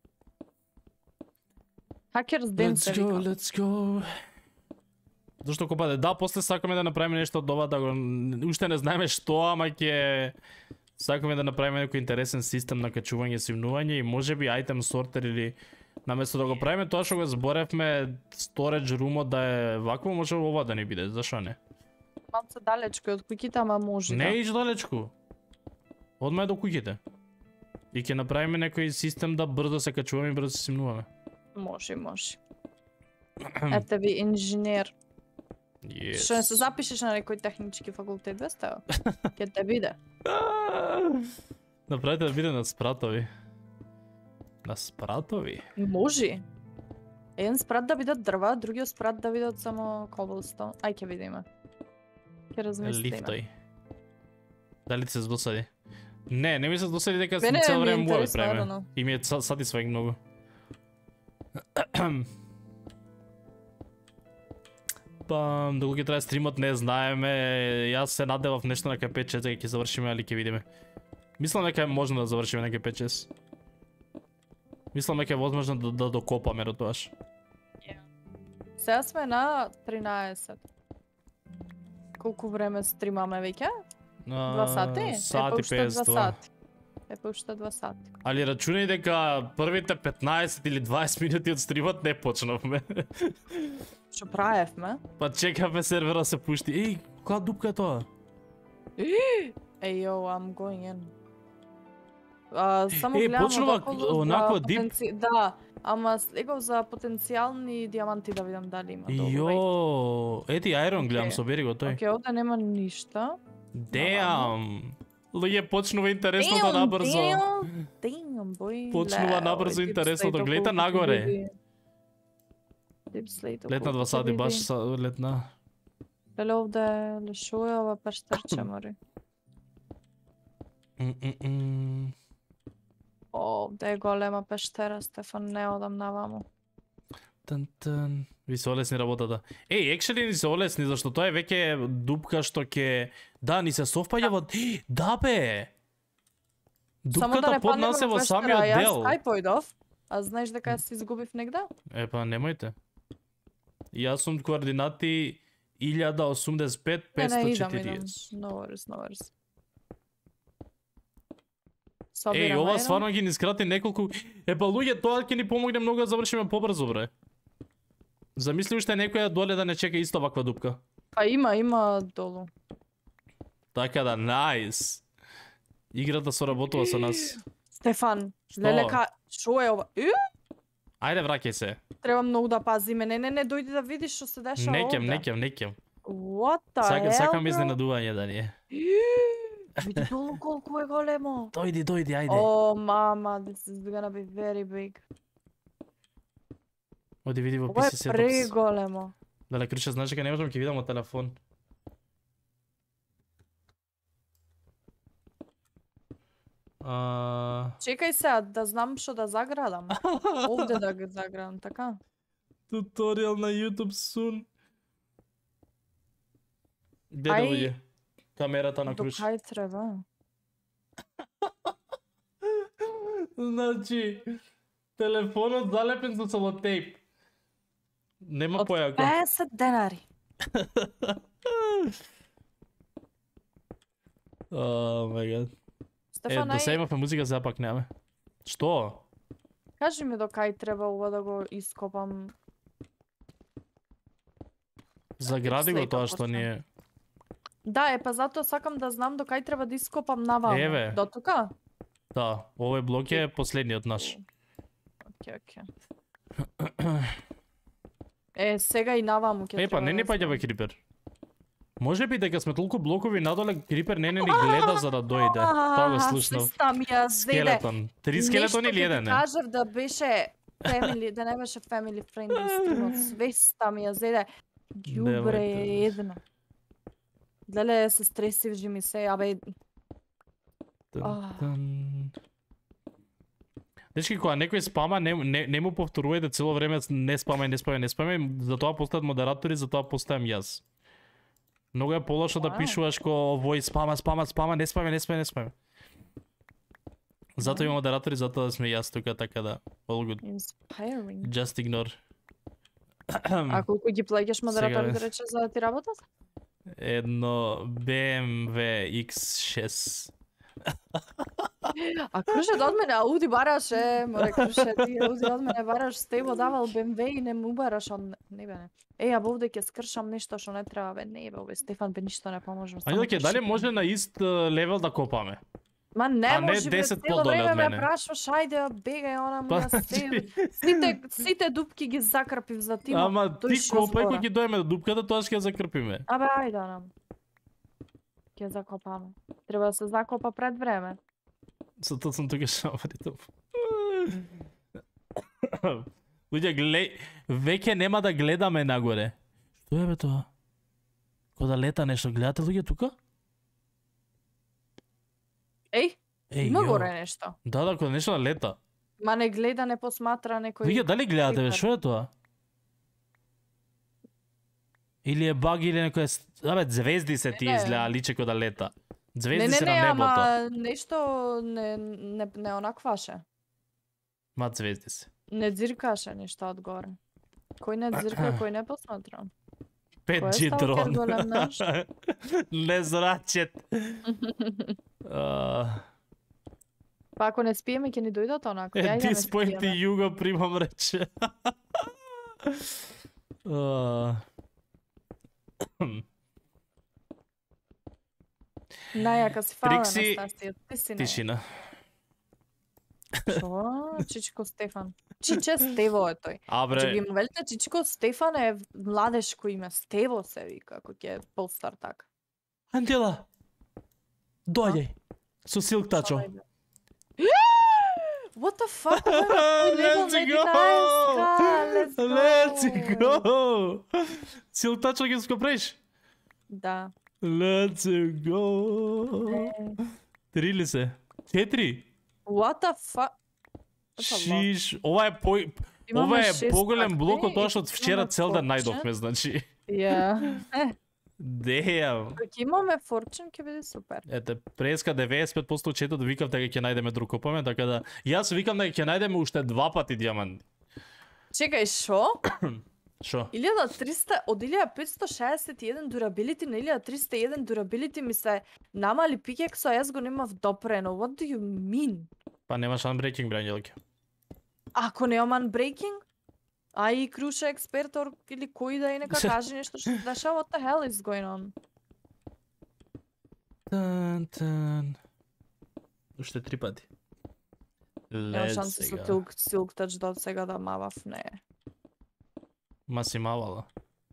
Хакерс ден Let's се go, вика. let's go. Зошто копаде? Да, после сакаме да направиме нешто од ова, да го... Уште не знаеме што, ама ќе... Сакаме да направиме некој интересен систем на качување и симнување и можеби item sorter или... Наместо да го правиме тоа што го зборевме, storage room да е вакво, може ова да не биде, зашо не? Малце далечко од куќите, ама може Не да. иш далечку. Одма е до куќите. И ќе направиме некој систем да брзо се качуваме и брзо се симнуваме. Може. Ете ви инженер. Што не се запишеш на некој технички факултет, весте? Ќе те биде. Направите да биде на спратови. На спратови? Може. Еден спрат да бидат дрва, другиот спрат да бидат само cobblestone. Ај ќе видиме. Ќе размислиме. Лифтој. Дали ти се досади? Не ми се досади дека Мене цело ми е време мора да интересно, правиме. наravno. И ми е satisfying многу. Па, доколку ќе трае стримот не знаеме. Јас се надевав нешто на кај 5-6 дека ќе завршиме, али ќе видиме. Мислам дека е можно да завршиме на кај 5-6. Мислам дека е возможно да докопаме до тоаш. Сега сме на 13. Колку време стримаме веќе? 2 сати? Сат и 2 50. сати. Уште 2 сати. Али рачунај дека првите 15 или 20 минути од стримот не почнавме. Што правевме? Па чекаме сервера се пушти. Еј, која дупка е тоа? Ей, yo, I'm going in. Само Е, гледам почнува околу онакво за дип? Да, ама слегав за потенцијални диаманти да видам дали има долу. Јо, ети Айрон гледам, Океј. собери го тој. Океј, овде нема ништа. Damn. Луѓе почнува интересното набрзо. Damn, бој. Почнува набрзо интересното, гледајте нагоре. Летна 2 сати, баш летна. Леле овде, шо е ова пештерче, мори? Овде е голема пештера, Стефан, не одам наваму. Тан. Ви се олесни работата. Еј, actually ни се олесни, зашто тоа е веќе дупка што ќе... Да, ни се совпаѓа во... Да бе! Дупката под нас е во самиот дел. Јас кај појдов, а знаеш дека се изгубив негде? Па немојте. Јас сум координати 1085 идам. 540. No worries. Еј, ова стварно ги ни скрати неколку... Па луѓе, тоа ќе ни помогне многу да завршиме побрзо, бре. Замисли уште некоја доле да не чека исто ваква дупка. Па има долу. Така да, најс. Играта соработува со нас. Стефан, Што? леле шо е ова? Ајде, враќај се. Треба многу да пазиме. Не, дојди да видиш што се дешава овде. Некем. What the hell, Сакам bro? изненадување да ни е. Види долу колку е големо. Дојди, ајде. Oh, mama, this is gonna be very big. Оди види во Ова е PC setups. преголемо. Дале, Крче, знаеш дека не можам ќе видам од телефон. Чекај сега да знам што да заградам. Овде да го заградам, така? Туторијал на YouTube soon. Где да Ај, уѓе? Камерата на До круш. кај треба? Значи, телефонот залепен со целотейп. Нема Од појако. 50 денари. Oh my god. Стефан, До сега имавме музика, сега пак немаме. Што? кажи ми до кај треба ова да го ископам. Загради го Слека тоа што почнем. ни е. Да, па затоа сакам да знам до кај треба да ископам наваму. Еве. До тука? Да, овој блок е последниот наш. Окей. Сега и наваму ќе Епа, не да паѓа знам. бе Крипер. Може би дека сме толку блокови надоле, Крипер не ни гледа за да дојде. Тоа го слушнав. Свеста ми ја зеде. Скелетон. 3 скелетони или еден Нешто е? кажав да беше family, да не беше family friendly стримот. Свеста ми ја зеде. Ѓубре Немојте. едно. Леле се стресивжи ми се, абе Дечки, кога некој спама, не му повторувајте цело време не спамај, затоа постаат модератори, затоа постаам јас. Многу е полошо да пишуваш ко овој спама, не спамај. Затоа има модератори, затоа да сме јас тука, така да, all good. inspiring. Just ignore. А колку ги плаќаш модератори Сега, да рече за да ти работат? Едно BMW X6. А Круше од мене Ауди бараше, море Круше, ти Ауди од мене бараш, с тебе давал BMW и не му бараш, не бе не. Ја овде ќе скршам нешто што не треба, бе, не бе, ове Стефан бе ништо не поможам. Ајде ќе дали може на ист левел да копаме? Ма не а не може, бе, 10 цело подоле време од ме мене. прашуваш, ајде, бегај, она му Па, ја се... Сите дупки ги закрпив за тима. Ама ти копај кога ќе дојме до дупката, тоа ќе ја закрпиме. Абе, ајде, нам. Ќе закопаме. Треба да се закопа пред време. Затоа сум тука шаваритов. Луѓе, веќе нема да гледаме нагоре. Што е бе тоа? Ко да лета нешто, гледате луѓе тука? Еј, има горе нешто. Да, кога нешто да лета. Ма не гледа, не посматра некој... Луѓе, дали гледате бе, што е тоа? Или е баг или некој... Абе, звезди се ти Не, не. изгледа, личе ко да лета. Звезди Не, се на небото. ама нешто не онакваше. Ма звезди се. Не дзиркаше нешто одгоре. Кој не дзирка, кој не посматра. 5G сталкер дрон. голем наш? Незрачет. Па ако не спиеме, ќе ни дојдат онако. Ја At идеме this point спиеме. и Југо примам рече. Најака си фала, Трикси, Анастасија. Ти си Тишина. Шо? Чичко Стефан. Чиче Стево е тој. Абре, Че ги му велите Чичко Стефан е младешко име. Стево се вика, ако ќе е постар така. Ангела. Дојај. Со силк тачо. What the fuck? Let's Let's go. Силк тачо ги скопреш? Да. Let's go. 3 ли се? 4? What the fuck? Шиш, ова е Имаме ова е шест поголем такви блок од тоа што и вчера имаме цел ден Fortune. најдовме, значи. Ја. Damn. Ако имаме Fortune, ќе биде супер. Ете, преска 95% четот викав дека ќе најдеме друг копаме, така да јас викам дека ќе најдеме уште 2 пати дијаманти. Чекај, шо? Шо? 1300 од 1561 durability на 1301 durability ми се намали пикексо, а јас го немав допрено. What do you mean? Па немаш unbreaking, Брањелке. Ако немам unbreaking? А и Круша експертор или кој да и нека каже нешто што се дешава, what the hell is going on? Тан. Уште 3 пати. Нема Лед шанси со сега. Silk Touch до сега да мавав, не. Ма си мавала.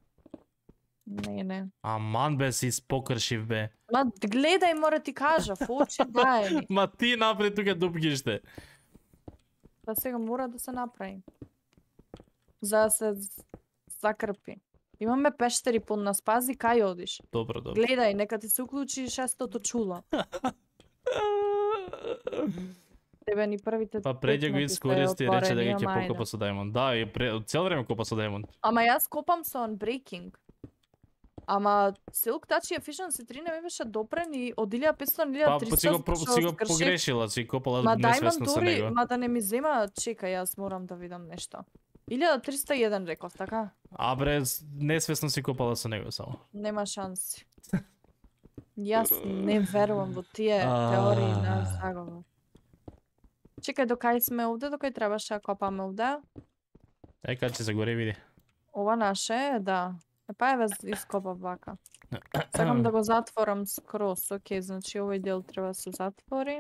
Не. Аман бе си спокршив бе. Ма гледај, море ти кажав, очи дај ми. Ма ти напред тука дупкиште. Па сега мора да се направи. За да се закрпи. Имаме пештери под нас, пази кај одиш. Добро. Гледај, нека ти се уклучи шестото чуло. Тебе ни првите Па преќе го 5 минути се искористи и рече дека отворени, ќе ама ајде. покопа со Diamond. Да, и цело време копа со Diamond. Ама јас копам со Unbreaking. Ама Silk Touch и Efficiency 3 не ми беше допрен и од 1500 на Па 1300 си го скршив. погрешила, си копала Ма несвесно Diamond со дури, него. ма да не ми зема, чекај, јас морам да видам нешто. 1301 реков, така? А бре, несвесно си копала со него само. Нема шанси. Јас не верувам во тие теории на заговор. Чекај, докај сме овде, докај требаше да копаме овде. Кај че се горе види. Ова наше е, да. Па еве ископав вака. Сакам да го затворам скроз, окей, значи овој дел треба да се затвори.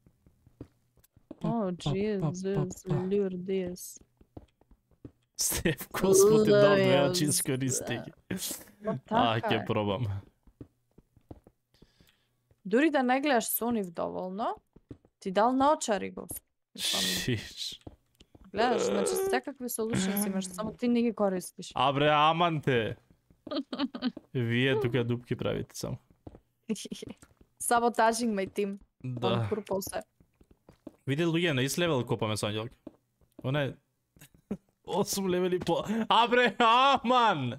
О, Jesus, Lourdes. Стеф, Господ ти дал две очи, искористи ги. Ќе пробам. Дури да не гледаш со нив доволно, ти дал наочари го. Шиш. Гледаш, значи секакви solutions имаш, само ти не ги користиш. А бре, аман те. Вие тука дупки правите само. Sabotaging my team. Да. Purpose. Види луѓе, на ист левел копаме со Ангелка. Она е 8 левели по... А бре, аман!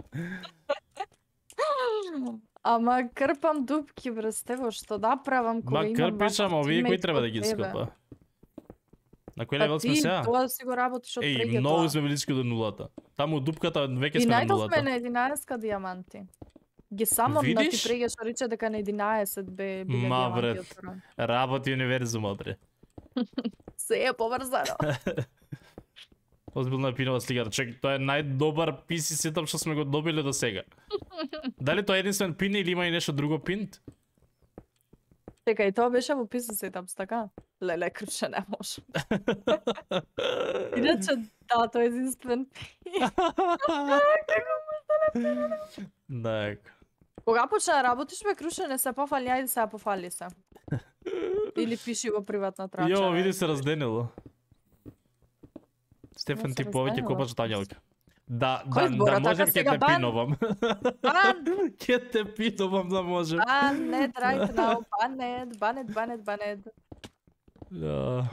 Ама крпам дупки, бре, Стево, што да правам кога Ма имам крпиш, ама овие кои треба да ги тебе? скопа? На кој левел сме сега? Тоа си го работиш од преѓи Еј, многу тоа. сме близки до нулата. Таму дупката веќе И сме на најдовме нулата. на 11 диаманти. Ги самам да ти Видиш? преѓа што рече дека на 11 биле Ма, диаманти брат. отворени. Работи универзума, бре. Се е поврзано. Озбилна пинова слика. Чек, тоа е најдобар PC сетап што сме го добили до сега. Дали тоа е единствен пин или има и нешто друго пинт? Чекај, тоа беше во PC setups, така? Леле, крше не може. Иначе, да, тоа е единствен. Да. Кога почна да работиш, бе, круше, не се пофали, ајде се пофали се. Или пиши во приватна трача. Јо, види се разденило. Стефан, се ти повеќе разденило? копаш од Ангелка. Да, Кој да, збора, да можем така ќе сега те бан? пиновам. Бан! Ќе те пиновам да можем. Banned right now, banned. Да.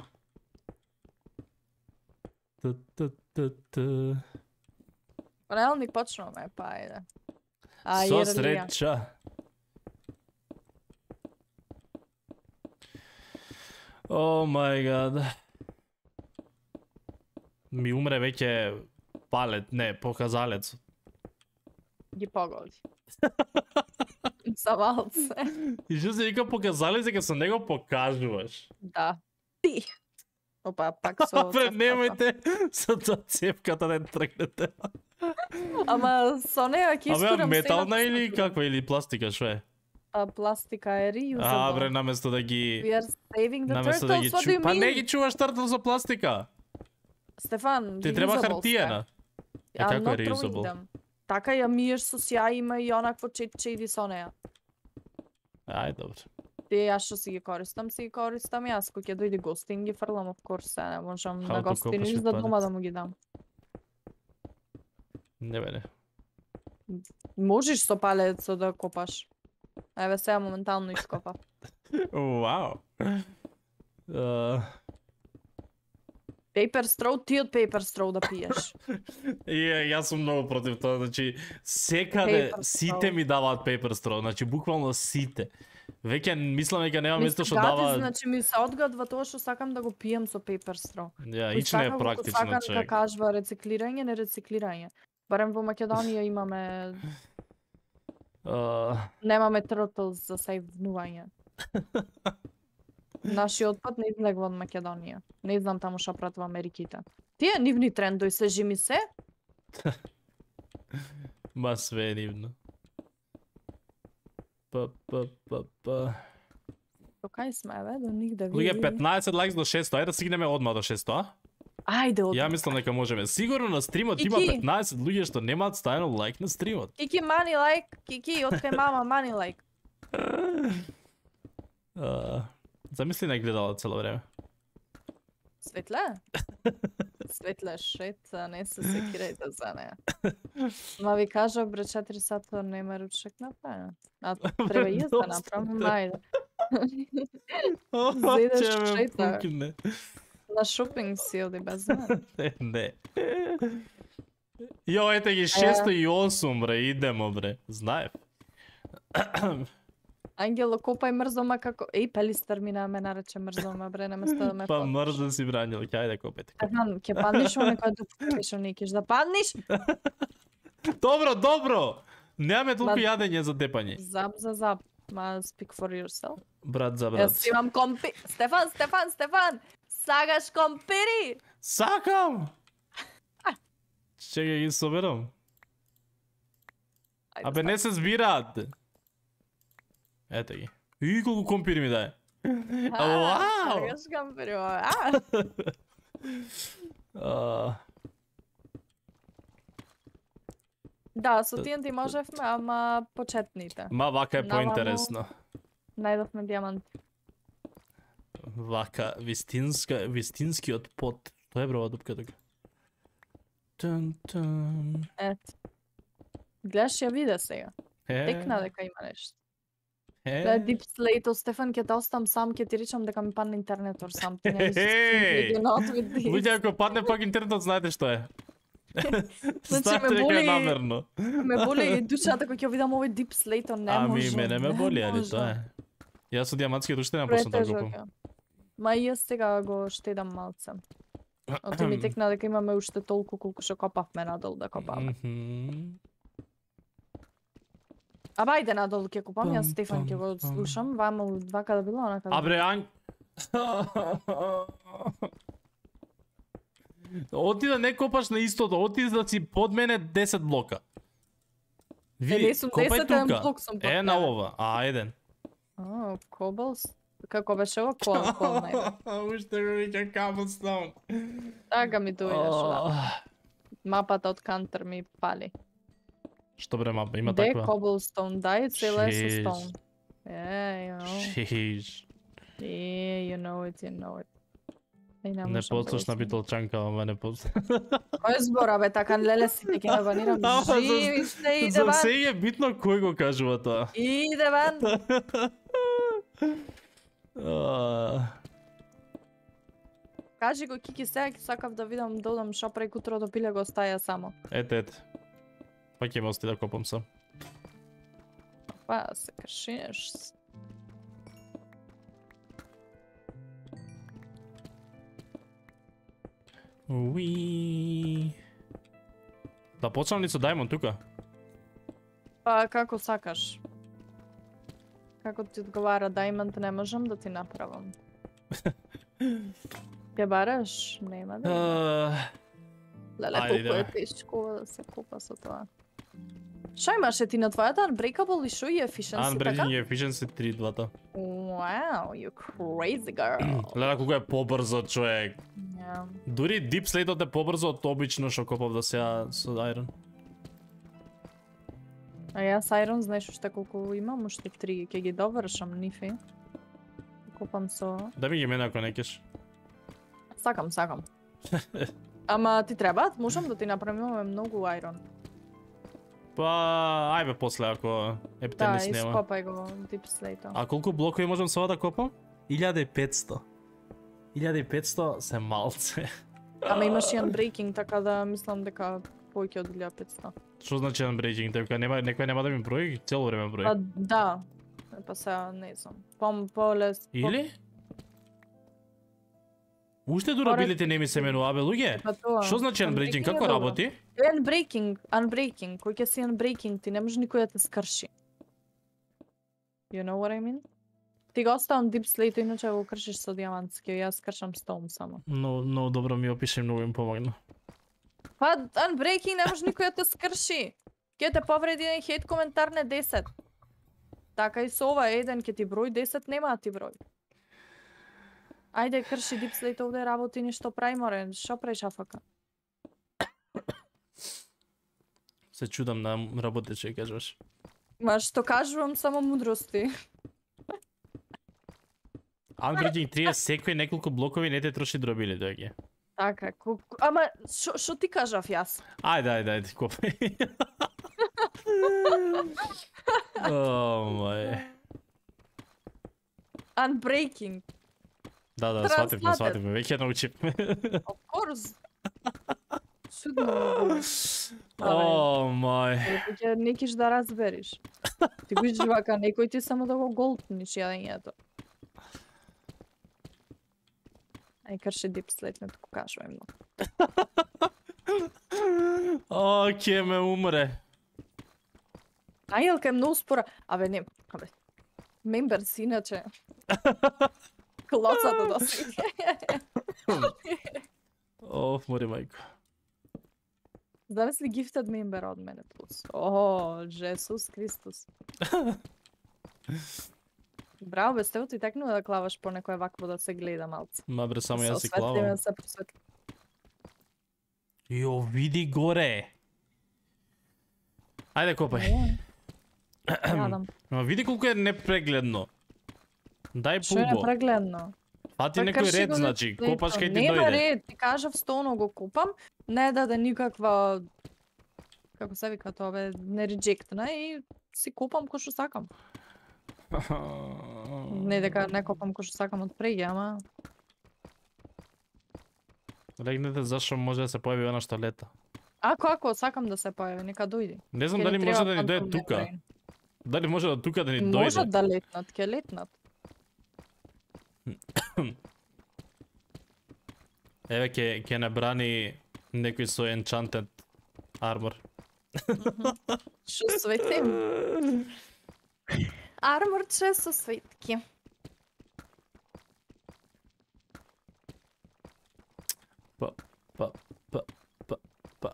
Та. Понеделник почнуваме, па ајде. Со среќа. О мај гад. Ми умре веќе палет, не, показалец. Ги погоди. Са малце. И што се вика показалец дека со него покажуваш. Да. Ти. Опа, пак со Апре, цевката. немојте со тоа цевката да тргнете. Ама со неја ќе Абе, искурам метална сега, или каква, или пластика, шо е? Пластика е reusable. А, бре, наместо да ги... We are saving the Наместо да ги turtles, what do you Па не mean? ги чуваш turtle за пластика. Стефан, Ти треба reusable хартиена. сте. Како е I'm not reusable? throwing them. Така ја миеш со сјај, има и онакво чеди со неја. Ај, добро. Ти јас што си ги користам јас. Кога ќе дојде гостин ги фрлам, of course, не можам How на to гостин копаш за дома отпадъци. да му ги дам. Не бе, не. Можеш со палецо да копаш. Еве сега моментално ископав. Вау. Paper straw, ти од paper straw да пиеш. Јас сум многу против тоа, значи секаде Paper сите straw. ми даваат paper straw, значи буквално сите. Веќе мислам дека нема Ми место се што гади, дава. значи ми се одгадва тоа што сакам да го пием со paper straw. Ја, Кој ич не е сака во практично, косаканка човек. кажува рециклирање, не рециклирање. Барем во Македонија имаме немаме turtles за сејвнување. Нашиот отпад не излегва од Македонија. Не знам таму што прават во Америките. Тие нивни трендови свежи ми се. Ма све е нивно. Па. До кај сме, бе? До нигде Луѓе, види. 15 лайкс до 600, ајде да стигнеме одма до 600, а? Ајде, од. Ја мислам дека можеме. Сигурно на стримот има Кики. 15 луѓе што немаат ставено лайк на стримот. Кики мани лайк, Кики, откај мама мани лайк. Замисли не гледала цело време. Светле? Светле, шет, не се секирајте за неја. Ма ви кажа, бре, 4 сата нема ручек направен. А треба и јас да направам, ајде. Заидеш Ќе ме шета. пукне. На шопинг си оди без мене. Не. Јо, ете ги 608, бре, идемо, бре. Знаев. Ангело, копај мрзома како... Еј, Пелистер ме нарече мрзома, бре, наместо да ме Па фотиш. мрза си бранил, кај да копете. Стефан, ќе паднеш во некоја дупка, што не кеш да паднеш? Добро! Немаме толку јадење за тепање. Зап за зап. Ма, speak for yourself. Брат за брат. Јас имам компи... Стефан! Сагаш компири! Сакам! Чекај ги соберам. Абе не се збираат. Ете ги. И колку компири ми даде. Вау! Сагаш компири, Да, со TNT можевме, ама почетните. Ма вака е Наваму. поинтересно. Најдовме диамант. Вака, вистинскиот пот. Тоа е брова дупка тука. Тун. Ето. Гледаш ја виде сега. Текна дека има нешто. Да, Deep Slate, Стефан, ќе те оставам сам, ќе ти речам дека ми падне интернетор сам. Ти не Луѓе, ако падне пак интернетот, знаете што е. Знаете дека е намерно. Ме боли душата кога ќе видам овој Deep Slate, не може. Ами, мене ме боли, али тоа е. Јас со диамантскиот уште не почнам да купам. Ма и јас сега го штедам малце. Оти ми текна дека имаме уште толку колку што копавме надолу да копаме. Аба, ајде надолу ќе купам, јас Стефан ќе го слушам, вама вака да било, онака да било. Абре, оти да не копаш на истото, оти да си под мене 10 блока. Не сум 10 блок сум под на тебе. ова, еден. Коблс? Како беше ово? Кол, најде. Уште го вика Cobblestone. Така ми дојдеш. Мапата од Кантер ми пали. Што бре мапа, има Де таква? Cobblestone, дај целе со Jeez. stone. You know. Шиш. You know it. Не послушна битолчанка, ама не послушна. Кој збора, бе, така леле си те ќе набанирам. Живи сте, иде За ван. се е битно кој го кажува тоа. Иде ван. Кажи го Кики сега, ќе сакав да видам да одам шо преку утро до пиле го стаја само. Ете. Па ќе ме ости да копам сам. Па се кршиш. Уи. Да почнам ли со Diamond тука? Па како сакаш. Како ти одговара Diamond не можам да ти направам. Ќе бараш? Нема да. Леле, Ајде, колку е бе. тешко да се купа со тоа. Шо имаше ти на твојата Unbreakable и шо и Efficiency, така? Unbreaking и Efficiency 3 двата. Wow, you crazy girl. Гледа колку е побрзо, човек. Yeah. Дури Deep Slate-от е побрзо од обично што копав да сега со Iron. А јас Iron знаеш уште колку имам, уште 3, ќе ги довршам нифи. Купам со... Да ми ги мене ако не кеш. Сакам. Ама ти требаат, можам да ти направим, имаме многу Iron. Па, ајбе после ако Ептен Да, не снема. ископај го Deep Slate-о. А колку блокови можам со ова да копам? 1500. 1500 се малце. Ама имаш и Unbreaking, така да мислам дека поќе од 1500. Што значи Unbreaking? Дека некој нема да ми брои, цело време брои. Па да. Па сега не знам. Полес. Или? Уште durability не ми се менува, бе луѓе. Па тоа. Што значи Unbreaking? Како е добро. работи? Unbreaking, кој ќе си Unbreaking, ти не може никој да те скрши. You know what I mean? Ти го оставам Deep Slate, иначе го кршиш со диамантски, јас кршам Stone само. Но добро ми опиши, многу им помогна. Па Unbreaking не може никој да те скрши. Ќе те повреди еден хейт коментар не 10. Така и со ова еден ќе ти број 10 нема да ти број. Ајде крши Deep Slate овде работи нешто прави море, шо правиш афака? Се чудам на работече, кажуваш. Ма што кажувам само мудрости. Unbreaking 3 е секој неколку блокови не те троши дробили доаѓа. Така, ама шо ти кажав јас? Ајде, копај. О, мај. Unbreaking. Да, сватим, веќе научив. Of course. Чудно. О, мај. Ќе некиш да разбериш. Ти го живака некој ти само да го голтниш јадењето. Ај крши дип следно туку кажувам много. О, ке ме умре. Ангелка е многу спора. Абе, не. Абе. Мембер си иначе. Клоцата да си. Оф, море мајко. Замисли гифтед мембер од мене плюс. О, Жесус Христос. Браво, бе, сте ти текнува да клаваш по некој вакво да се гледа малце. Ма бре, само јас си клавам. Осветлиме се просветли. Јо, види горе. Ајде, копај. Јадам. Но види колку е непрегледно. Дај Што е пулбо. непрегледно? Фати некој крши ред, го значи. лето. Копаш кај ти Нема дојде. ред, ти кажав стоно го купам, не даде никаква, како се вика тоа бе, не реджектна и си купам кој што сакам. Не дека не купам кој што сакам од преѓа, ама Регнете зашо може да се појави она што лета. ако сакам да се појави, нека дојде. Не знам Ќе дали ни може треба да ни дојде Phantom тука. Membrane. Дали може да тука да ни Можат дојде. да летнат, ќе летнат. Еве ќе не брани некој со enchanted armor. Што светим? Арморче со светки. Па.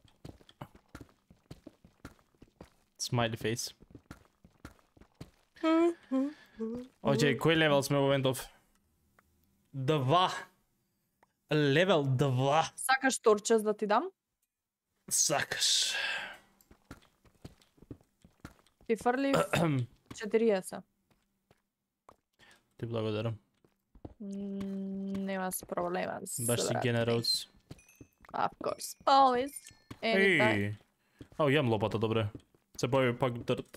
Smiley face. Океј, кој левел сме во моментов? 2. Левел 2. Сакаш торчес да ти дам? Сакаш. Ти фрлив 40. Ти благодарам. Нема с проблема. Баш си генерос. Of course. Always. Anytime. Еј. Ау, јам лопата, добре. Се појави пак дрт.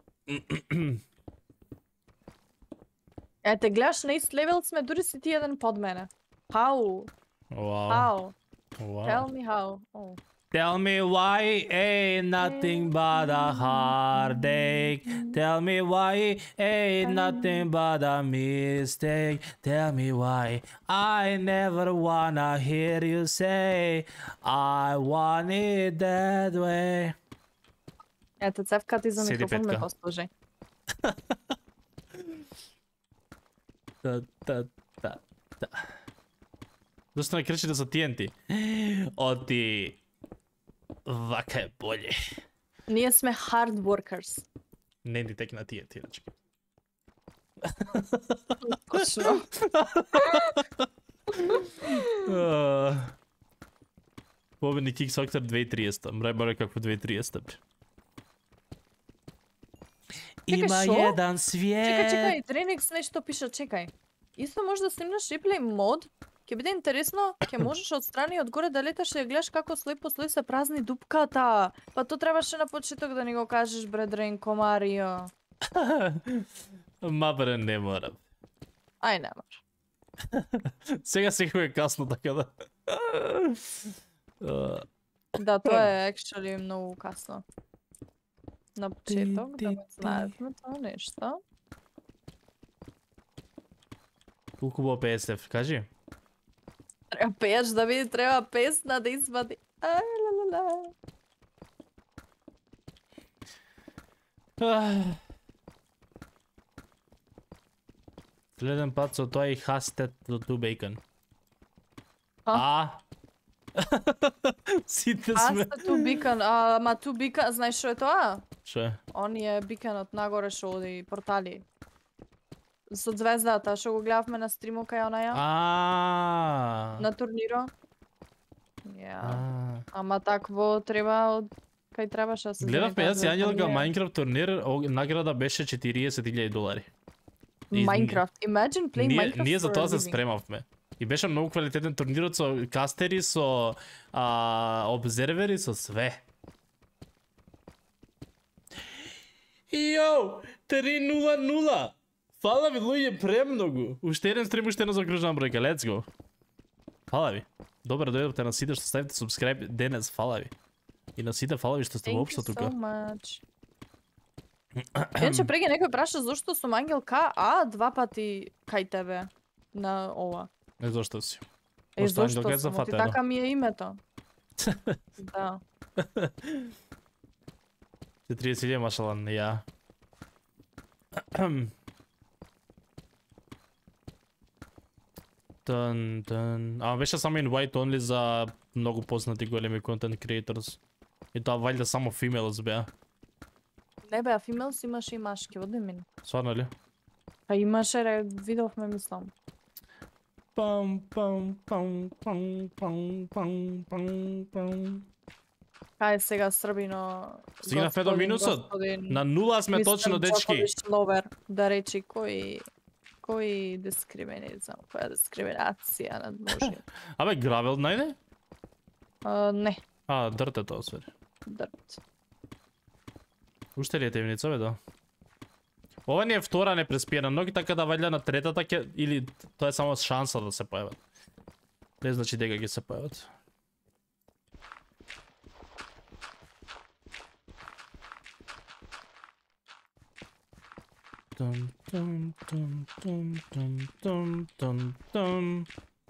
Ете, гледаш на ист левел сме, дури си ти еден под мене. How? Вау. How? Вау. Tell me how. Oh. Tell me why ain't nothing but a heartache. Tell me why ain't nothing but a mistake. Tell me why I never wanna hear you say I want it that way. Ете, цевка ти за Седи микрофон ме петка. послужи. Та. Зашто не кричите за TNT? Оти... Вака е болje. Ние сме hard workers. Не ни текна TNT, иначе. Точно. Победник X-Factor 2030. Мрај баре како 2030. Чекај, Има шо? еден свиет. Чекај, Тренекс нешто пише, чекај. Исто може да снимнеш реплей мод, ќе биде интересно, ќе можеш од страни и одгоре да леташ и да гледаш како слој по слој се празни дупката. Па то требаше на почеток да ни го кажеш, бре Дренко Марио. Ма бре, не морам. Ај, не мора. Сега секој е касно, така да. Да, тоа е actually многу касно. На почеток, да го знаеме тоа нешто. Колку бо PSF, кажи? Треба пееш да види, треба песна да извади. Ај, ла. Следен пат со тоа и хастет до ту бейкон. А? Сите Аз сме. ту бикан, ама ту бикан, знаеш што е тоа? Што е? Он е биканот нагоре што оди портали. Со звездата, што го гледавме на стриму кај онаја, на турниро. Ја. Ама такво треба од кај требаше да се Гледавме јас и да Ангелка турнир. Майнкрафт турнир, награда беше $40,000. И Minecraft. Imagine playing Minecraft Ние за for тоа a се living. спремавме. И беше многу квалитетен турнирот со кастери, со обзервери, со све. Йоу, 3:00. Фала ви луѓе премногу. Уште еден стрим, уште една закружена бројка. Let's go. Фала ви. Добре дојдовте на сите што ставите subscribe денес, фала ви. И на сите фала ви што сте воопшто тука. Thank you so much. Иначе преги некој праша зошто сум Ангел К, а 2 пати кај тебе на ова. Зошто си? Зошто Ангел К е сум, зафатено. така ми е името. Да. 30 машалан, ја. Ама беше само invite only за многу познати големи content creators. И тоа валјда само females беа. Не беа females, имаше и машки, оди мин. Сварно ли? Па имаше, видовме мислам. Пам пам пам пам пам пам пам пам. Кај сега Србино? Стигнавме до минусот. На нула сме точно, дечки. Ловер, да речи кој дискриминизам, која дискриминација над мужи. Абе, гравел најде? Не, Дрт е тоа свери. дрт. Уште ли е темница, бе, да? Ова ни е втора непреспиена ноги, така да вајда на третата ќе... Или тоа е само шанса да се појават. Не значи дека ќе се појават. Тум, тум, тум, тум, тум, тум, тум, тум.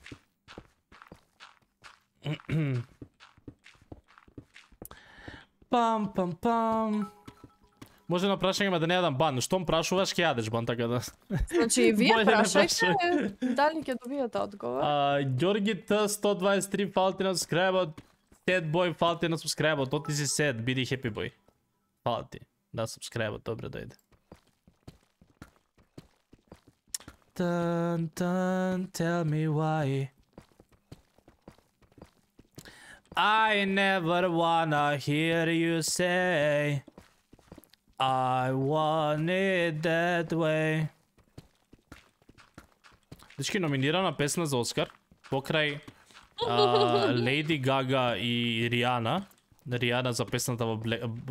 Пам, пам, пам. Може на прашање ма да не јадам бан, штом прашуваш ќе јадеш бан, така да. Значи и вие Болje ne прашајте дали ќе добиете одговор. Ѓорги Т 123 фалти на subscribe, Ted Boy фалти на subscribe, то ти си сед, биди happy boy. Фалти на subscribe, добре дојде. Dun, dun, tell me why I never wanna hear you say I want it that way. Дечки, номинирана песна за Оскар покрај Леди Гага и Ријана. Ријана за песната во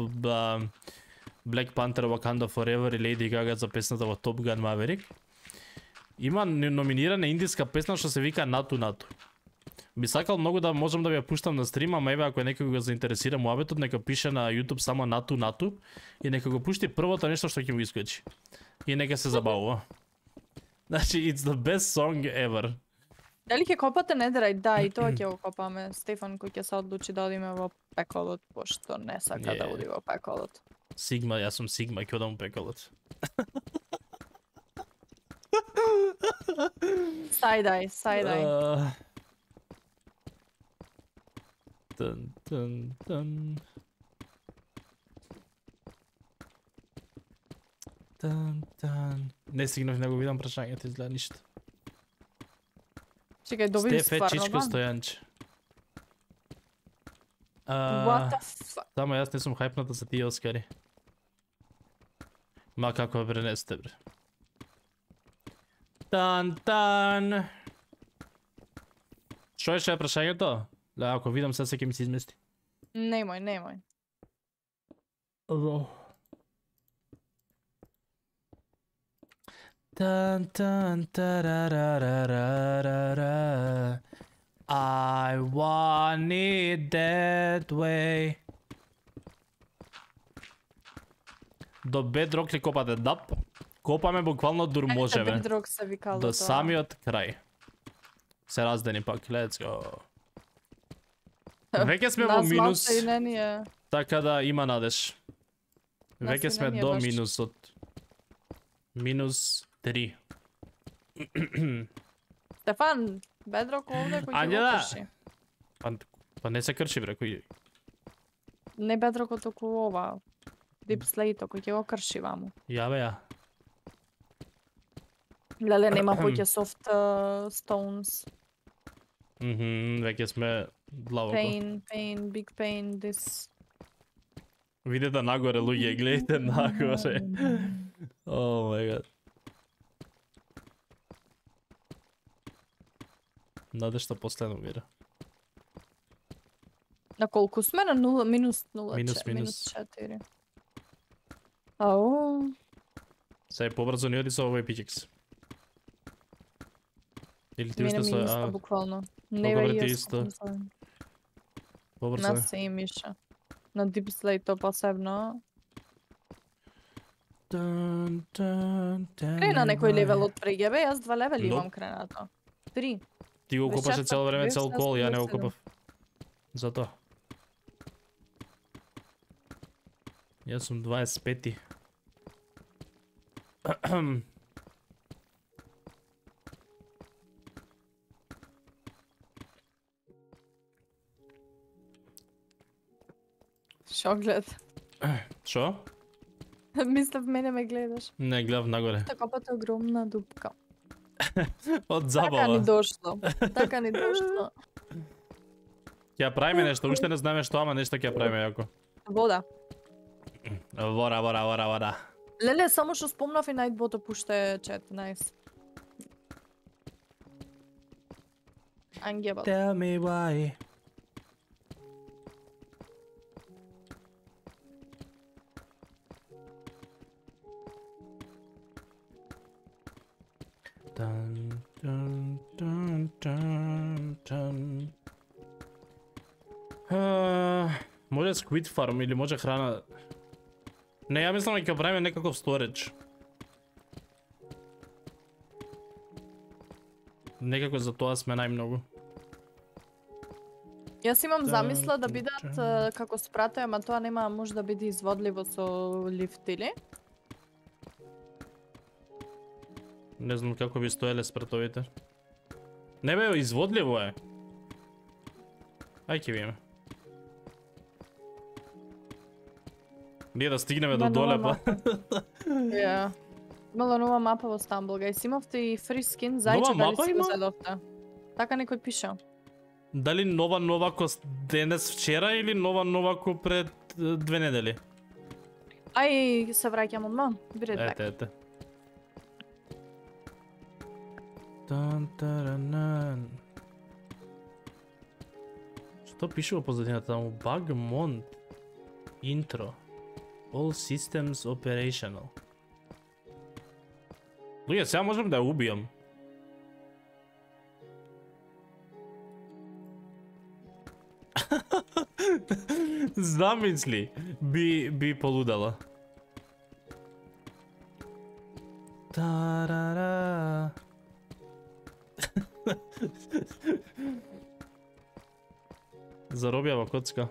Black Panther Wakanda Forever и Леди Гага за песната во Top Gun Maverick. Има номинирана индиска песна што се вика Нату Нату. Би сакал многу да можам да ја пуштам на стрим, ама еве ако некој го заинтересира муабетот, нека пише на YouTube само Нату Нату и нека го пушти првото нешто што ќе му искочи. И нека се забавува. Значи, it's the best song ever. Дали ќе копате недрај? Да, и тоа ќе го копаме. Стефан кој ќе се одлучи да одиме во пеколот, пошто не сака да оди во пеколот. Сигма, јас сум Сигма, ќе одам во пеколот. Сайдај, сайдај. Тун, тун, тун. Тун, тун. Не стигнав да го видам прашањето, изгледа ништо. Чекај, добив Стефе стварно Чичко бан? Стојанче. What the fuck? Само јас не сум хајпната за тие Оскари. Ма како ја пренесте, бре. Тан. Што е прашањето? Да, ако видам се ќе ми се измести. Немој. Тан тарарарарарара. I want it that way. До Bedrock ли копате? Да. Копаме буквално дурможеве. Бедрок се викало До тоа. самиот крај. Се раздени пак, let's go. Веќе сме во Нас минус, малце и не ни е. така да има надеж. Нас Веќе и сме не ни е до баш. минусот. Минус 3. Стефан, Бедрок овде кој ќе го Ањела! крши. Па не се крши, бре, кој... Не Бедрокот, току ова. Deep Slate, кој ќе го крши ваму. Ја бе, ја. Леле, нема поќе soft stones. Веќе сме длабоко. Pain, big pain, this. Видете нагоре, луѓе, гледайте нагоре. О мај гад. Надежта последно мира. На колку сме? На 0, минус 0, Минус. минус 4. Ау. Сега побрзо ни оди со овој пичекс. Или ти Мене уште ми со... исто, буквално. Не Добре, бе, ти јас исто. На се им иша. На Deep Slate то посебно. Крена некој левел од преге, бе, јас 2 левели Nope. имам кренато. 3. Ти го копаше цело време Веќе цел кол, ја не го 27. копав. Затоа. Јас сум 25. Шо глед? Шо? Мислев мене ме гледаш. Не, гледав нагоре. Такопата огромна дупка. Од Така ни забава. дошло. Така ни дошло. Ќе правиме нешто, уште не знаеме што, ама нешто ќе правиме јако. Вода. Вора. Леле, само што спомнав и Nightbot пуште чет, најс. Ангебот. Tell me why. Може Squid Farm или може храна. Не, ја мислам дека ќе правиме некаков storage. Некако за тоа сме најмногу. Јас имам замисла да бидат како спрате, ама тоа нема може да биде изводливо со лифт или? Не знам како би стоеле спратовите. Не бе, изводливо е. Ај ќе видиме. Ние да стигнеме до доле па. Ја. Имала нова мапа во Stumble, имавте и free skin, зајче дали мапа си го има? зедовте? Така некој пиша. Дали нова ко денес вчера или нова ко пред 2 недели? Ај, се враќам одма. Биде така. Ете. Тан-таранан. Што пише во позадината таму? Bugmont. Intro. All systems operational. Луѓе, сега можам да ја убијам. Замисли, би полудала. Тарара. Заробјава коцка.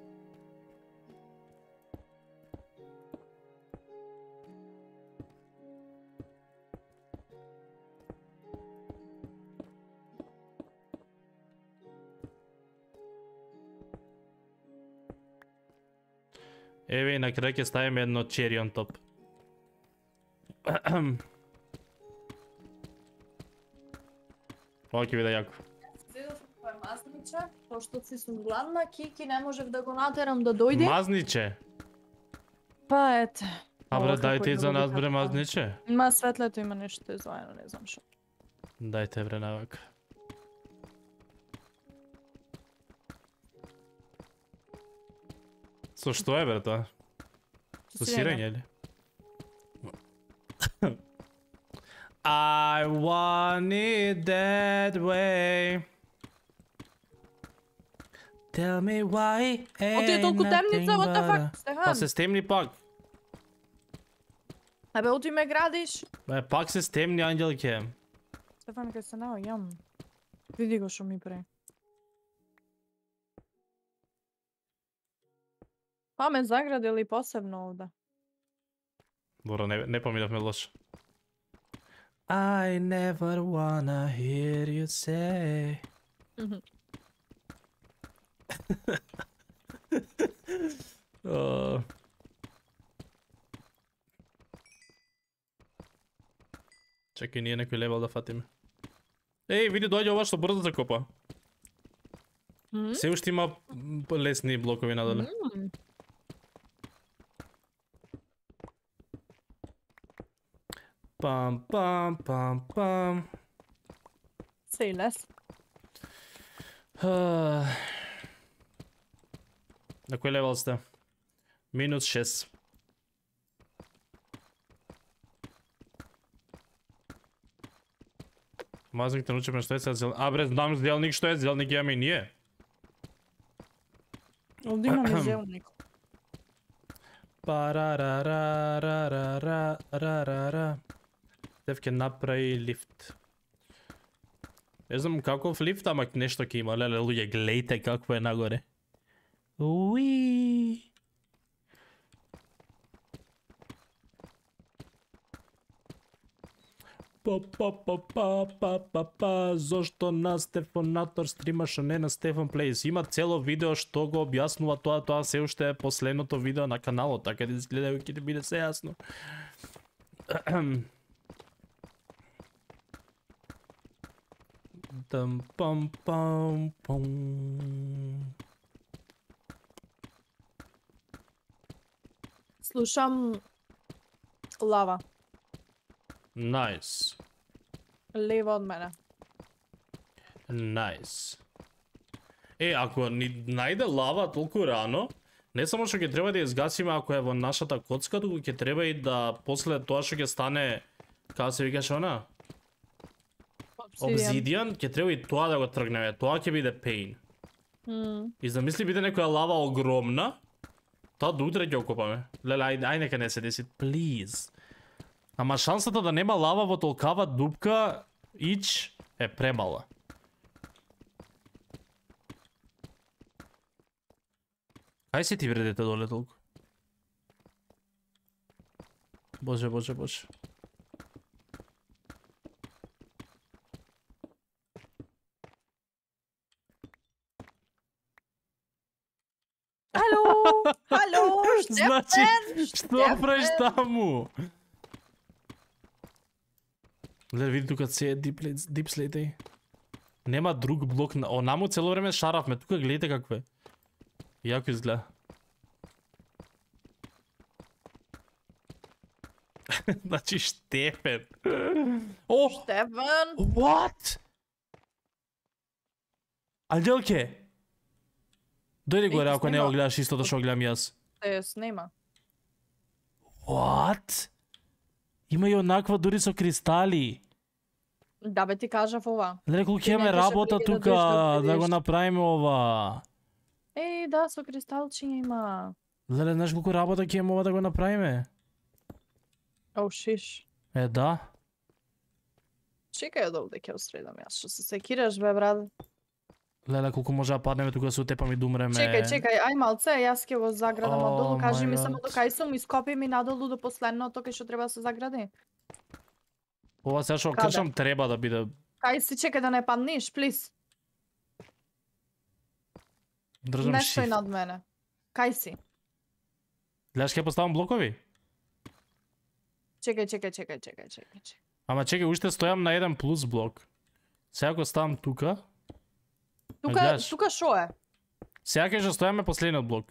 Еве и на крај ќе ставиме едно cherry on top. Ова ќе биде јако. Зедов кој мазниче, пошто си сум гладна, Кики не можев да го натерам да дојде. Мазниче. Па ете. А бре, Ова како дајте и за други нас бре така. мазниче. Ма светлето има нешто издвоено, не знам што. Дајте бре навак. Со што е бре тоа? Со сирење или? I want it that way. Tell me why. Оти е толку темница, what the fuck, Стефан? Па се стемни пак. Абе, оти ме градиш. Бе, пак се стемни, ангелке. Стефан, кај се нао, јам. Види го што ми пре. Па ме заградили посебно овде. Добро, не поминавме лошо. I never wanna hear you say. Чекај, ние некој левел да фатиме. Еј, види, доаѓа ова што брзо се копа. Се уште има лесни блокови надоле. Пам. Се и лес. На кој левел сте? -6. Мазник те научиме што е сега зелник. А бре, знам зелник што е, зелник имаме и ние. Овде имаме зелник. Парарарарарарарара. Тев ќе направи лифт. Не знам каков лифт, ама нешто ќе има. Леле, луѓе, гледајте какво е нагоре. Уи. Зошто на Стефонатор стримаш, а не на Стефан Плейс? Има цело видео што го објаснува тоа се уште е последното видео на каналот, така да изгледа ќе биде се јасно. Дам пам пам пам. Слушам лава. Nice. Лево од мене. Nice. Ако ни најде лава толку рано, не само што ќе треба да ја изгасиме ако е во нашата коцка, туку ќе треба и да после тоа што ќе стане, како се викаше она? Обзидиан, ќе треба и тоа да го тргнеме. Тоа ќе биде pain. И замисли биде некоја лава огромна, тоа до утре ќе окопаме. Леле, ај нека не се деси, please. Ама шансата да нема лава во толкава дупка, ич, е премала. Кај си ти вредете доле толку? Боже, боже, боже. Алло, алло, Значи, Штефан, што правиш таму? Гледа, види тука се е дипслейтеј. Нема друг блок на... Онаму цело време шаравме, тука гледате какво е. Јако изгледа. Значи Штефан. О! Штефан. What? Алјоке! Дојди горе ако не го гледаш истото што гледам јас. Се снима. What? Има и онаква дури со кристали. Да бе ти кажав ова. Леле, колку Ти имаме не беше работа преди да тука дојдеш да да го видиш. направиме ова. Да, со кристалчиња има. Леле, знаеш колку работа ќе имаме ова да го направиме? Оу, шиш. Да. Чекај да овде ќе осредам јас. Што се секираш, бе, брат? Леле, колку може да паднеме тука да се утепаме и да умреме. Чекај, ај малце, јас ќе го заградам Oh оддолу. Кажи my ми само God. до кај сум, ископи ми надолу до последното кај што треба да се загради. Ова сега што Каде? кршам треба да биде. Кај си, чекај да не паднеш, плиз. Држам Не стои shift. над мене. Кај си? Гледаш ќе поставам блокови? Чекај. Ама чекај, уште стојам на 1 плюс блок. Сега го ставам тука. гледаш? Тука шо е? Сега ќе што стојаме последниот блок.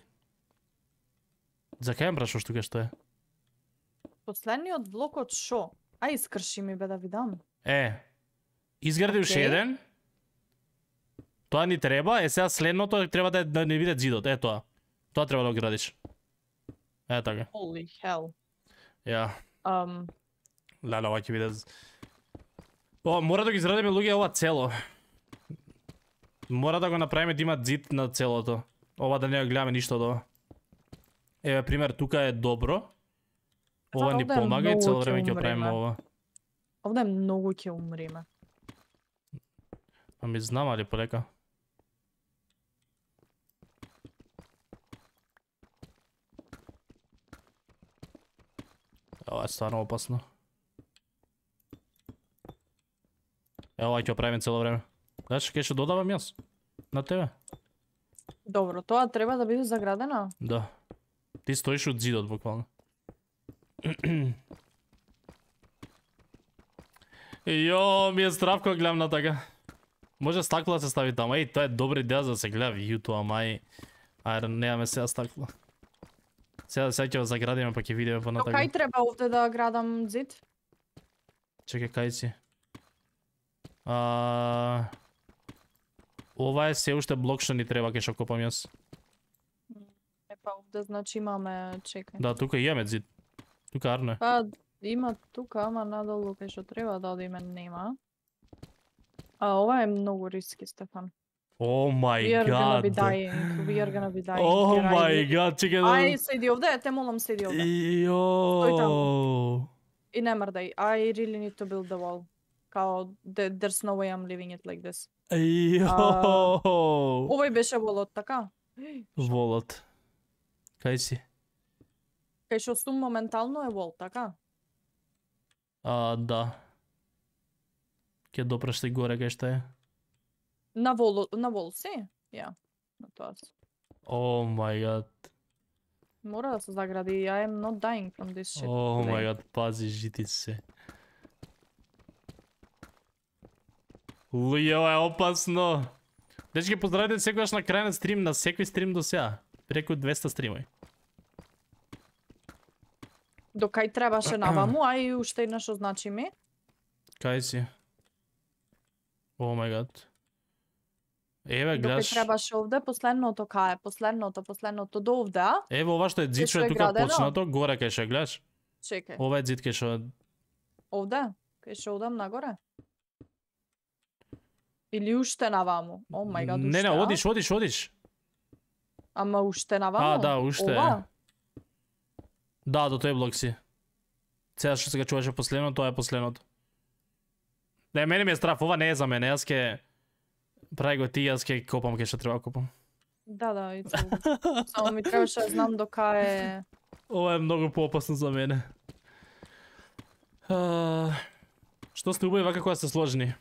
За кај прашуваш тука што е? Последниот блок од шо? Ај, искрши ми бе да видам. Изгради уште Окей. еден. Тоа ни треба, сега следното треба да не види зидот, тоа. Тоа треба да го градиш. Така. Holy hell. Ја. Um, Леле, ова ќе биде... Мора да ги израдиме луѓе ова цело. Мора да го направиме да има зид на целото. Ова да не го гледаме ништо од ова. Еве, пример, тука е добро. Ова ни овде е помага и многу цело ќе време ќе правиме умреме. ова. Овде многу ќе умриме. Ами знам, али полека. Ова е стварно опасно. Ова ќе правиме цело време. Знаеш, ќе што додавам јас? На тебе? Добро, тоа треба да биде заградено? Да. Ти стоиш од зидот, буквално. Јо, ми е страв кога гледам на така. Може стакло да се стави таму. Тоа е добра идеја за да се гледа видеото, ама ајде, немаме сега стакло. Сега ќе го заградиме, па ќе видиме Но понатака. кај треба овде да градам зид? Чекај, кај си? Ова е се уште блок што ни треба, кај што копам јас. Па овде значи имаме, чекај. Да, тука имаме зид. Тука арно е. Па има тука, ама надолу кај што треба да одиме нема. Ова е многу риски, Стефан. О май We are gonna be гад. dying. We are gonna be dying. О Here, май ajde. гад, чекай Ај, да... седи овде, те молам, седи овде. Йоу. И не мрдај. I really need to build the wall. Као, there's no way I'm leaving it like this. Йоу. Овој беше волот, така? Волот. Кај си? Кај што сум моментално е вол, така? Да. Ке допрашти горе кај што е. На вол си? Ја. На тоа си. О май гад. Мора да се загради. I am not dying from this shit. О today. май гад, пази жити се. Луѓе, ова е опасно. Дечки, поздравите секогаш на крај на стрим, на секој стрим до сега. Преку 200 стримови. До кај требаше наваму, а и уште еднаш означи ми. Кај си? О май гад. Еве, До кај гледаш. требаше овде, последното кај е, последното до овде, а? Еве, ова што е зид што што е е тука градено? почнато, горе кај што гледаш. Чекај. Ова е зид кај што... Овде? Кај што одам нагоре? Или уште наваму? О мај гад, уште, Не, а? одиш. Ама уште наваму? Да, уште. Ова? Да, до тој блок си. Сега што се чуваше последно, тоа е последното. Не, мене ми е страф, ова не е за мене, јас ке... Прави го ти, јас ке копам ке што треба копам. Да, it's all good. Само ми требаше да знам до кај е... Ова е многу поопасно за мене. Што сте убави вака кога сте сложени?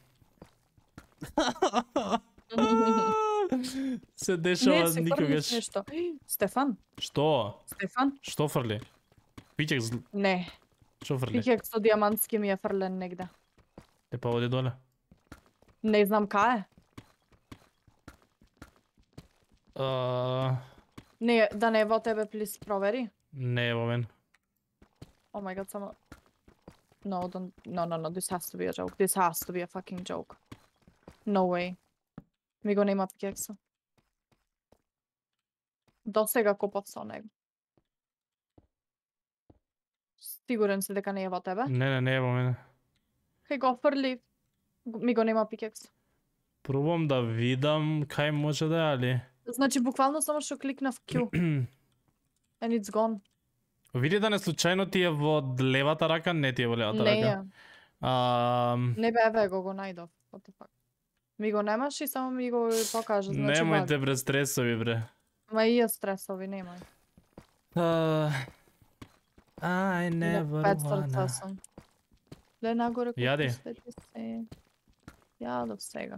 Се дешава се никогаш. фрлиш нешто. Стефан, Што? Стефан? Што фрли? Пичек Не, Што фрли? пикек со диамантски ми е фрлен негде. Е па оди доле. Не знам кај е. Не, да не е во тебе, плиз, провери. Не е во мен. Oh my god, само... No, don't... No, this has to be a joke. This has to be a fucking joke. No way. Ми го нема пикекса. До сега копав со него. Сигурен си дека не е во тебе? Не е во мене. Кај го фрли, ми го нема пикекса. Пробам да видам кај може да е, али... Значи, буквално само што кликнав Q. And it's gone. Види да не случајно ти е во левата рака, не ти е во левата Не рака. е. Не бе, го најдов. What the fuck? Ми го немаш и само ми го покажа. Значи, Немојте бре стресови, бре. Ма и ја стресови, немај. I never Пет wanna... срца сум. Ле нагоре колку Јади. свети се. Јадов сега.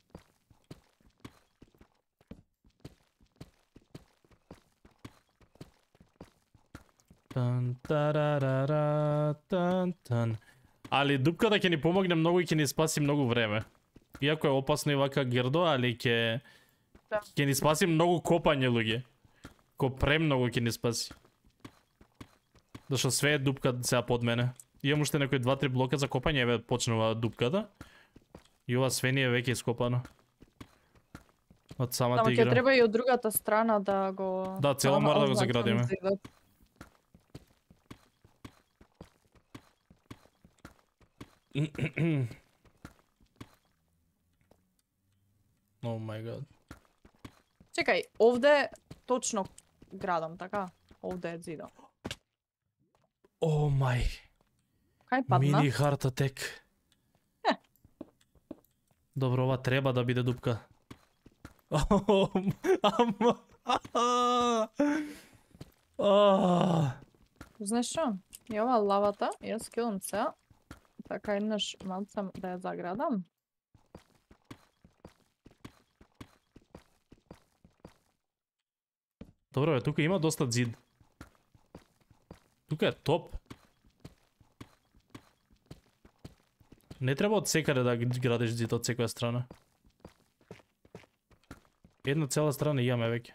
Тан, тарарара, тан. Али дупката ќе ни помогне многу и ќе ни спаси многу време. Иако е опасно и вака грдо, али ќе ни спаси многу копање, луѓе. Ко премногу ќе ни спаси. Зашто све е дупка сега под мене. Имам уште некои 2-3 блока за копање, еве почнува дупката. И ова све ни е веќе ископано. Од самата Само ќе игра. треба и од другата страна да го... Да, цело мора да го означам заградиме. зидот. Oh my god. Чекај, овде точно градам, така? Овде е зидот. Oh my. Кај падна? Мини heart attack. Добро, ова треба да биде дупка. Знаеш што? И ова лавата, јас килам се. Така еднаш малце да ја заградам. Добро, бе, тука има доста зид. Тука е топ. Не треба од секаде да градиш зид од секоја страна. Една цела страна имаме веќе.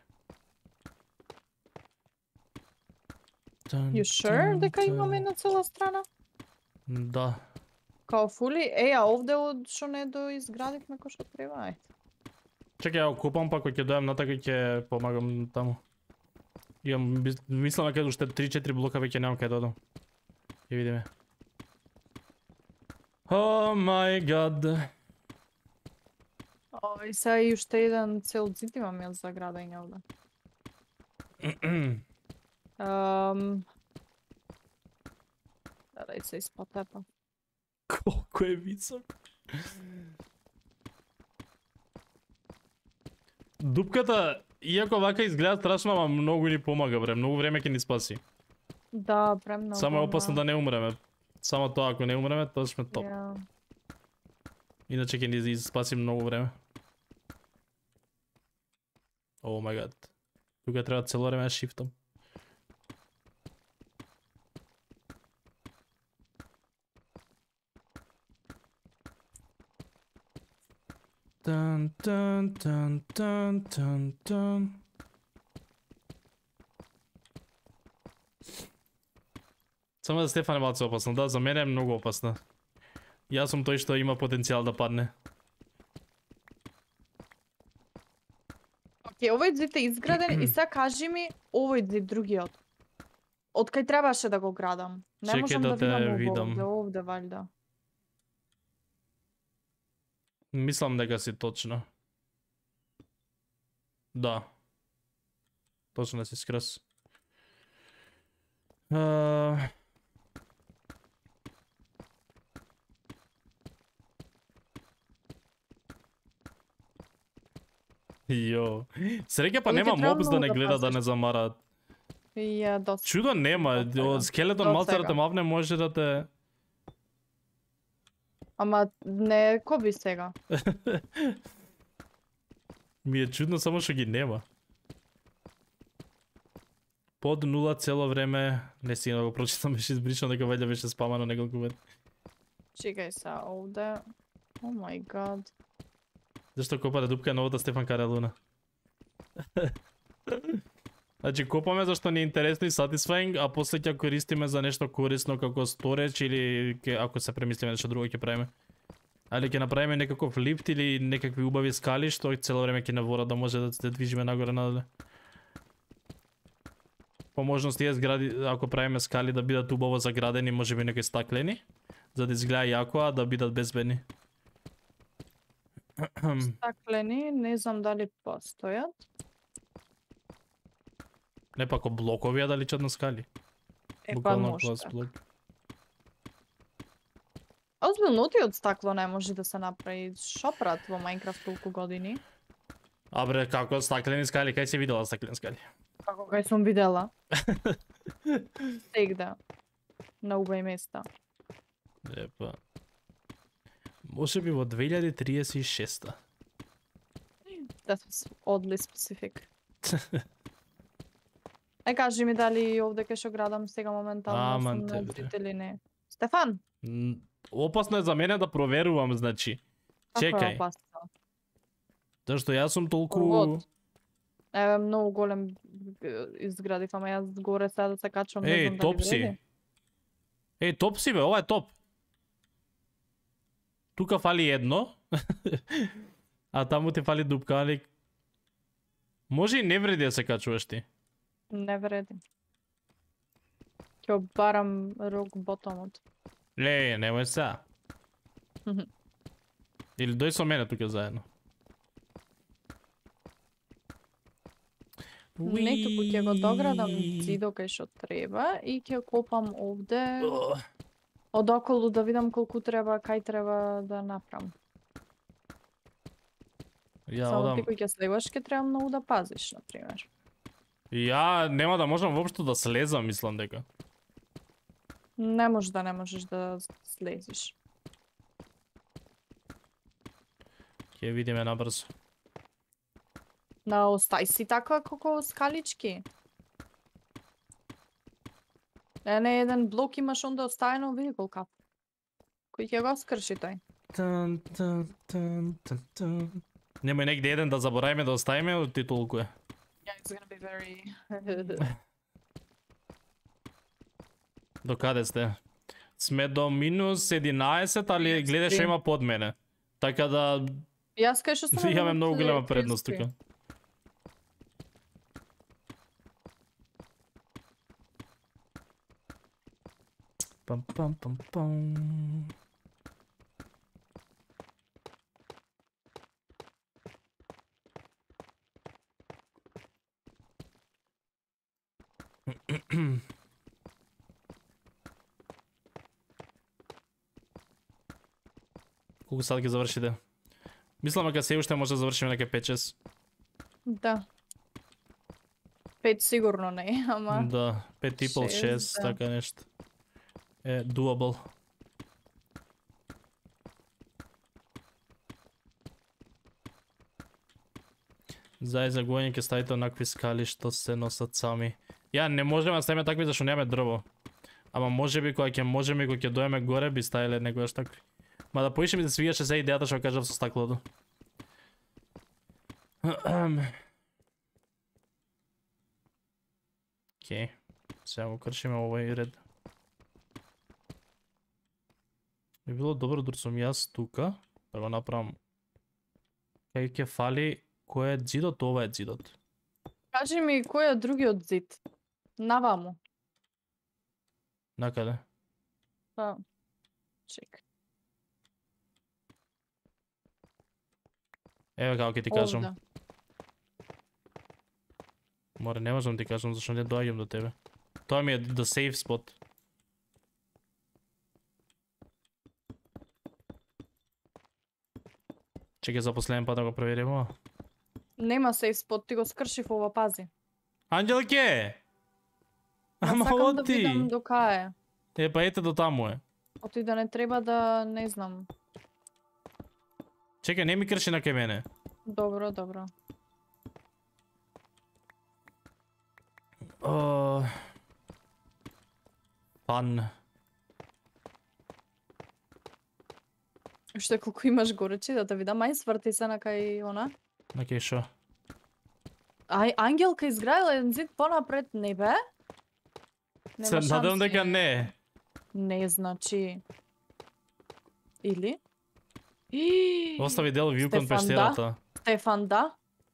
You sure дека имаме една цела страна? Да. Као фули? А овде од што не доизградивме кој што треба, ајде. Чекај, ја купам, па кога ќе дојам натака ќе помагам таму. Имам, мислам дека уште 3-4 блока веќе немам кај да одам. Ја видиме. Oh my god. И сега и уште еден цел зид имам јас за градење овде. Дај се испотепа. Колко е висок. Дупката, иако вака изгледа страшно, ама многу ни помага, бре. Многу време ќе ни спаси. Да, премногу. Само е опасно да не умреме. Само тоа, ако не умреме, тоа сме топ. Иначе ќе ни спаси многу време. О май гад. Тука треба цело време да шифтам. Тан тан тан тан тан тан. Само за Стефан е малце опасно, да, за мене е многу опасно. Јас сум тој што има потенцијал да падне. Океј, овој зид е изграден и сега кажи ми овој зид другиот. Од кај требаше да го градам? Не Чекај можам да да те видам видам. овде валјда. Мислам дека си точно. Да. Точно си скрс. Јо. Среќа па Овој ќе нема треба мобс да многу не да гледа да пазиш. не замараат. Ја доста. Чудо нема, Од сега. од скелетон Од малце да сега. те мавне може да те... Ама не коби сега. Ми е чудно само што ги нема. Под 0 цело време, не си да го прочитам, беше избришано дека вајде беше спамано неколку пат. Чекај са овде. О мај гад. Зашто копа да дупка новата Стефан Карелуна? Значи копаме зашто ни е интересно и satisfying, а после ќе користиме за нешто корисно како storage или ако се премислиме нешто друго ќе правиме. Али ќе направиме некаков лифт или некакви убави скали што цело време ќе навора да може да се движиме нагоре надоле. По можност тие згради, ако правиме скали да бидат убаво заградени, можеби некои стаклени, за да изгледа јако, а да бидат безбедни. Стаклени, не знам дали постојат. Не па ако блокови да личат на скали. Е, па Буквално може. клас блок. Озбилно ти од стакло не може да се направи. Шо прават во Майнкрафт толку години? А бре, како стаклени скали, кај си видела стаклени скали? Како кај сум видела. Сегда. На убај места. Епа. Може би во 2036-та. That was oddly specific. Кажи ми дали овде кај што градам сега моментално Аман сум те, на бре. зид или не. Стефан, Опасно е за мене да проверувам, значи. како е Чекај, опасно? зашто јас сум толку... Урод. Еве многу голем изградив, ама јас горе сега да се качвам, не Еј, знам топ дали си. вреди. Еј, топ си бе, ова е топ. Тука фали едно. А таму ти фали дупка, али... Може и не вреди да се качуваш ти. Не вреди. Ќе обарам рок ботомот. Не, немој сега. Или дој со мене тука заедно. Не, туку ќе го доградам зидо кај што треба и ќе копам овде одоколу да видам колку треба, кај треба да направам. Ја Само одам... ти кој ќе слегаш ќе треба многу да пазиш, на пример. Ја нема да можам воопшто да слезам, мислам дека. Не можеш да слезиш. Ќе видиме набрзо. На остај си така како скалички. Не еден блок имаш онда оставено, види колка. Кој ќе го скрши тој? Тан, тан, тан, тан, тан. Немој негде еден да заборавиме да оставиме, ти толку е. Yeah, it's gonna be very... До каде сте? Сме до минус 11, али Минус гледаш 3. има под мене. Така да Јас кај што сум... имаме на многу минус голема 33. предност тука. Пам пам пам пам. Колку сад ќе завршите? Мислам дека се уште може да завршиме нека 5-6. Да. 5 сигурно не, ама... Да, 5 и пол, 6, да. така нешто. Е, doable. Зај за гоење ќе ставите онакви скали што се носат сами. Ја не можеме да ставиме такви зашто немаме дрво. Ама можеби кога ќе можеме, кога ќе доеме горе би ставиле некогаш такви. Ма да поише ми се свигаше се идејата што кажав со стаклото. Океј. Сега го кршиме овој ред. Би било добро да сум јас тука, да го направам. Кај ќе фали кој е ѕидот, ова е ѕидот. Кажи ми кој е другиот зид? Наваму. Накаде? Па, чек. Еве како ќе ти кажам. Овда. Море, не можам ти кажам зашто не доаѓам до тебе. Тоа ми е the safe spot. Чекай за последен пат да го проверим ова. Нема сейф спот, ти го скршив ова, пази. Анđелке! Ама Сакам да оти! видам до кај е. Е, па ете до таму е. Оти да не треба да, не знам. Чекай, не ми крши на кај мене. Добро, добро. Фан. Уште колку имаш горечи да те видам, ај сврти се на кај она. На кај шо? Ај, Ангелка изградила еден зид понапред, не бе? Се надам дека не. Не, значи... Или? Остави дел вју кон Стефан, пештерата. Стефан, да?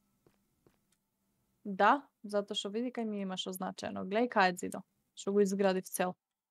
Да, затоа што види кај ми имаш означено. Глеј кај е зидо, што го изградив цел.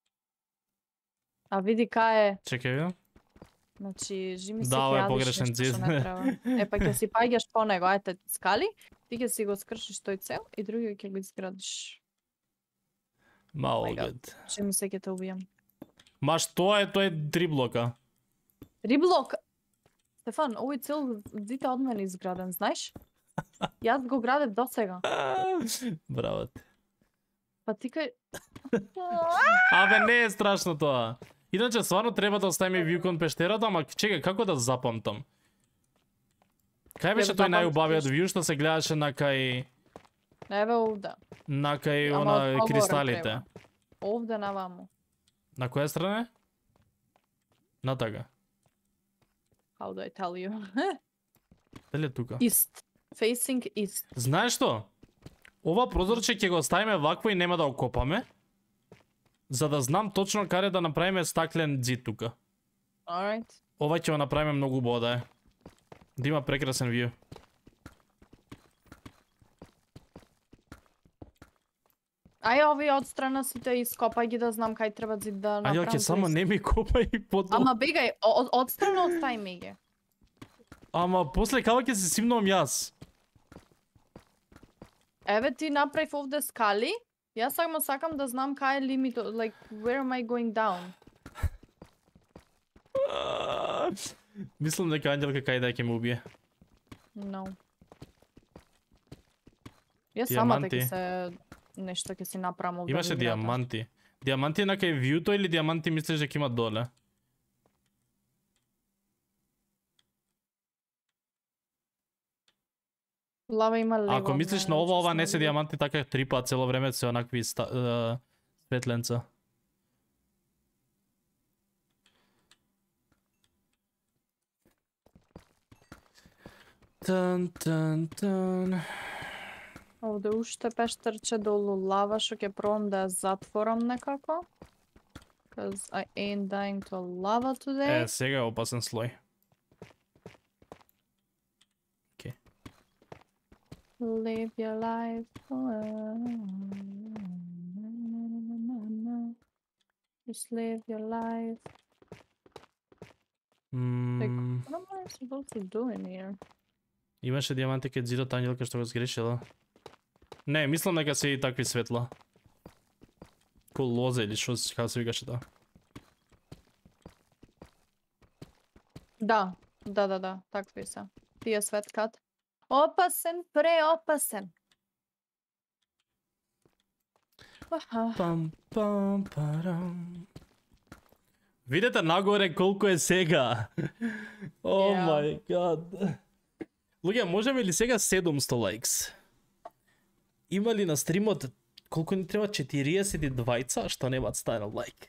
А види кај е, Чекај видам. значи, жими се Да, ова е ќе јадиш погрешен нешто што зид. не треба. Е, па ќе си паѓаш по него, ајте скали, ти ќе си го скршиш тој цел и другиот ќе го изградиш. Мало my God. год. Жими се ќе те убијам. Ма што е тој 3 блока? Риблок! Стефан, овој цел зид е од мене изграден, знаеш? Јас го градев досега. Браво ти. Па ти кај... Абе, не е страшно тоа. Иначе стварно треба да оставиме вју кон пештерата, ама чекај, како да запамтам? Кај беше Ја тој запамтиш. најубавиот вју што се гледаше на кај... Еве овде. На кај Ама она одговорен кристалите? треба. Овде наваму. На која страна е? На тага. How do I tell you? Дали е тука? East. Facing east. Знаеш што? Ова прозорче ќе го оставиме вакво и нема да го копаме. За да знам точно каде да направиме стаклен ѕид тука. Alright. Ова ќе го направиме многу убаво да е. Да има прекрасен вју. Ај овие од страна сите ископај ги да знам кај треба зид да А ја направам. ќе само не ми копај подолу. Ама бегај, од страна остави ми ги. Ама после кава ќе се симнувам јас. Еве ти направив овде скали. Јас само сакам да знам кај е лимит, like where am I going down? Мислам дека Анđelка кај да ќе ме убие. No. Јас самата Диаманти. ќе се нешто ќе си направам овде. Имаше во играта. диаманти. Диаманти е на кај вјуто или диаманти мислиш дека има доле? Лава има лего. Ако мислиш на ова не се диамант. диаманти, така трипа цело време се онакви светленца. Тан, тан, тан. Овде уште пештерче долу лава што ќе пробам да ја затворам некако. Cause I ain't dying to lava today. Е, сега е опасен слој. Live your life. Just live your life. What am I supposed to do in here? Имаше диаманти кај зидот Анđelка што го сгрешила. Не, мислам дека се и такви светла. ко лозе или што како се викаше тоа. Да, такви са. Тие светкат. Опасен, преопасен. Пам пам парам. Видете нагоре колку е сега. О мај гад. Луѓе, можеме ли сега 700 лайкс? Има ли на стримот колку ни треба 42 што немаат станал лайк?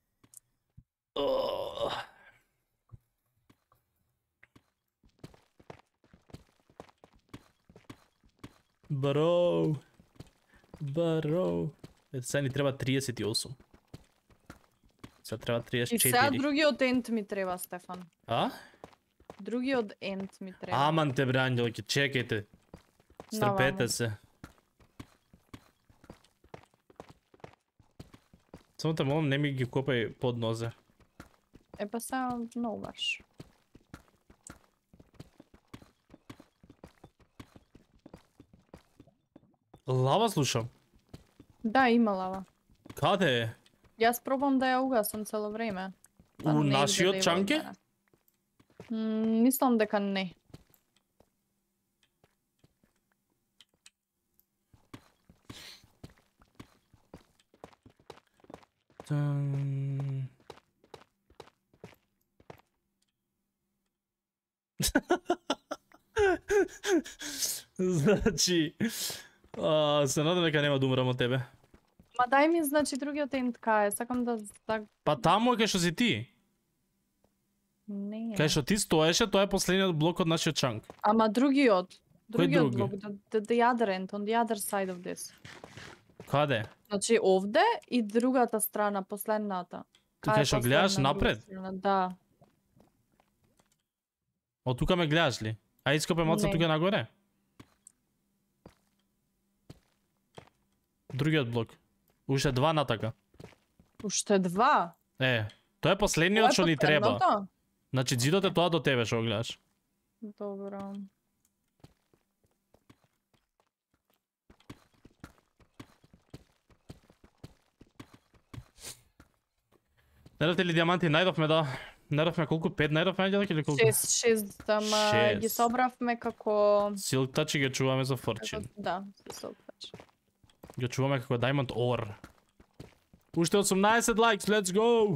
Бро. Ето сега ни треба 38. Сега треба 34. И сега другиот ент ми треба, Стефан. А? Другиот ент ми треба. Аман те бре, ангелки, чекајте. Стрпете се. Само те молам, не ми ги копај под нозе. Па сега много баш. Лава слушам. Да, има лава. Каде е? Јас пробам да ја угасам цело време. У нашиот чанке? Мислам дека не. Значи, се надам дека нема да умрам од тебе. Ма дај ми, значи, другиот ент кај, сакам да... Па таму е кај што си ти. Не. Кај што ти стоеше, тоа е последниот блок од нашиот чанк. Ама другиот. Другиот други? блок, the other end, on the other side of this. Каде? Значи, овде и другата страна, последната. Кај што гледаш последна, напред? друга страна, да. Од тука ме гледаш ли? А ископе малце Не. тука нагоре? Другиот блок. Уште два натака. Уште два. Тоа е последниот што ни треба. последното? Значи зидот е тоа до тебе што го гледаш. Добро. Најдовте ли диаманти? Најдовме, да. Најдовме колку? 5 најдовме ангелки или колку? 6, ама Шест. ги собравме како... Silk Touch ги чуваме за Fortune. Да, Silk Touch. Ги чуваме како Diamond Ore. Уште 18 лайкс, let's go!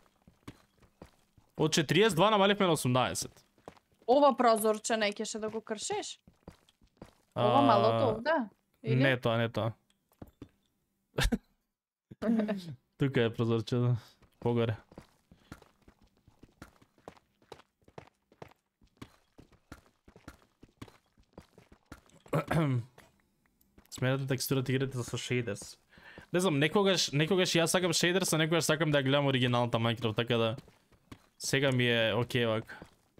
Од 42 намаливме на 18. Ова прозорче не кеше да го кршиш? Ова малото овде? Или? Не тоа, не тоа. Тука е прозорчето. Погоре. Сменате текстурата игрите со шейдерс. Не знам, некогаш јас сакам шейдерс, а некогаш сакам да ја гледам оригиналната Minecraft, така да сега ми е окей вака.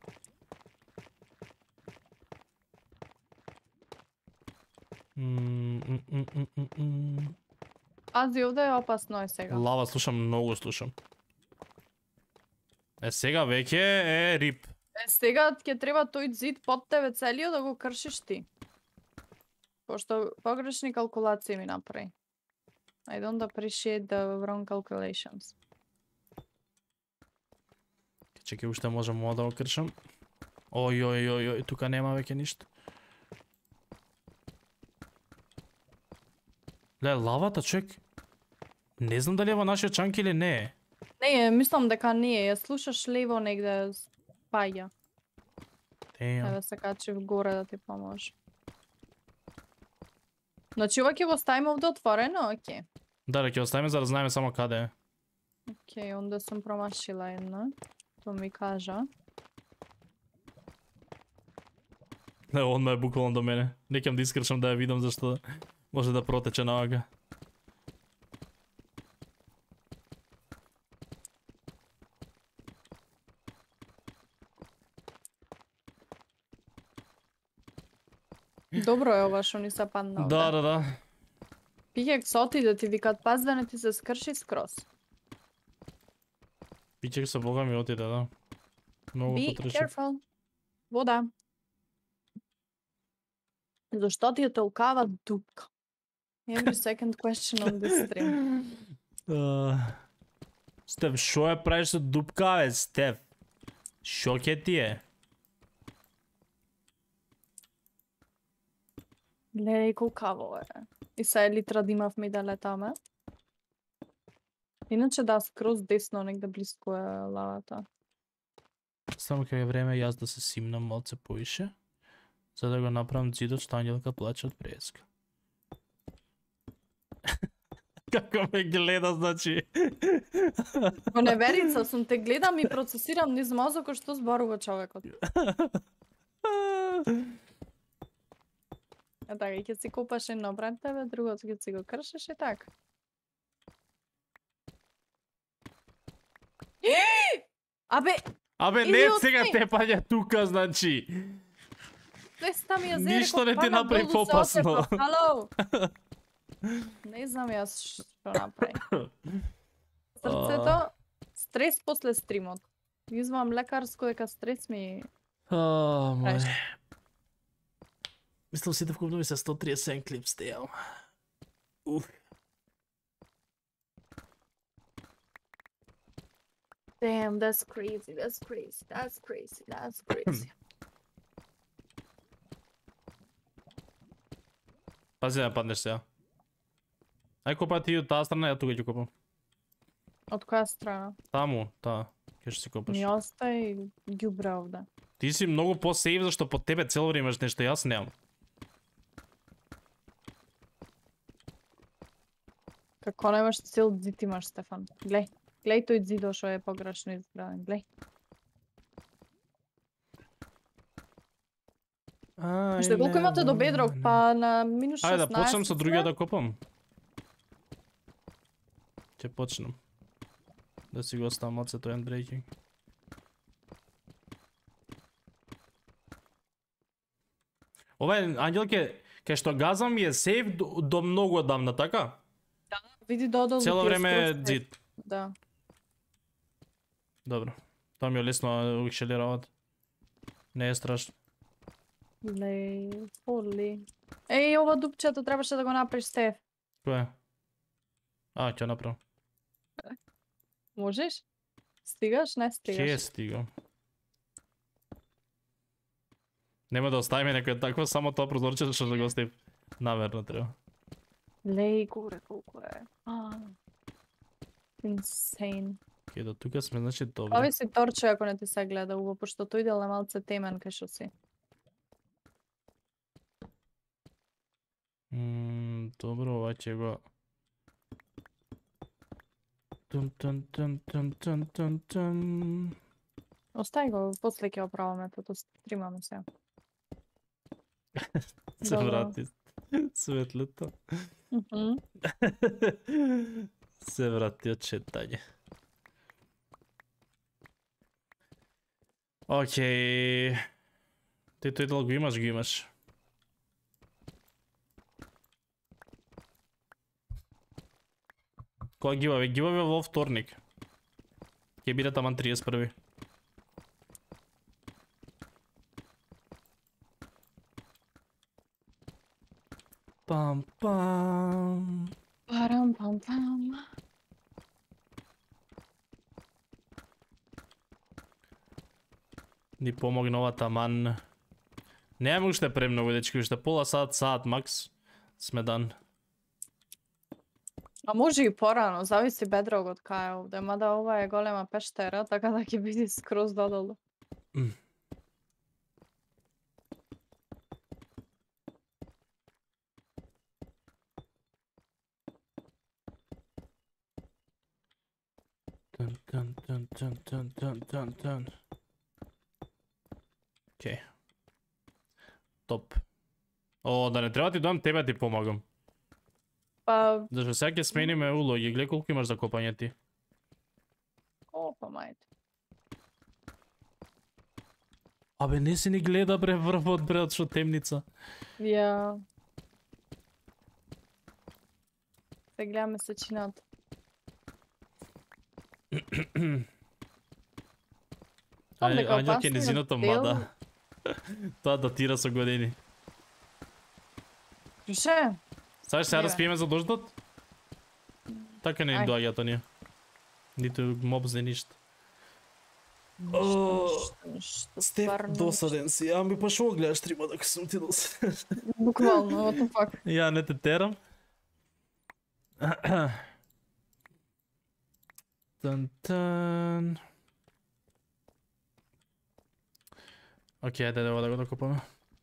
Ази, овде е опасно е сега. Лава слушам, многу слушам. Сега веќе е рип. Сега ќе треба тој зид под тебе целиот да го кршиш ти. Пошто погрешни калкулации ми направи. I don't appreciate the wrong calculations. Чекај, уште можам ова да го кршам. Ој, тука нема веќе ништо. Ле, лавата, човек. Не знам дали е во нашиот чанк или не е. Не, мислам дека не е. Ја слушаш лево негде паѓа. Еве се качи вгоре да ти поможе. Значи ова ќе го ставиме овде отворено, окей. Да, ќе оставиме за да знаеме само каде е. Окей, онда сум промашила една. Тоа ми кажа. Не, он ме е буквално до мене. Не ќе да искршам да ја видам зашто може да протече навака. Добро е ова што ни се падна овде. Да. Пикекс отиде ти викат паз да не ти се скрши скроз. Пичек се бога ми отиде, да. Многу Be потрешен. careful. Вода. Зашто ти е толкава дупка? Every second question on this stream. Стеф, шо ја правиш со дупка, бе, Стеф? Шо ке ти е? Гледај колкаво е. И са литра да имавме да летаме. Иначе да, скроз десно, негде близко е лавата. Само кога е време јас да се симнам малце повише, за да го направам зидот што Ангелка плаче од преска. Како ме гледа, значи. Во неверица сум те гледам и процесирам низ мозокот што зборува човекот. А така, ќе си купаш едно пред тебе, другото ќе си го кршиш и така. Абе, не сега те паѓа тука, значи. Деста ми ја зери. Ништо не ти направи попасно. Хало. Не знам јас што направи. Срцето, стрес после стримот. Извам лекарско дека стрес ми... Мој. Мислам си да вкупно ми се 137 клип стејал. Damn, that's crazy, that's crazy, that's crazy, that's crazy. Пази да паднеш сега. Ај копа ти од таа страна, ја тука ќе копам. Од која страна? Таму, таа. Ќе што си копаш. Ми остај ѓубре овде. Ти си многу по-сейв, зашто под тебе цело време имаш нешто, јас немам. Како немаш цел зид имаш, Стефан? Глеј. Глеј тој зидо што е погрешно изграден. Глеј. Што колку имате до бедрок? Па на минус 16. Ајде да почнам со другиот да копам. Ќе почнам. Да си го оставам од сето endbreaking. Ова е, Ангелке, кај што газам е сейф до многу одамна, така? Да, види додолу. Цело време е зид. Да. Добро. Тоа ми е лесно uvijek шелирават. Не е страшно. Леј, поли. Еј, ова дупчето требаше да го направиш, Стеф. Кој е? Ќе направам. Можеш? Стигаш? Не стигаш. Ќе стигам. Нема да оставиме некој такво, само тоа прозорче што да го оставим. Наверно треба. Леј, горе колку е. Insane. Ке до тука сме, значи добро. Ови си торче ако не ти се гледа уво, пошто тој дел е малце темен кај што си. Добро, ова ќе го... Тун. Остај го, после ќе оправаме, тото стримаме сега. Се врати светлото. Се врати од читање. Океј. Ти тој дел го имаш. Кога гиваве? Гиваве во вторник. Ќе биде таман 31. Пам-пам. Парам-пам-пам. Ни помогна ова таман. Немам уште премногу, дечки, уште пола саат макс. Сме дан. А може и порано, зависи бедрогот кај е овде, мада ова е голема пештера, така да ќе биде скроз додолу. Тан. Океј. Топ. О, да не треба ти дам тебе ти помагам. Па, Зашто сега ќе смениме улоги, гледа колку имаш за копање ти. опа мајте. Абе, не си ни гледа бре врвот бре од шо темница. Ја. Се гледаме сечината. Ања ќе низиното мада. Тоа датира со години. Пише? Саш сега да спиеме за дождот? Така не им Ај. доаѓаат оние. Ниту мобзи, ништо. Ништо, Степ, стварно. досаден си. Ами па шо гледаш стрима дека сум ти досаден? Буквално, what the fuck. Ја не те терам. Тан. Океј, ајде да го докопаме.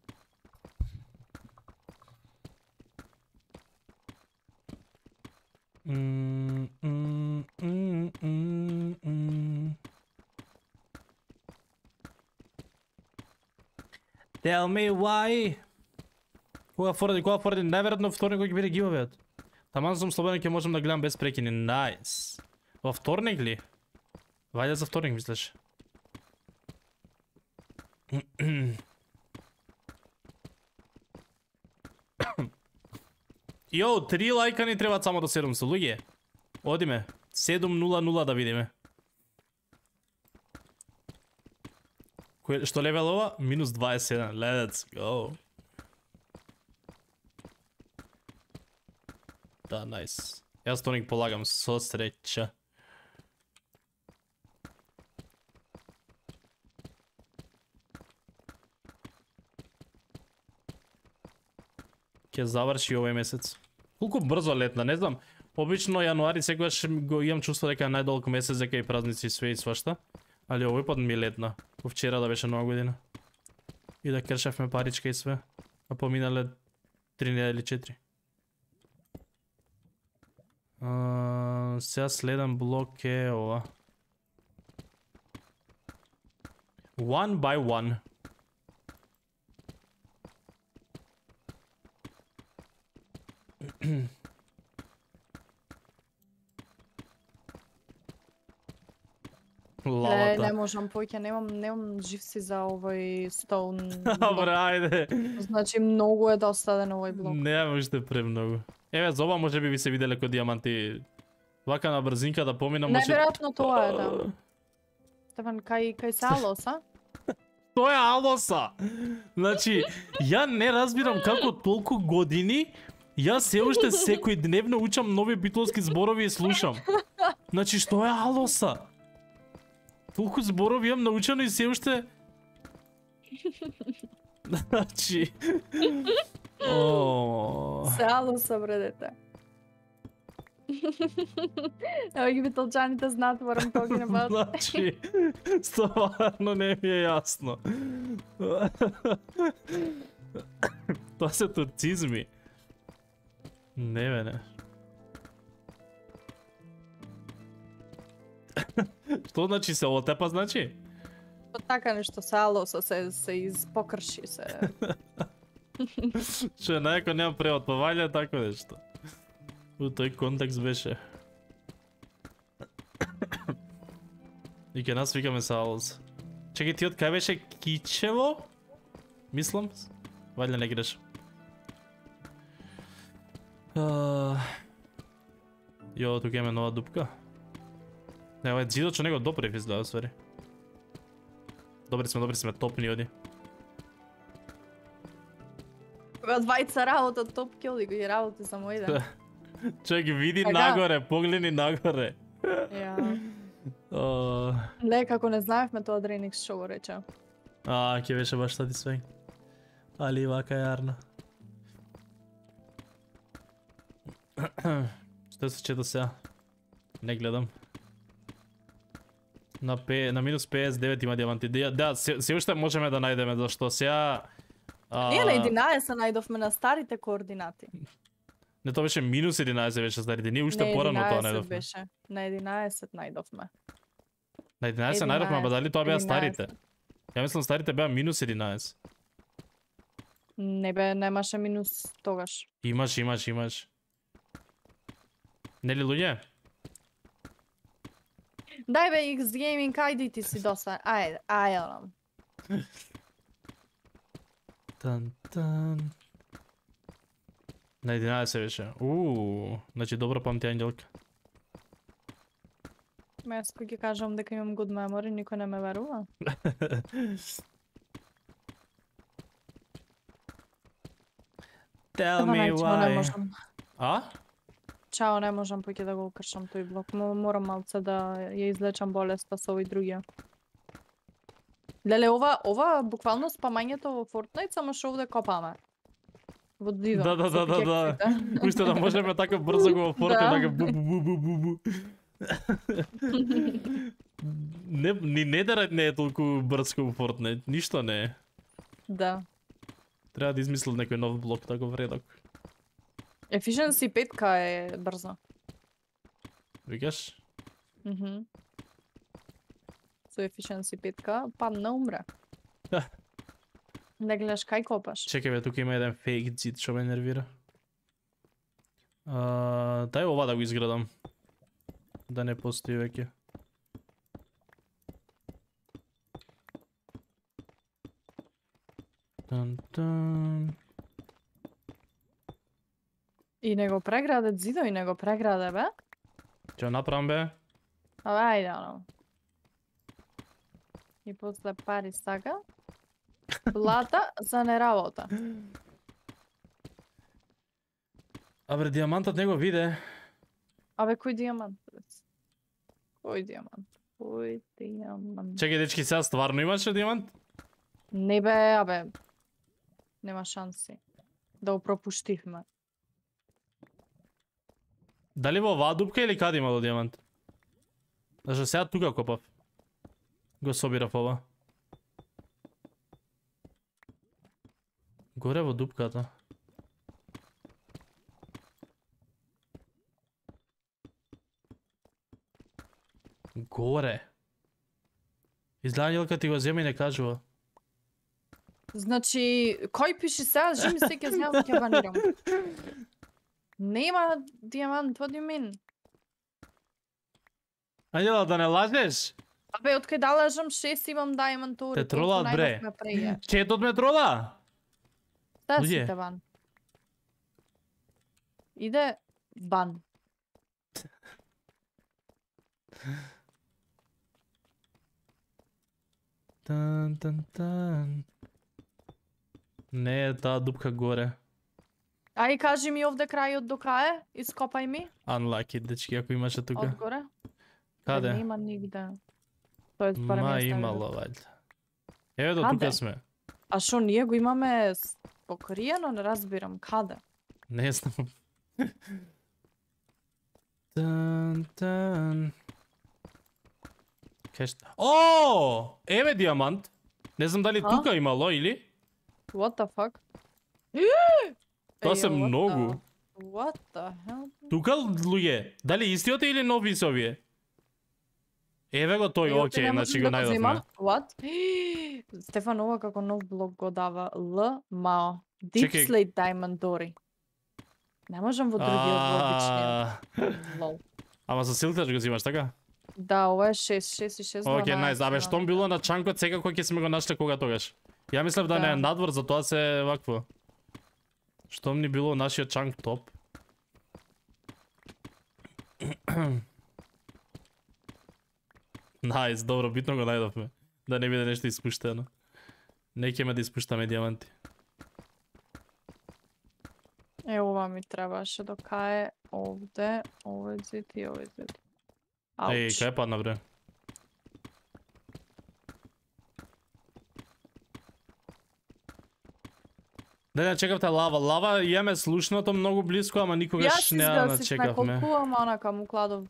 Tell me why. Кога форди, најверојатно вторник ќе биде гивавеот. Таман сум слободен, ќе можам да гледам без прекини. Најс. Во вторник ли? Вајде за вторник, мислиш? Йоу, 3 лајка ни требаат само до 700, луѓе. Одиме. 700 да видиме. Што левел ова? Минус 27. Let's go. Да, најс. Јас вторник полагам со среќа. Ќе заврши овој месец. Колку брзо летна, не знам. Обично јануари секогаш го имам чувство дека е најдолг месец, дека и празници и све и свашта. Али овој пат ми летна. Вчера да беше нова година. И да кршевме паричка и све. А поминале 3 недели 4. Сега следен блок е ова. One by one. Лавата. Не можам поќе, немам живси за овој стоун. Добре, ајде. Значи многу е достаден овој блок. Не уште премногу. Еве, за ова може би ви се виделе кој диаманти. Вака на брзинка да поминам. Најверојатно тоа е, да. Стефан, кај се Алоса? Тоа е Алоса. Значи, ја не разбирам како толку години јас се уште секој дневно учам нови битловски зборови и слушам. Значи, што е Алоса? Толку зборови имам научено и се уште... Значи... Се Алоса, бре, дете. Ево ги битолчаните знаат, морам тоа ги набават. Значи, стварно не ми е јасно. Тоа се турцизми. Не, бе, не. Што значи се отепа, значи? Па така нешто, се Алоса, се испокрши, се... Че најако нема превод, па вајле тако нешто. У тој контекст беше. И ке нас викаме се Алоса. Чекај, ти од кај беше Кичево? Мислам? Вајле не грешам. Јо, тука имаме нова дупка. Не, ова е зидот што него допрев изгледа, свари. Добри сме, топни оди. Кога двајца работа топ кил и го ги работи само еден. Чек, види нагоре, погледни нагоре. Ја. Не, како не знаевме тоа Дрейникс што го рече. Ќе беше баш сатисфајн. Али вака е арна. Што се чета сега? Не гледам. На минус 59 има диаманти. Да, се уште можеме да најдеме, зашто сега... Ние на 11 најдовме на старите координати. Не, тоа беше минус 11 беше старите, ние уште порано тоа најдовме. Беше. На 11 најдовме. На 11 најдовме, ама дали тоа беа старите? Ја мислам старите беа минус 11. Не бе, немаше минус тогаш. Имаш. Нели луѓе? Дај бе, X Gaming, ајде ти си доста. Ајде. Тан. На 11 беше. Значи добро памти Ангелка. Јас кој ќе кажам дека имам good memory, никој не ме верува. Tell me why. А? чао, не можам поќе да го укршам тој блок. Морам малце да ја излечам болеста со овој другија. Леле, ова буквално спамањето во Fortnite, само што овде копаме. Во дидо. Да. Уште да можеме така брзо го во Fortnite, така бу. Ни недерат не е толку брзко во Fortnite, ништо не е. Да. Треба да измислат некој нов блок тако вредок. Efficiency 5 е брзо. Викаш? Со Efficiency 5 падна умре. Не гледаш кај копаш. Чекај бе, тука има еден фейк зид што ме нервира. Дај ова да го изградам. Да не постои веќе. Тан. И не го преграде зидо и не го преграде, бе? Ќе направам бе? Абе, ајде, оно. И после пари сага. Плата за неработа. Абе, диамантот не го виде. Абе, кој диамант? Кој диамант? Чекај, дечки, сега стварно имаше диамант? Не бе, абе. Нема шанси. Да го пропуштивме. Дали во оваа дупка или каде имало диамант? Зашто сега тука копав. Го собирав ова. Горе во дупката. Горе. Изгледа Ангелка ти го зема и не кажува. Значи, кој пише сега, жими се ќе знам да ќе банирам. Нема диамант, what do you mean? Ангела, да не лажеш? Абе, откај да лажам 6 имам diamond ори. Те тролаат, бре. Четот ме трола? Да Луѓе. сите ван. Иде ван. Тан. Не е таа дупка горе. Ај, кажи ми овде крајот до кај, ископај ми. Unlucky, дечки, ако имаше тука. Одгоре. Каде? Нема нигде. Тоест, барем Ма ја ставим. имало, вајде. Еве до Каде? тука сме. А шо, ние го имаме покриено, не разбирам, каде? Не знам. Тан. О! Еве диамант. Не знам дали А? тука имало или? What the fuck? Тоа се Еј, what многу. the- What the hell? Тука, луѓе, дали истиот е или нови се овие? Еве го тој, Еј, окей, не значи можам го да најдовме. земам. What? Стефан, ова како нов блок го дава. Мао. Deep Чекај. Slate Diamond Dory. Не можам во другиот во обичниот. Лол. Ама со силтач го взимаш, така? Да, ова е 6 и 6. Окей, најс. Абе, штом било на чанкот, секако ќе сме го нашле кога тогаш. Ја мислев да не е Да. надвор, затоа се вакво. Штом ни било нашиот чанк топ. Најс, добро, битно го најдовме. Да не биде нешто испуштено. Не ќе да испуштаме диаманти. Е, ова ми требаше до кај овде, овој зид и овој зид. Еј, Ауч. кај падна, бре? Не, чекавте лава. Лава имаме слушното многу близко, ама никогаш Јас не ја изгасив начекавме. неколку, ама онака му кладов.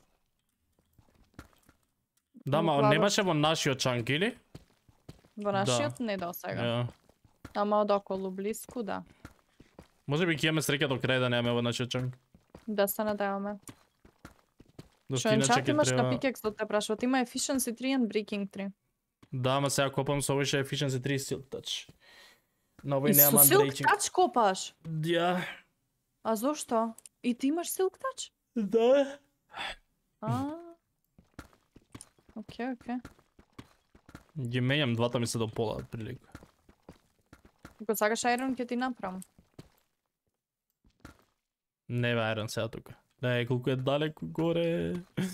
Да, ма Кладов. немаше во нашиот чанк, или? Во нашиот не до сега. Ја. Ама од околу близко, да. Може би ќе имаме среќа до крај да немаме во нашиот чанк. Да се надеваме. Дошто Што иначе енчант ќе имаш на треба... пикекс да те прашуват? Има Efficiency 3 and Breaking 3. Да, ама сега копам со овој Efficiency 3 Silk Touch. На овој И со немам Silk breaking. Touch копаш? Ја. А зошто? И ти имаш Silk Touch? Да. А. Окей. Ги менјам двата ми се до пола прилика. Ако сакаш Iron ќе ти направам. Не бе, Iron сега тука. Да, колку е далеко горе.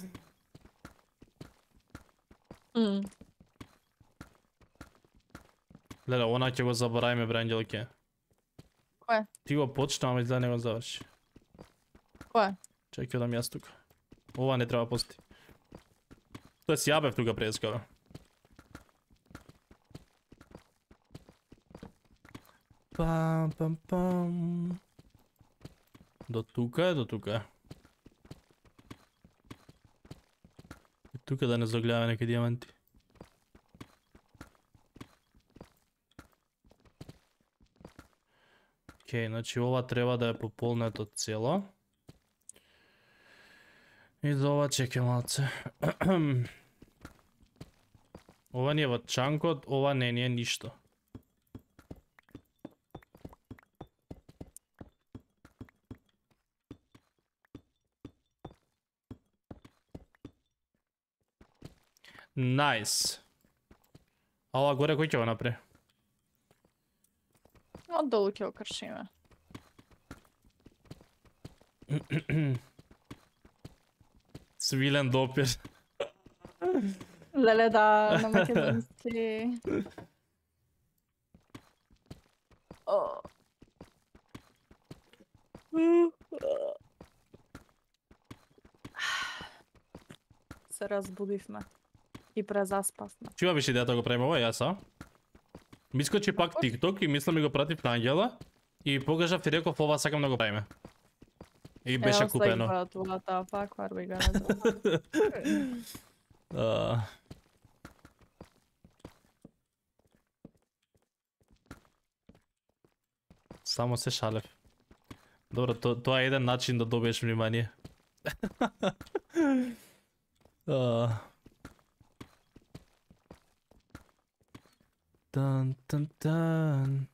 Леле, она ќе го заборавиме, бре, Ангелке. Кое? Ти го почна, ама изгледа не го заврши. Кое? Чекай да јас тука. Ова не треба пости. Тоа си јабев тука преска, бе. Пам, пам, пам. До тука е, до тука е. И тука да не загледаме неки диаманти. Окей, значи ова треба да е пополнето цело. И за ова чекай малце. Ова ни е во чанкот, ова не ни е ништо. Найс. А ова горе кој ќе го направи? Оддолу ќе окршиме. Свилен допир. Леле да, на македонски. О. Се разбудивме. И презаспавме. Чува беше идејата да го правиме ова, јас, а? Ми искочи пак TikTok и мислам ми го пратив на Ангела и покажав ти реков ова сакам да го правиме. И беше купено. Evo sad what the fuck, what we gonna do? Само се шалев. Добро, тоа е еден начин да добиеш внимание. Тан, тан, тан.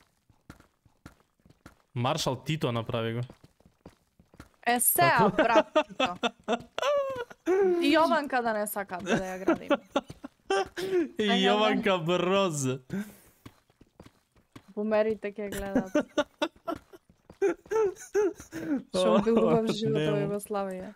Маршал Тито направи го. Е, сеа, брат, Тито. И Јованка да не сака да ја градим. И Јованка Броз. Бумерите ќе гледат. Шо бил убав живот во Југославија.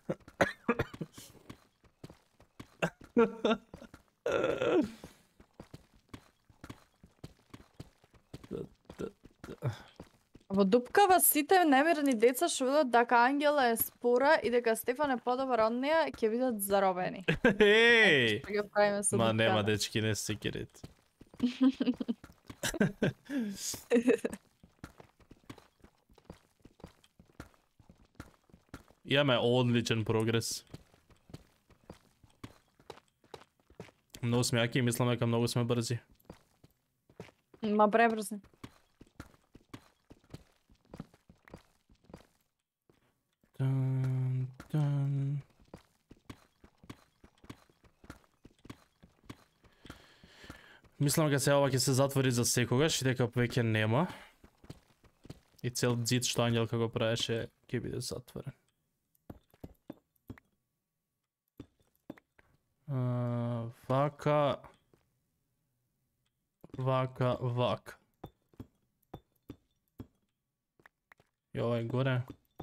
Во дупкава сите немирни деца што видат дека Ангела е спора и дека Стефан е подобар од неа, ќе бидат заробени. Еј! Што ќе правиме со Ма дупкава? нема дечки, не се секирете. Имаме одличен прогрес. Многу сме јаки и мислам дека многу сме брзи. Ма пребрзи. Тан, тан. Мислам дека се ова ќе се затвори за секогаш и дека веќе нема. И цел зид што Ангелка го правеше ќе биде затворен. Вака. Вака, вака. И ова е горе.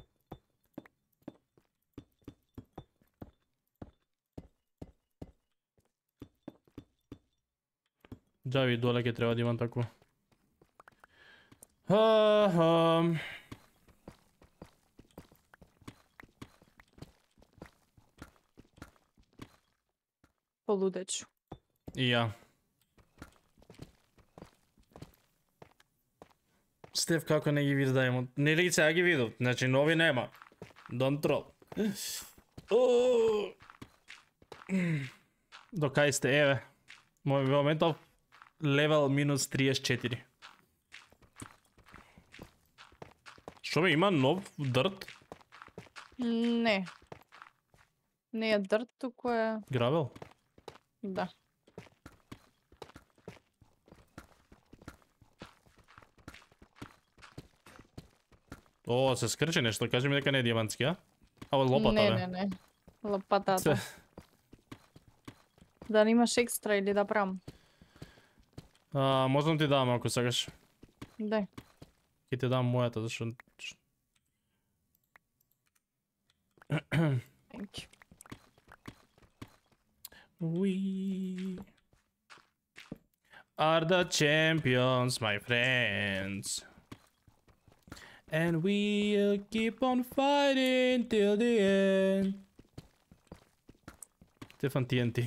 Джави доле ќе треба да имам такво. Полудечу. И ја. Стеф како не ги види да имам. Не ли сега ги видов, значи нови нема. Don't troll. До кај сте, еве. Мој моментов левел минус 34. Што бе, има нов дърт? Не. Не е дърт, туку е... Гравел? Да. О, се скрче нешто, кажи ми дека не е диамантски, а? Ова лопата, бе. Не. Лопатата. Да не имаш екстра или да правам? Можам ти дам ако сакаш. Дај. Ќе ти дам мојата, зашто... Thank you. We are the champions, my friends. And we'll keep on fighting till the end. Stefan TNT.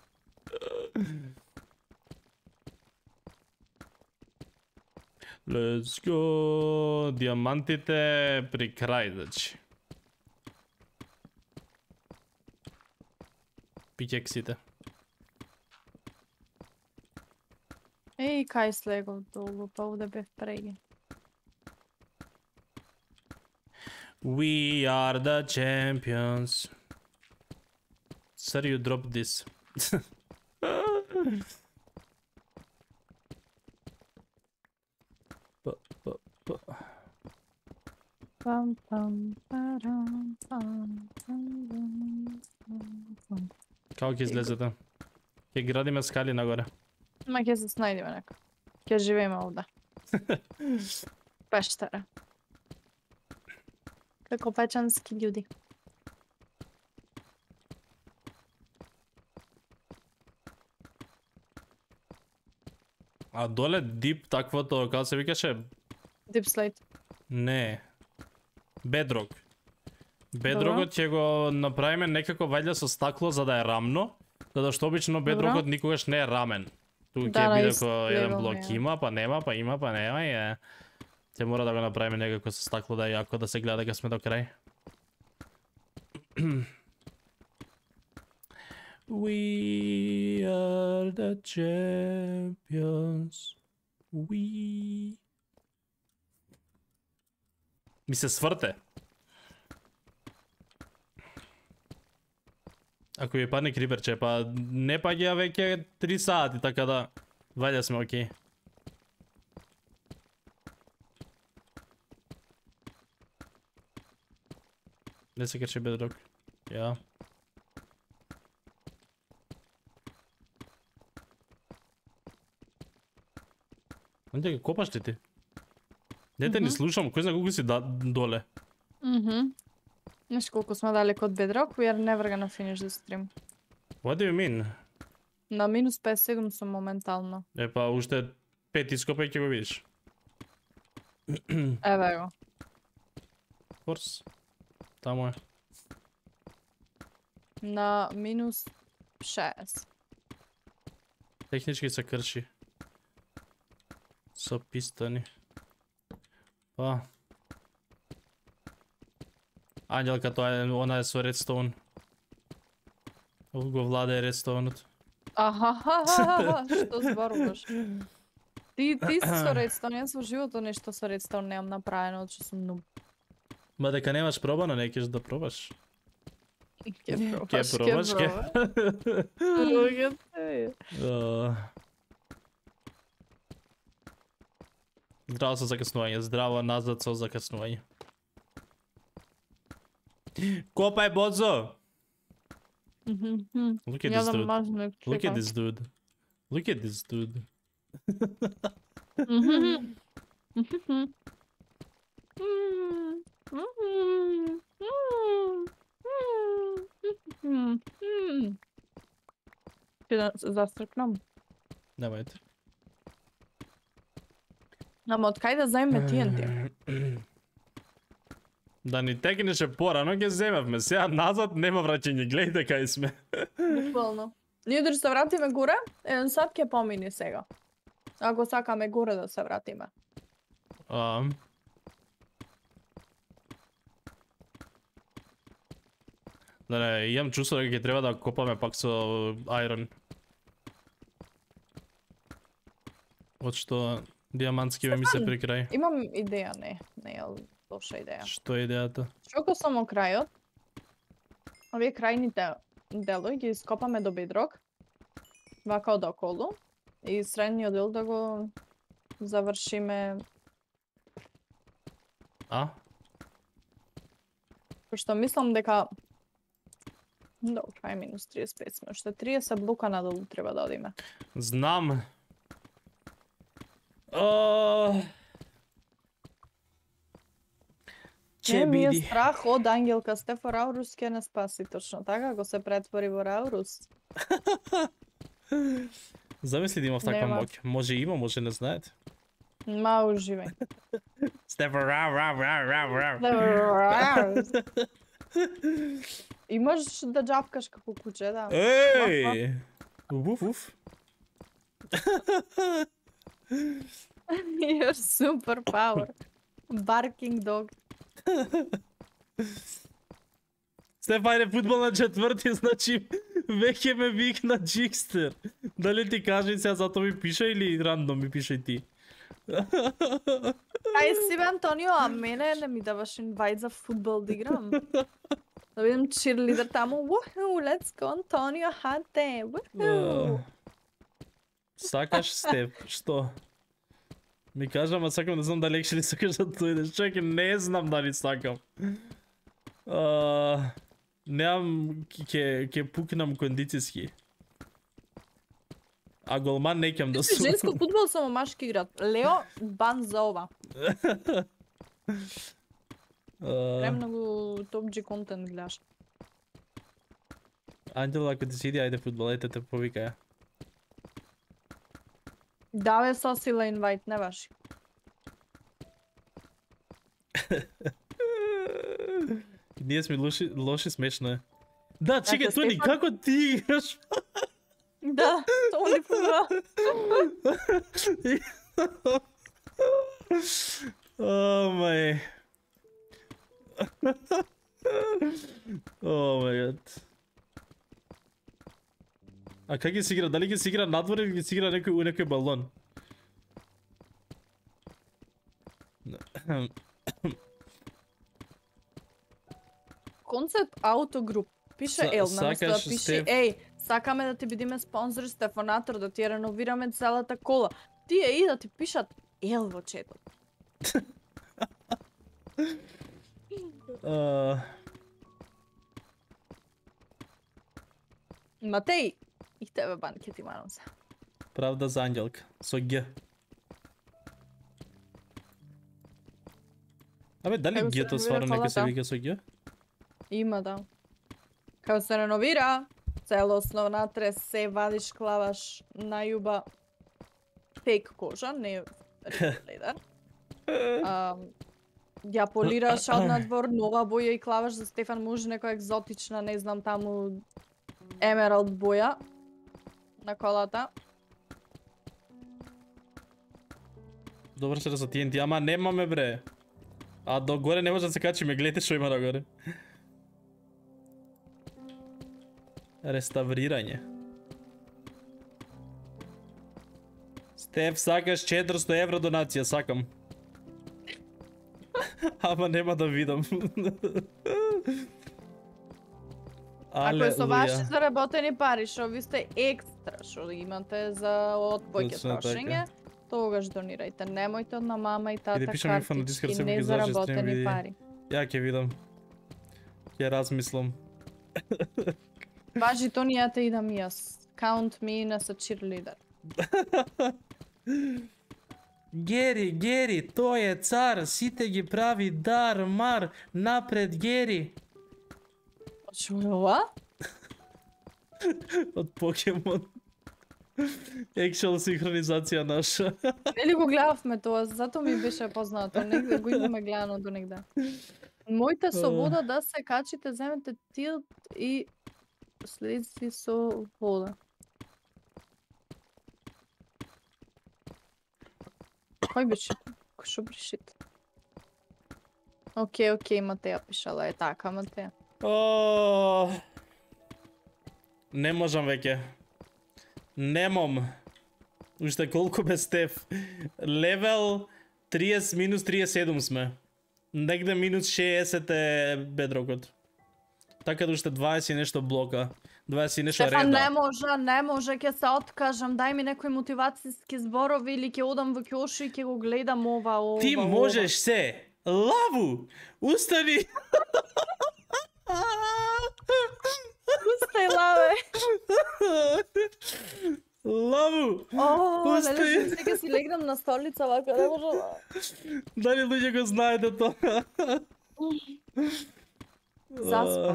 Let's go. Диамантите при край, значи. Пикексите. Еј, кај слегов долу, па овде бев преги. We are the champions. Sir, you dropped this. Пам, пам, парам, пам, пам, пам, пам. Како ќе излезете? Ќе градиме скали нагоре. Ма ќе се снајдеме нека. Ќе живееме овде. Пештера. Како печански људи. А доле дип таквото, како се викаше? Deep Slate. Не. Bedrock. Bedrockот ќе го направиме некако вајде со стакло за да е рамно, затоа што обично Bedrockот никогаш не е рамен. Ту ќе биде како еден блок има, па нема, па има, па нема и е. Ќе мора да го направиме некако со стакло да е јако да се гледа дека сме до крај. We are the champions. We... Ми се сврте. Ако ви падне криперче, па не паѓа веќе 3 сати, така да вајде сме окей. Не се качи Bedrock. Ја. Онде ги копаш ли ти? Не те ни слушам, кој знае колку си доле. Знаеш колку сме далеко од Bedrock, we are never gonna finish the stream. What do you mean? На минус 57 сум моментално. Па уште 5 ископа и ќе го видиш. Еве го. Форс. Таму е. На минус 6. Технички се крши. Со пистони. Па. Ангелка, тоа е, она е со редстоун. Го владее редстоунот. Аха, што зборуваш? Ти си со редстоун, јас во живото нешто со редстоун немам направено, че сум нуб. Ма дека немаш пробано, не ќе да пробаш. Ке пробаш, Здраво со закаснување, здраво назад со закаснување. Копај, Бозо! Look at this dude. Look at this dude. Look at this dude. Ќе да застркнам. Давајте. Ама од кај да земеме TNT? Да ни текнеше порано, ќе земевме. Сега назад нема враќање, гледајте кај сме. Буквално. Ние дори се вратиме горе, 1 сат ќе помине сега. Ако сакаме горе да се вратиме. Да не, имам чувство дека ќе треба да копаме пак со Iron. Од што диамантски ми се при крај. Имам идеја, не е лоша идеја. Што е идејата? Што само крајот, овие крајните делови ги скопаме до Bedrock, вака одоколу, и средниот дел да го завршиме. Пошто мислам дека добро, е минус 35 сме, уште 30 блока надолу треба да одиме. Знам. Не ми е страх од Ангелка Стефор Аурус ќе не спаси, точно така, го се претвори во Аурус. Замисли да имав таква моќ. Може има, може не знаете. Ма уживај. Стеф, рав. И можеш да джапкаш како куче, да. Ей! Уф. Your superpower. Barking dog. Стеф, ајде фудбал на четврти, значи веќе ме викна Джикстер. Дали ти кажи сега зато ми пише или рандом ми пише ти? Ај си бе, Антонио, а мене не ми даваш инвайт за фудбал да играм. Да видим чирлидер таму. Woohoo, let's go, Антонио, хате. Woohoo. Сакаш, Стеф, што? Ми кажа, ама сакам да знам дали лекше ли сакаш да дојдеш. Чекай, не знам дали сакам. Немам, ќе пукнам кондицијски. А голман не ќам да сум. Женско фудбал само машки играт. Лео, бан за ова. Премногу топ-G контент гледаш. Анđел, ако ти си иди, ајде фудбал, ете те повикаја. Да бе, сосила инвайт, не ваши. Ние сме лоши, смешно е. Да, чекай, Ето, Тони, Стефан- како ти играш? Да, то не фудбал. О, мај. О, мај гад. А как ги си игра? Дали ги си игра надвор или ги си игра у некој балон? Концепт аутогруп. Пише Ел, наместо да сакаш, пише Стеф? еј, сакаме да ти бидиме спонзори Стефанатор, да ти ја реновираме целата кола. Тие и да ти пишат Ел во четот. Матеј, и тебе бан ќе ти марам се. Правда за Ангелка. Со Г. Абе, дали Како се Г-то реновира стварно некој се колата? вика со Г? Има, да. Како се реновира, целосно внатре се вадиш, клаваш на јуба фейк кожа, не ледар. Ја полираш од надвор, нова боја и клаваш за Стефан може некоја екзотична, не знам таму емералд боја на колата. Добро се да са TNT, ама немаме бре. А догоре не може да се качиме, гледате што има догоре. Реставрирање. Стеф, сакаш 400 евро донација, сакам. Ама нема да видам. Ако е со ваши заработени пари, што ви сте екстра, што имате за од повеќе Точно така. трошење, тогаш донирајте. Немојте од на мама и тата Иде пишам инфо на Discord, картички, само ги излажи стрим, незаработени види. пари. Ја ќе видам. Ќе размислам. Важи то ние те идам јас. Count me as a cheerleader. Гери, тој е цар, сите ги прави дар, мар, напред Гери. Што е ова? Од Покемон. Actual синхронизација наша. Нели го гледавме тоа, затоа ми беше познато. Негде го имаме гледано до негде. Мојте со вода да се качите, земете тилт и следите со вода. Кој беше? Што беше? Океј, Матеја пишала е така, Матеја. Не можам веќе. Немам. Уште колку бе Стеф? Левел 30 минус 37 сме. Негде минус 60 е бедрокот. Така да уште 20 и нешто блока. 20 и нешто реда. Стефан, не може, ќе се откажам, дај ми некои мотивацијски зборови или ќе одам во Кјошо и ќе го гледам ова. Ти можеш се. Лаву! Устани! Устай, лаве! Лаву! Нели сега си легнам на столица, вака не може да... Дали луѓе го знаете тоа? Заспав.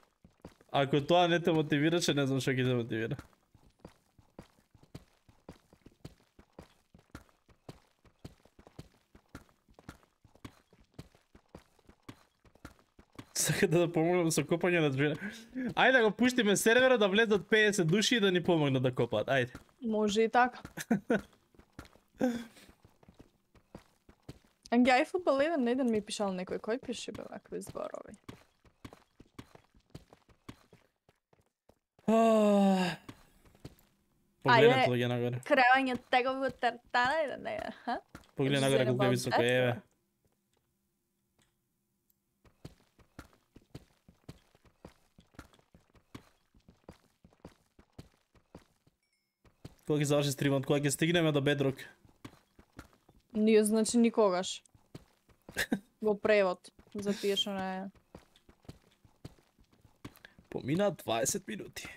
Ако тоа не те мотивираше, не знам што ќе те мотивира. сакате да помогнам со копање на джуна. Ајде да го пуштиме серверот да влезат 50 души и да ни помогнат да копаат. Ајде. Може и така. Гај футбол еден ми пишал некој, кој пише бе вакви зборови? Погледнат луѓе нагоре. Кревање тегови тартана и да не е, ха? Погледнат нагоре колку е високо, еве. Кога ќе заврши стримот, кога ќе стигнеме до Бедрок? Ние значи никогаш. Во превод. Запишано е. Помина 20 минути.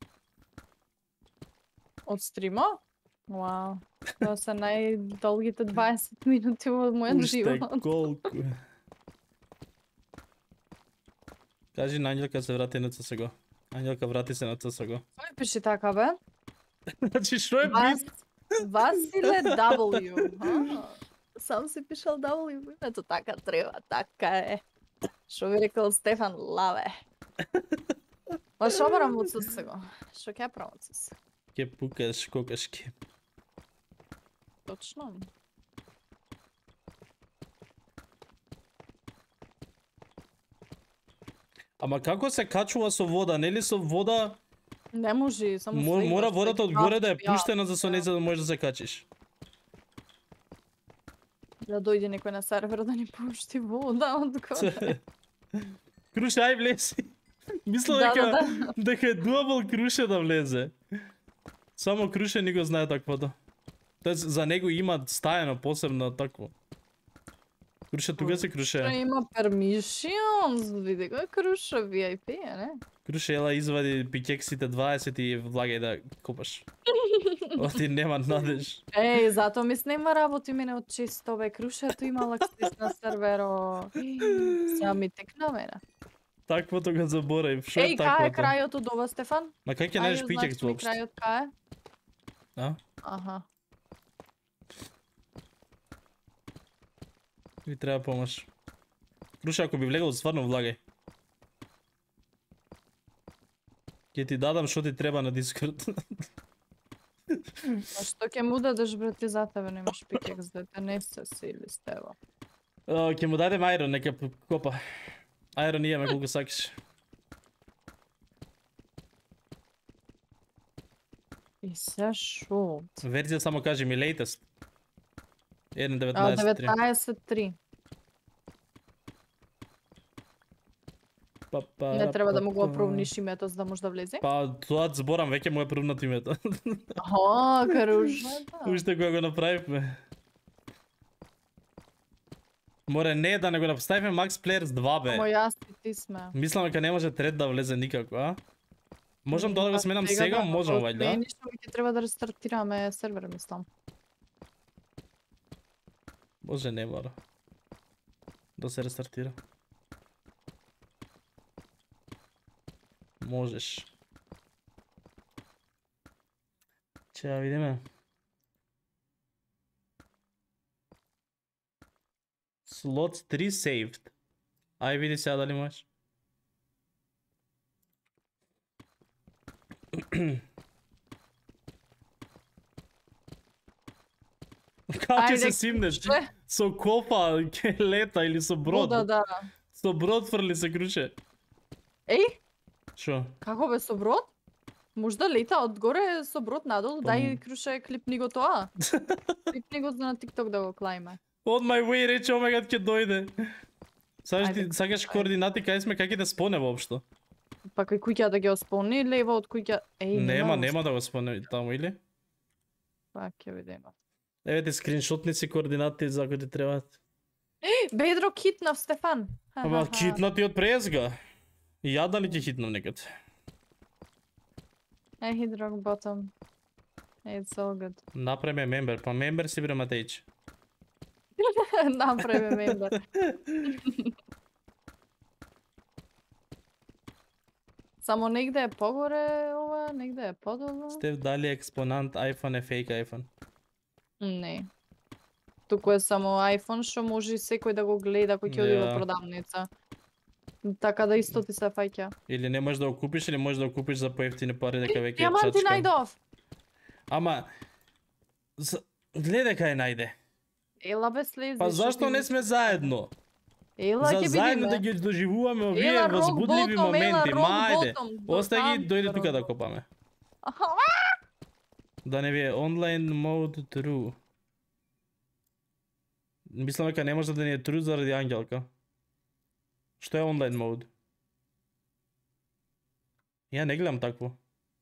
Од стрима? Вау. Тоа се најдолгите 20 минути во мојот живот. Уште колку? Кажи на Ангелка се врати на CSGO. Ангелка врати се на CSGO. Кој пише така бе? Значи што е бит? Василе W. Сам си пишал W во името, така треба, така е. Што би рекол Стефан Лаве. Ма шо барам од CSGO? Што ќе правам од CSGO? Ке пукаш кокашки. Точно. Ама како се качува со вода? Нели со вода Не може, само мора водата одгоре да е пуштена за со неја да можеш да се качиш. Да дојде некој на сервер да ни пушти вода одгоре. Круше, ај влези. Мисля дека е дуабл Круше да влезе. Само Круше не го знае таквото. Тоест за него има стајано посебно такво. Круше тука се Круше. Има permissions, види го Круше VIP, не? Круше ела извади пикексите 20 и влагај да копаш. Оти нема надеж. Еј, затоа ми снема работи мене од чисто бе Крушето има лакстис на серверо. Сега ми текна мене. Таквото го заборав. Шо е Еј, таквото? кај е крајот од ова, Стефан? На кај ќе најдеш пикекс значи ми воопшто? крајот кај е? А? Аха. Ви треба помош. Круше, ако би влегол, стварно влагај. Ќе ти дадам што ти треба на Дискорд. А што ќе му дадеш бре ти за тебе немаш пикекс дете не се сили с тебе. Ќе му дадем Айрон, нека копа. Айрон имаме колку сакаш. И се шо? Верзија само кажи ми latest. 1.19.3. 1.19.3. Не треба да му го опровниш името за да може да влезе? Па, тоа зборам, веќе му е пробнат името. Аха, Крушето. Уште кога го направивме. Море, не, да не го направиме Max Players 2, бе. Мо јас и ти сме. Мислам дека не може трет да влезе никако, а? Можам тоа да го сменам сега? Можам, вајда. Не, ништо ќе треба да рестартираме сервер, мислам. Може, не мора. Да се рестартира. Можеш. Че да видиме. Slots 3 saved. Ај види сега дали можеш. Како ќе се симнеш? Со кофа, ке лета или со брод? Да. Со брод фрли се Круше. Еј, Шо? како бе со брод? Можда лета одгоре со брод надолу, дај Круше клипни го тоа. Клипни го на TikTok да го клајме. On my way, рече Омегат ќе дојде. Сакаш координати кај сме, кај ќе да споне воопшто? Па кај куќа да ги оспони, лево од куќа... Еј, Нема да го споне таму, или? Па ќе видиме. Еве ти скриншотни си координати за кои ти требаат. Бедро хитнав, Стефан. Ама хитна ти од презга. И ја дали ќе хитнам некад? Hey, hit rock bottom. It's all good. Направиме мембер, па мембер си бре Матеич. Направи мембер. Само негде е погоре ова, негде е подолу. Стеф дали експонант iPhone е фейк iPhone? Не. Туку е само iPhone што може и секој да го гледа кој ќе оди во Ја. продавница. Така да исто ти се фаќа. Или не можеш да го купиш, или можеш да го купиш за поевтини пари дека веќе е Диаманти чачка. најдов. Ама гледај кај најде. Ела бе слези. Па зашто не сме заедно? Ела За ќе заедно да бидиме. ги доживуваме овие Ела, рок возбудливи ботом, моменти. ела, рок Мајде. ботом. Остај ги, дојди Рок тука да ботом. копаме. Да не ви е онлайн мод true. Мислам дека не може да ни е true заради Ангелка. Што е онлайн мод? Ја не гледам такво.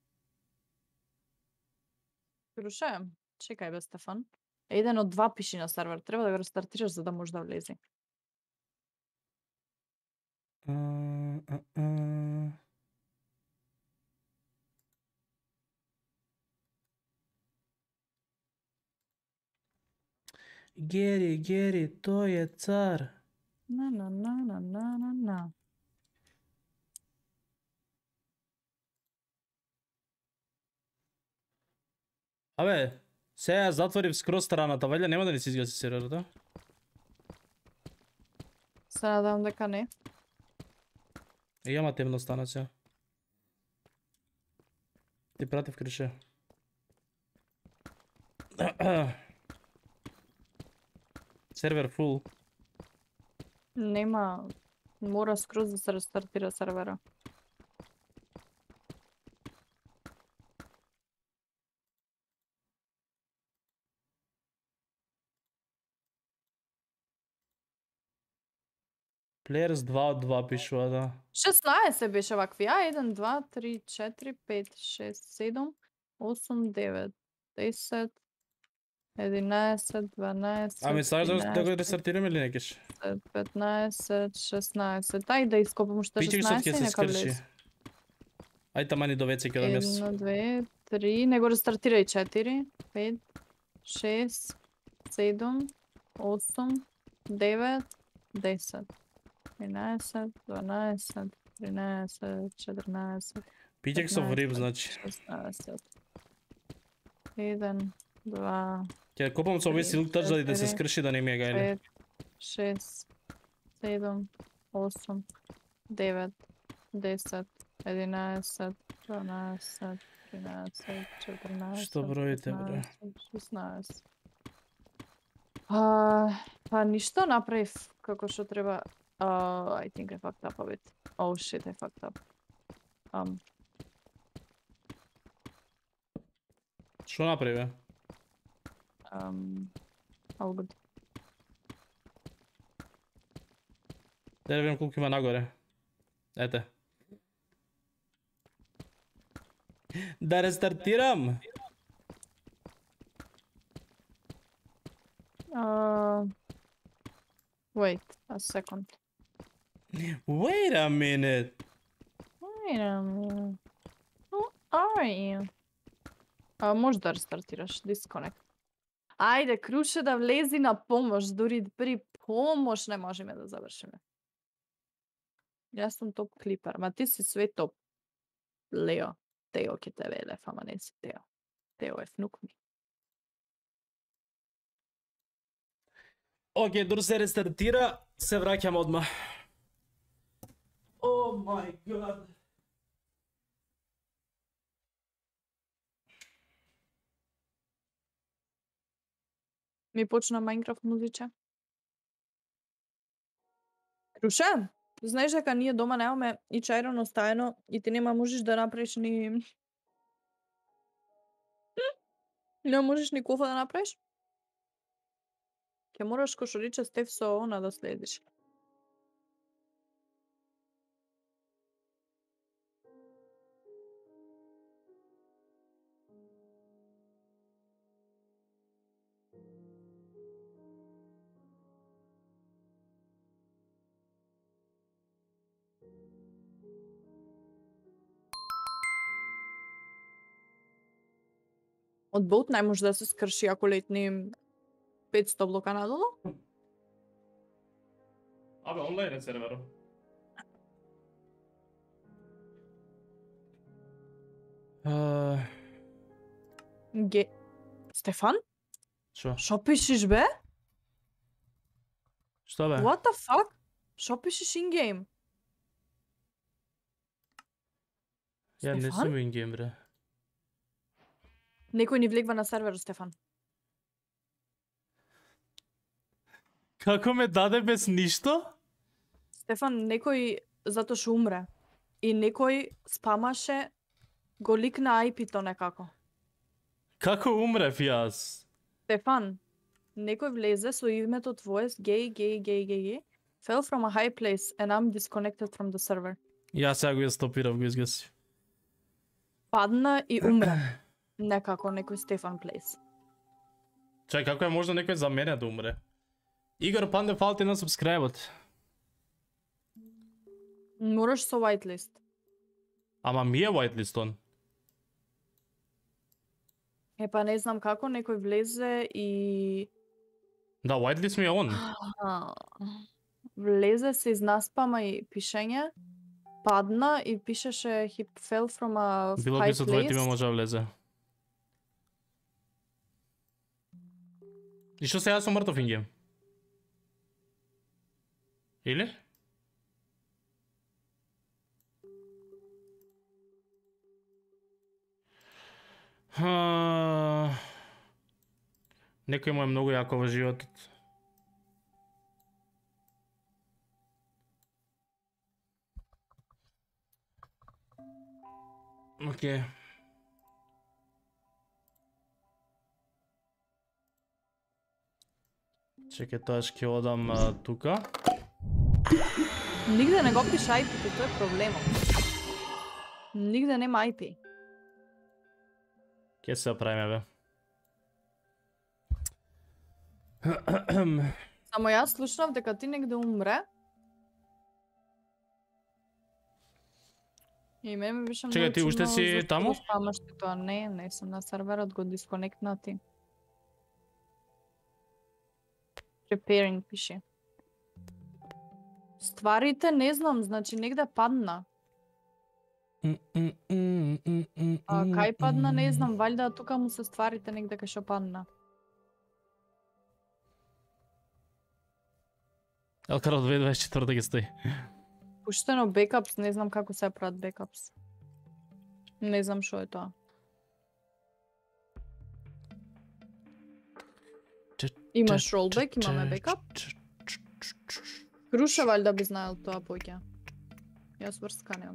Круше, чекај бе Стефан. Еден од два пиши на сервер, треба да го рестартираш за да може да влезе. Гери, тој е цар. На. Абе, сега затворив скроз страната, вајде нема да ни се изгаси серверот, Се надам дека не. Јама темно стана сега. Ти пратив крише. Сервер фул. Нема, мора скроз да се рестартира сервера. Players 2 од 2 пишува, да. 16 беше вакви, 1, 2, 3, 4, 5, 6, 7, 8, 9, 10, 11, 12, Ами сакаш да го 13, рестартираме или не кеш? 15, 16, ај да ископам уште Пичек што 16 ќе и се нека скрши. влезе. Ај тамани до веќе ќе да мес. 1, 2, 3, не го рестартирај 4, 5, 6, 7, 8, 9, 10, 11, 12, 13, 14, Пичек со 15, вриб, значи. 16, 1, 2, Ќе копам со овој силктач за да се скрши да не ми е гајле. 5, 6, 7, 8, 9, 10, 11, 12, 13, 14, Што броите, бре? 16. Па ништо направив како што треба. I think I fucked up a bit. Oh shit, I fucked up. Што направи, бе? All good. Да видим колку има нагоре. Ете. Да рестартирам. Wait a second. Wait a minute. Wait a minute. Who are you? Може да рестартираш. Disconnect. Ајде, Круше да влези на помош. Дури при помош не можеме да завршиме. Јас сум топ клипер. Ма ти си све топ. Лео. Тео ќе те велев, ама не си Тео. Тео е внук ми. Океј, дури се рестартира, се враќам одма. Oh my god. Ми почна Майнкрафт музиче. Круше, знаеш дека ние дома немаме и чајрано стаено и ти нема можеш да направиш ни... Не можеш ни кофа да направиш? Ќе мораш ко што рече Стеф со она да следиш. Од Bolt не може да се скрши ако летни 500 блока надолу? Абе, онлайн е серверот. Стефан? Шо? Шо пишеш бе? Што бе? What the fuck? Шо пишеш in game? Ја не Стефан? сум in-game, бре. Некој ни влегва на серверот, Стефан. Како ме даде без ништо? Стефан, некој затоа што умре. И некој спамаше го ликна IP-то некако. Како умрев јас? Стефан, некој влезе со името твое, gay, fell from a high place and I'm disconnected from the server. Јас сега го ја стопирав, го изгасив. Падна и умре. Некако некој Стефан Плейс. Чај, како е можно некој за мене да умре? Игор Панде, фала ти на субскрайбот. Мораш со whitelist. Ама ми е whitelist он. Епа не знам како некој влезе и Да, whitelist ми е он. влезе се изнаспама и пишење, падна и пишеше he fell from a Било high би со твоите име place. може да влезе. И што се јас сум мртов ингем? Или? Некој му е многу јако во животот. Океј. Чекај, тоа ќе одам тука. Нигде не го пише IP, тоа е проблемот. Нигде нема IP. Ке се правиме, бе. Само јас слушнав дека ти негде умре. И мене беше многу Чекај, ти уште чудно си зашто таму? го спамаш ти тоа. Не сум на серверот, го дисконектнати. Preparing пише. Стварите не знам, значи негде падна. А кај падна не знам, валјда тука му се стварите негде кај што падна. Елкара 2024 ги стои. Пуштено бекапс, не знам како се прават бекапс. Не знам што е тоа. Имаш ролбек, имаме бекап. Круша валјда би знаел тоа поќе. Јас врска немам.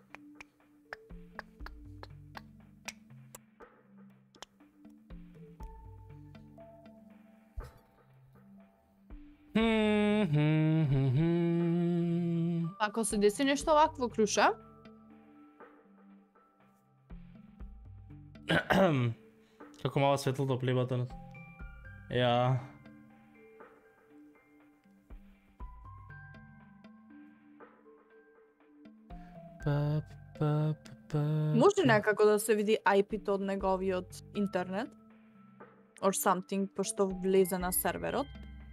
Ако се деси нешто вакво, Круша, Како мала светло до плебата. Ја. може некако да се види IP-то од неговиот интернет or something, пошто влезе на серверот.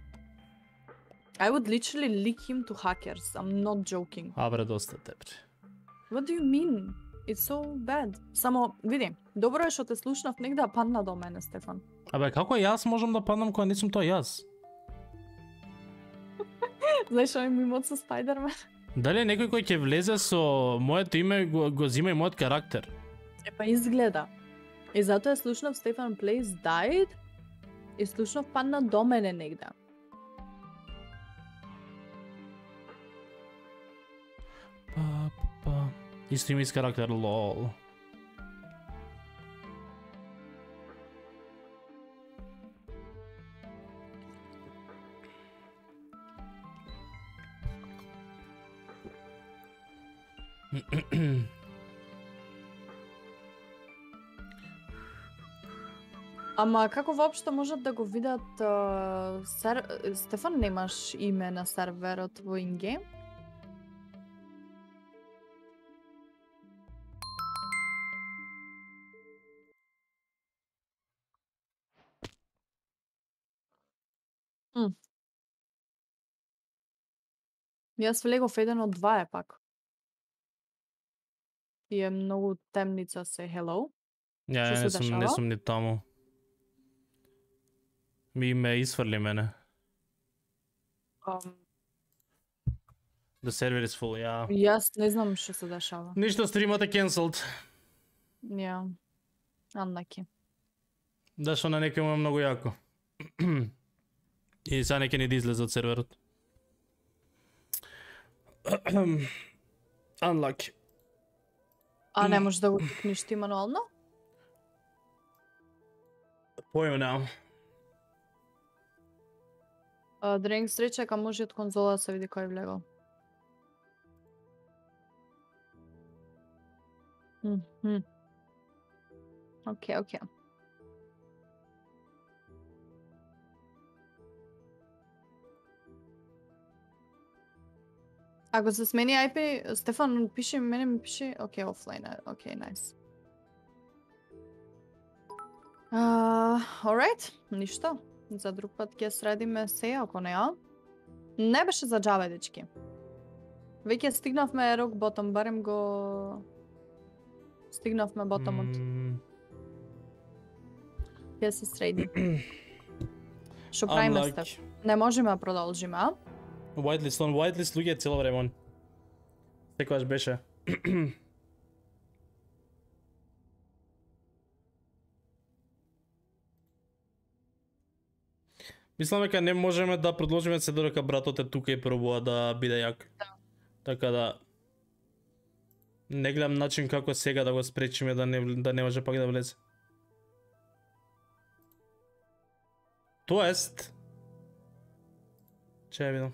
I would literally leak him to hackers. I'm not joking. Абре, доста те, бре. What do you mean? It's so bad. Само, види, добро е што те слушнав негде, а падна до мене, Стефан. Абе, како јас можам да паднам кога не сум тоа јас? Знаеш овој мимот со Спајдермен? Дали некој кој ќе влезе со моето име го зима и мојот карактер? Епа изгледа. И затоа слушнав Стефан Плейс died и слушнав падна до мене негде. Исто име и карактер, лол. Ама како воопшто можат да го видат Стефан, немаш име на серверот во ингейм? Јас влегов еден од два е пак. И е многу темница се, hello. Ја, Што се не дешава? сум ни таму. Ми ме изфрли мене. The server is full, ja. Јас не знам што се дешава. Ништо, стримот е cancelled. Ја. Unlucky. Да, што на некој му е многу јако. И сега неќе ни да излезе од серверот. Unlucky. А не можеш да го тикнеш ти мануално? Појме неам. Дренк среќа, ка може од конзола да се види кој влегал. Окей. Ако се смени IP, Стефан пише, мене ми пише, окей, офлайн, окей, најс. Alright, ништо. За друг пат ќе средиме се, ако не ја. Не беше за джаве, дечки. Веќе стигнавме рок ботом, барем го... Стигнавме ботомот. Ќе се среди. Што правиме, Стеф? Не можеме да продолжиме, а? Whitelist луѓе цело време. Секогаш беше. Мислам дека не можеме да продолжиме се додека братот е тука и пробува да биде јак. Да. Така да не гледам начин како сега да го спречиме да не може пак да влезе. Тоест, че видам.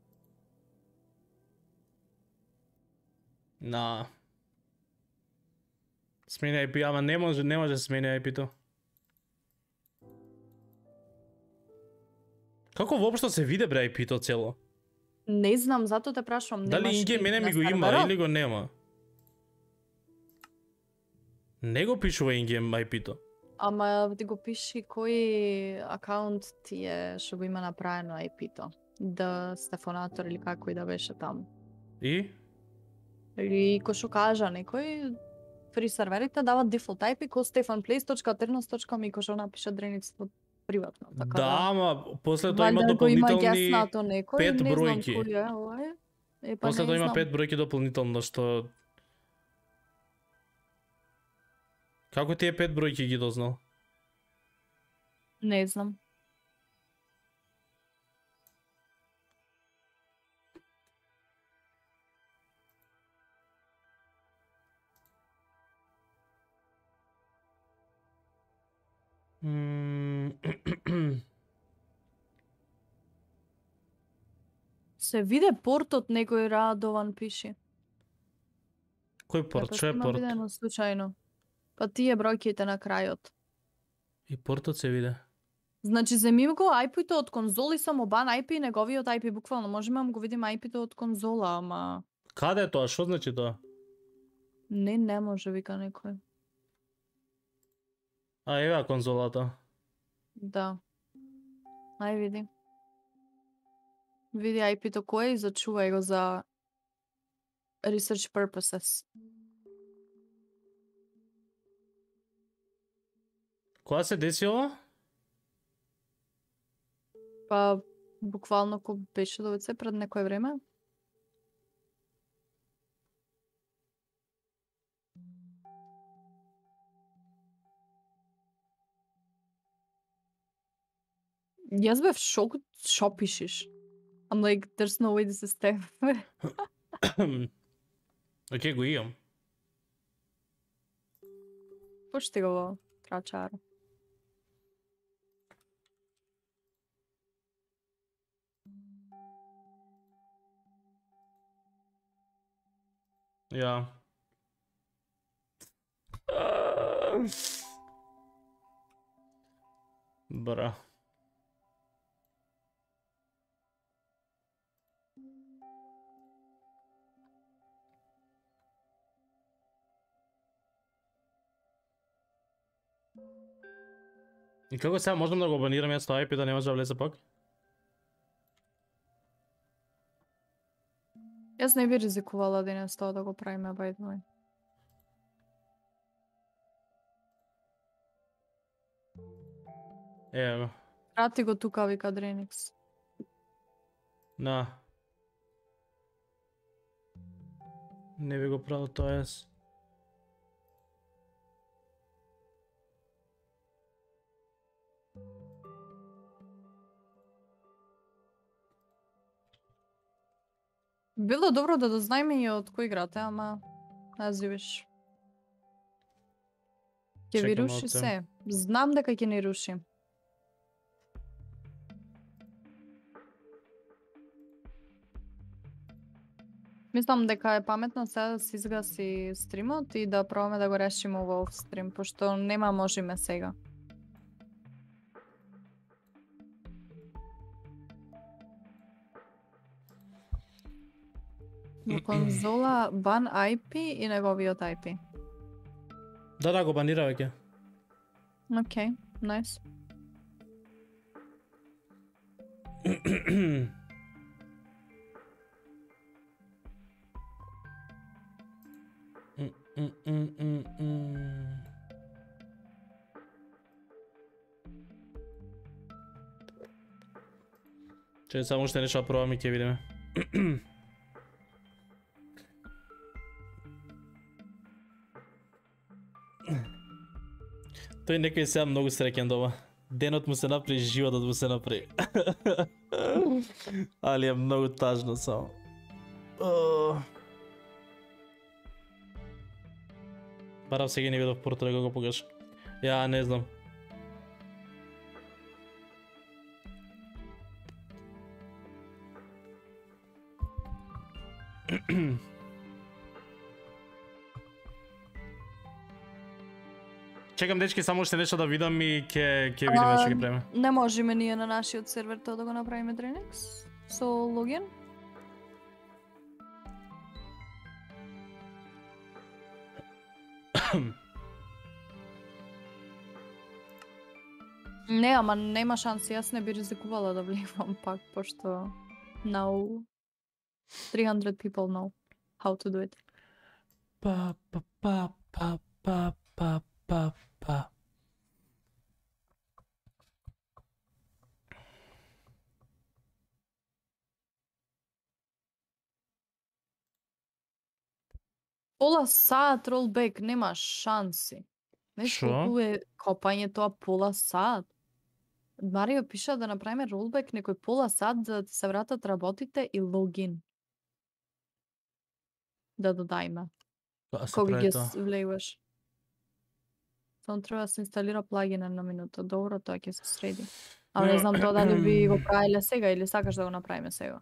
На. Смени IP, ама не може да смени IP-то. Како воопшто се виде бре IP-то цело? Не знам, затоа те прашувам. Дали инге мене ми го има или го нема? Не го пишува ингем IP-то. Ама ти го пиши кој акаунт ти е што го има направено IP-то. Да Стефонатор или како и да беше таму. И? Или кој што кажа некој фри серверите дават дефолт IP ко stefanplace.alternos.com и кој што напише дреницата приватно, така да, ама после тоа има валјда го дополнителни некој, 5 не бројки. знам кој е, ова е. Па После не тоа има знам. 5 бројки дополнително што Како ти е 5 бројки ги дознал? Не знам. Се виде портот некој Радован пише. Кој порт? Што е порт? Видено случајно. Па тие бројките на крајот. И портот се виде. Значи, земи го IP-то од конзоли, само бан IP, неговиот IP, буквално можеме да го видиме IP-то од конзола, ама... Каде е тоа? Што значи тоа? Не може, вика некој. А, еве конзолата. Да. Ај види. Види IP-то кој е и зачувај го за research purposes. Кога се деси ова? Па, буквално ко беше довеце пред некој време. Јас бев шок, шо пишеш? I'm like, there's no way this is Steph. Окей, го имам. Пушти го во трачаро. Ja. Бра. И како сега можам да го банирам јас тоа IP да не може да влезе пак? Јас не би ризикувала денес тоа да го правиме, by the way. Ево. Прати го тука, вика Дреникс. На. Не би го правил тоа јас. Било добро да дознаеме и од кој играте, ама не зивиш. Ќе ви Чекам руши оттем. се. Знам дека ќе ни руши. Мислам дека е паметно сега да се изгаси стримот и да пробаме да го решиме во офстрим, пошто нема можеме сега. Во конзола бан IP и неговиот IP. Да, го банира веќе. Окей, најс. Че само уште нешто пробаме и ќе видиме. Тој некој сега многу среќен дома. Денот му се направи, животот му се направи. Али е многу тажно само. Барав сега не видов портал да го покажа. Ја не знам. Чекам дечки само уште нешто да видам и ќе видиме што ќе правиме. Не можеме ние на нашиот сервер тоа да го направиме Drenex со логин. Не, ама нема шанси, јас не би ризикувала да влегувам пак, пошто now 300 people know how to do it. Па па па па па па па па. Пола саат ролбек, нема шанси. Знаеш Шо? колку е копање тоа пола саат? Марио пиша да направиме ролбек некој пола сат за да се вратат работите и логин. Да додајме. Па се Кога прави ги тоа. влегуваш. Само треба да се инсталира плагина на минута. Добро, тоа ќе се среди. Ама не знам тоа дали би го правиле сега или сакаш да го направиме сега.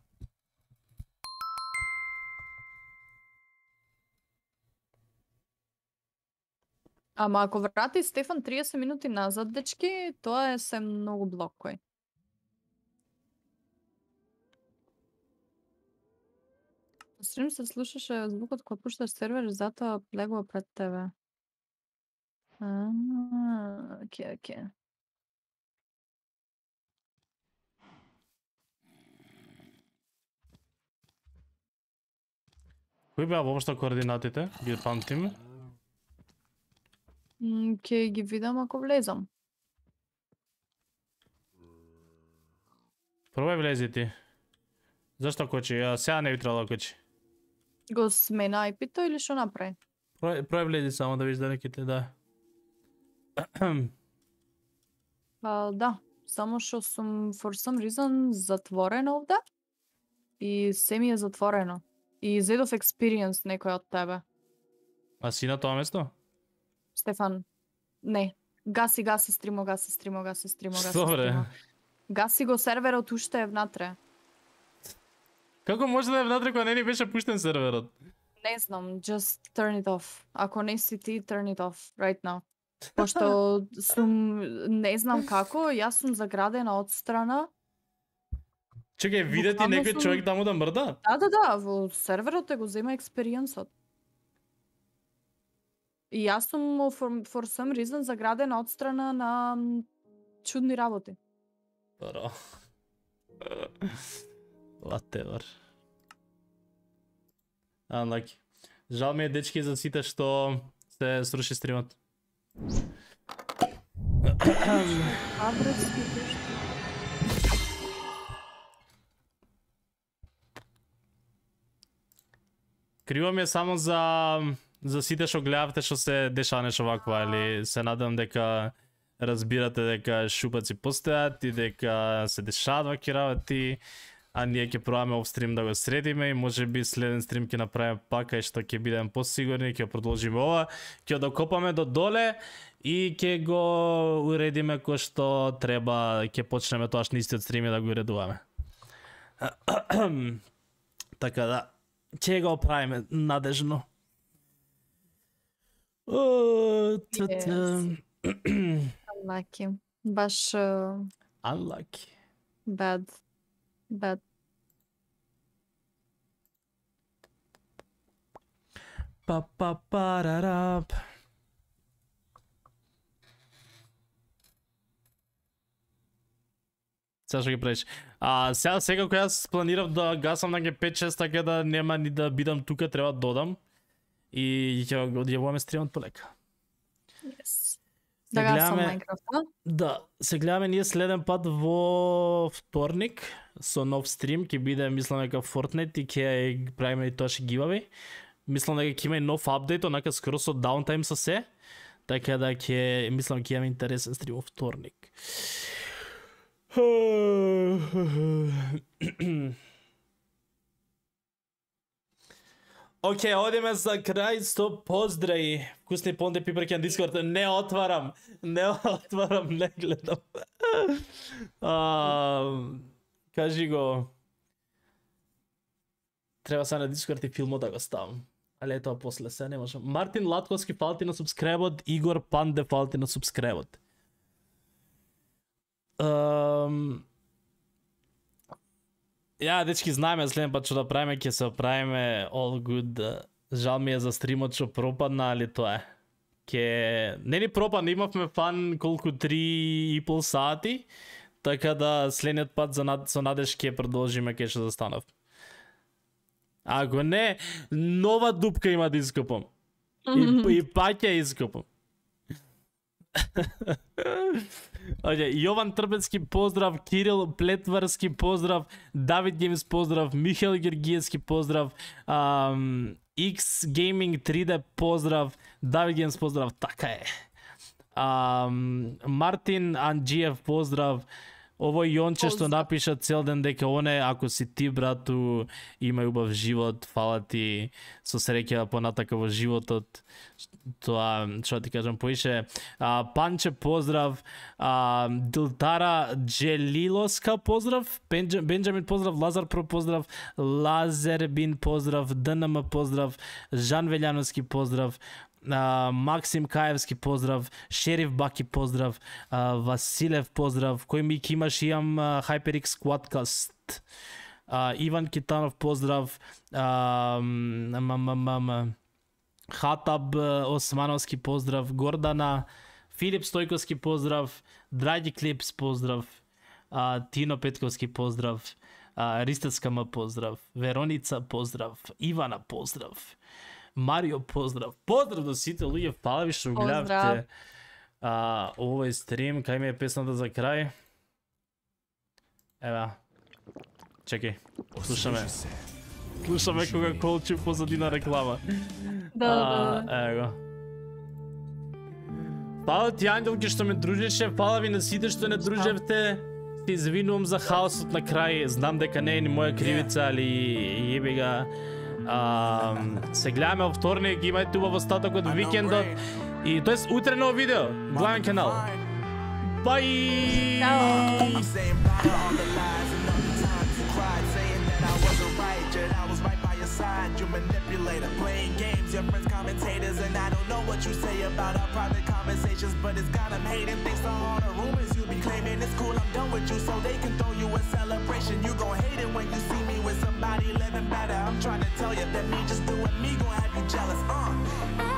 Ама ако врати Стефан 30 минути назад, дечки, тоа е се многу блокој. На стрим се слушаше звукот кога пушташ сервер, затоа легува пред тебе. Окей. Кои беа воопшто координатите? Ги памтиме? Ќе ги видам ако влезам. Пробај влези ти. Зашто кочи? Ја сега не би требало да кочи. Го смена IP-то или што направи? Пробај влези само да видиш дали ќе те да. Да, само што сум for some reason затворен овде и се ми е затворено. И зедов experience некој од тебе. А си на тоа место? Стефан, не. Гаси стримо. Што бре? Гаси го серверот уште е внатре. Како може да е внатре кога не ни беше пуштен серверот? Не знам, just turn it off. Ако не си ти, turn it off right now. Пошто сум, не знам како, јас сум заградена од страна. Чекај, виде ти Буквално некој сум- човек таму да мрда? Да, во серверот те го зема експириенсот. И јас сум for some reason заградена од страна на чудни работи. Бро. Whatever. Unlucky. Жал ми е, дечки, за сите што се сруши стримот. Криво ми е само за сите што гледавте што се дешава нешто вакво, или се надам дека разбирате дека шупаци постојат и дека се дешаваат вакви работи, а ние ќе пробаме офстрим да го средиме и можеби следен стрим ќе направиме пака и што ќе бидеме посигурни, ќе продолжиме ова, ќе докопаме до доле и ќе го уредиме кој што треба, ќе почнеме тоаш на истиот стрим да го уредуваме. Така да, ќе го правиме надежно. Unlucky. Баш Unlucky. bad. Па-па-па-ра-рап. Сега ќе правиш. Сега кој јас планирав да гасам на G5-6, така да нема ни да бидам тука, треба да додам. И ќе го одјавуваме стримот полека. Yes. Да гасам Minecraft. Да, се гледаме ние следен пат во вторник со нов стрим, ќе биде мислам дека Fortnite и ќе правиме и тоа ше giveaway. Мислам дека ќе има и нов апдейт, онака скоро со даунтайм со се. Така да ќе мислам ќе имаме интересен стрим во вторник. Океј, одиме за крај со поздрави. Вкусни понде пипарки на Discord. Не отварам, не гледам. Кажи го. Треба сега на Discord и филмот да го ставам. Али е тоа после, сега не можам. Мартин Латковски фалти на субскребот, Игор Панде фалти на субскребот. Ја, дечки, знаеме следен пат што да правиме, ќе се правиме all good. Жал ми е за стримот што пропадна, али тоа е. Не ни пропадна, имавме фан колку 3,5 сати, така да следниот пат со надеж ќе продолжиме кај што застанав. Ако не, нова дупка има да ископам. И пак ја ископам. Јован Трбецки поздрав, Кирил Плетварски поздрав, Давид Геймс поздрав, Михаил Георгиевски поздрав, X Gaming 3D поздрав, Давид Геймс поздрав, така е. Мартин Анджиев поздрав. Овој Јонче што напиша цел ден дека оне, ако си ти, брату, имај убав живот, фала ти, со среќа понатака во животот. Тоа, што ти кажам, поише. Панче поздрав, Дилтара Джелилоска поздрав, Бенджамин поздрав, Лазар Про поздрав, Лазербин поздрав, ДНМ поздрав, Жан Велјановски поздрав, Максим Каевски поздрав, Шериф Баки поздрав, Василев поздрав, кој ми имаш, имам HyperX Quadcast, Иван Китанов поздрав, Хатаб Османовски поздрав, Гордана, Филип Стојковски поздрав, Драги Клипс поздрав, Тино Петковски поздрав, Ристецка М поздрав, Вероница поздрав, Ивана поздрав, Марио поздрав. Поздрав до сите луѓе, фала ви што гледавте овој стрим. Кај ми е песната за крај? Ева. Чекај. Слушаме кога колчи позадина реклама. Да. Ево го. Фала ти, Ангелки, што ме дружеше. Фала ви на сите што не дружевте. Се извинувам за хаосот на крај. Знам дека не е ни моја кривица, али јеби ga. Се гледаме во вторник, имајте убав остаток од викендот и тоест утре ново видео, главен канал. Бај! You manipulator, playing games, your friends commentators, and I don't know what you say about our private conversations, but it's got them hating. Thanks to all the rumors you be claiming, it's cool, I'm done with you, so they can throw you a celebration. You gon' hate it when you see me with somebody living better. I'm trying to tell you that me just doing me gon' have you jealous.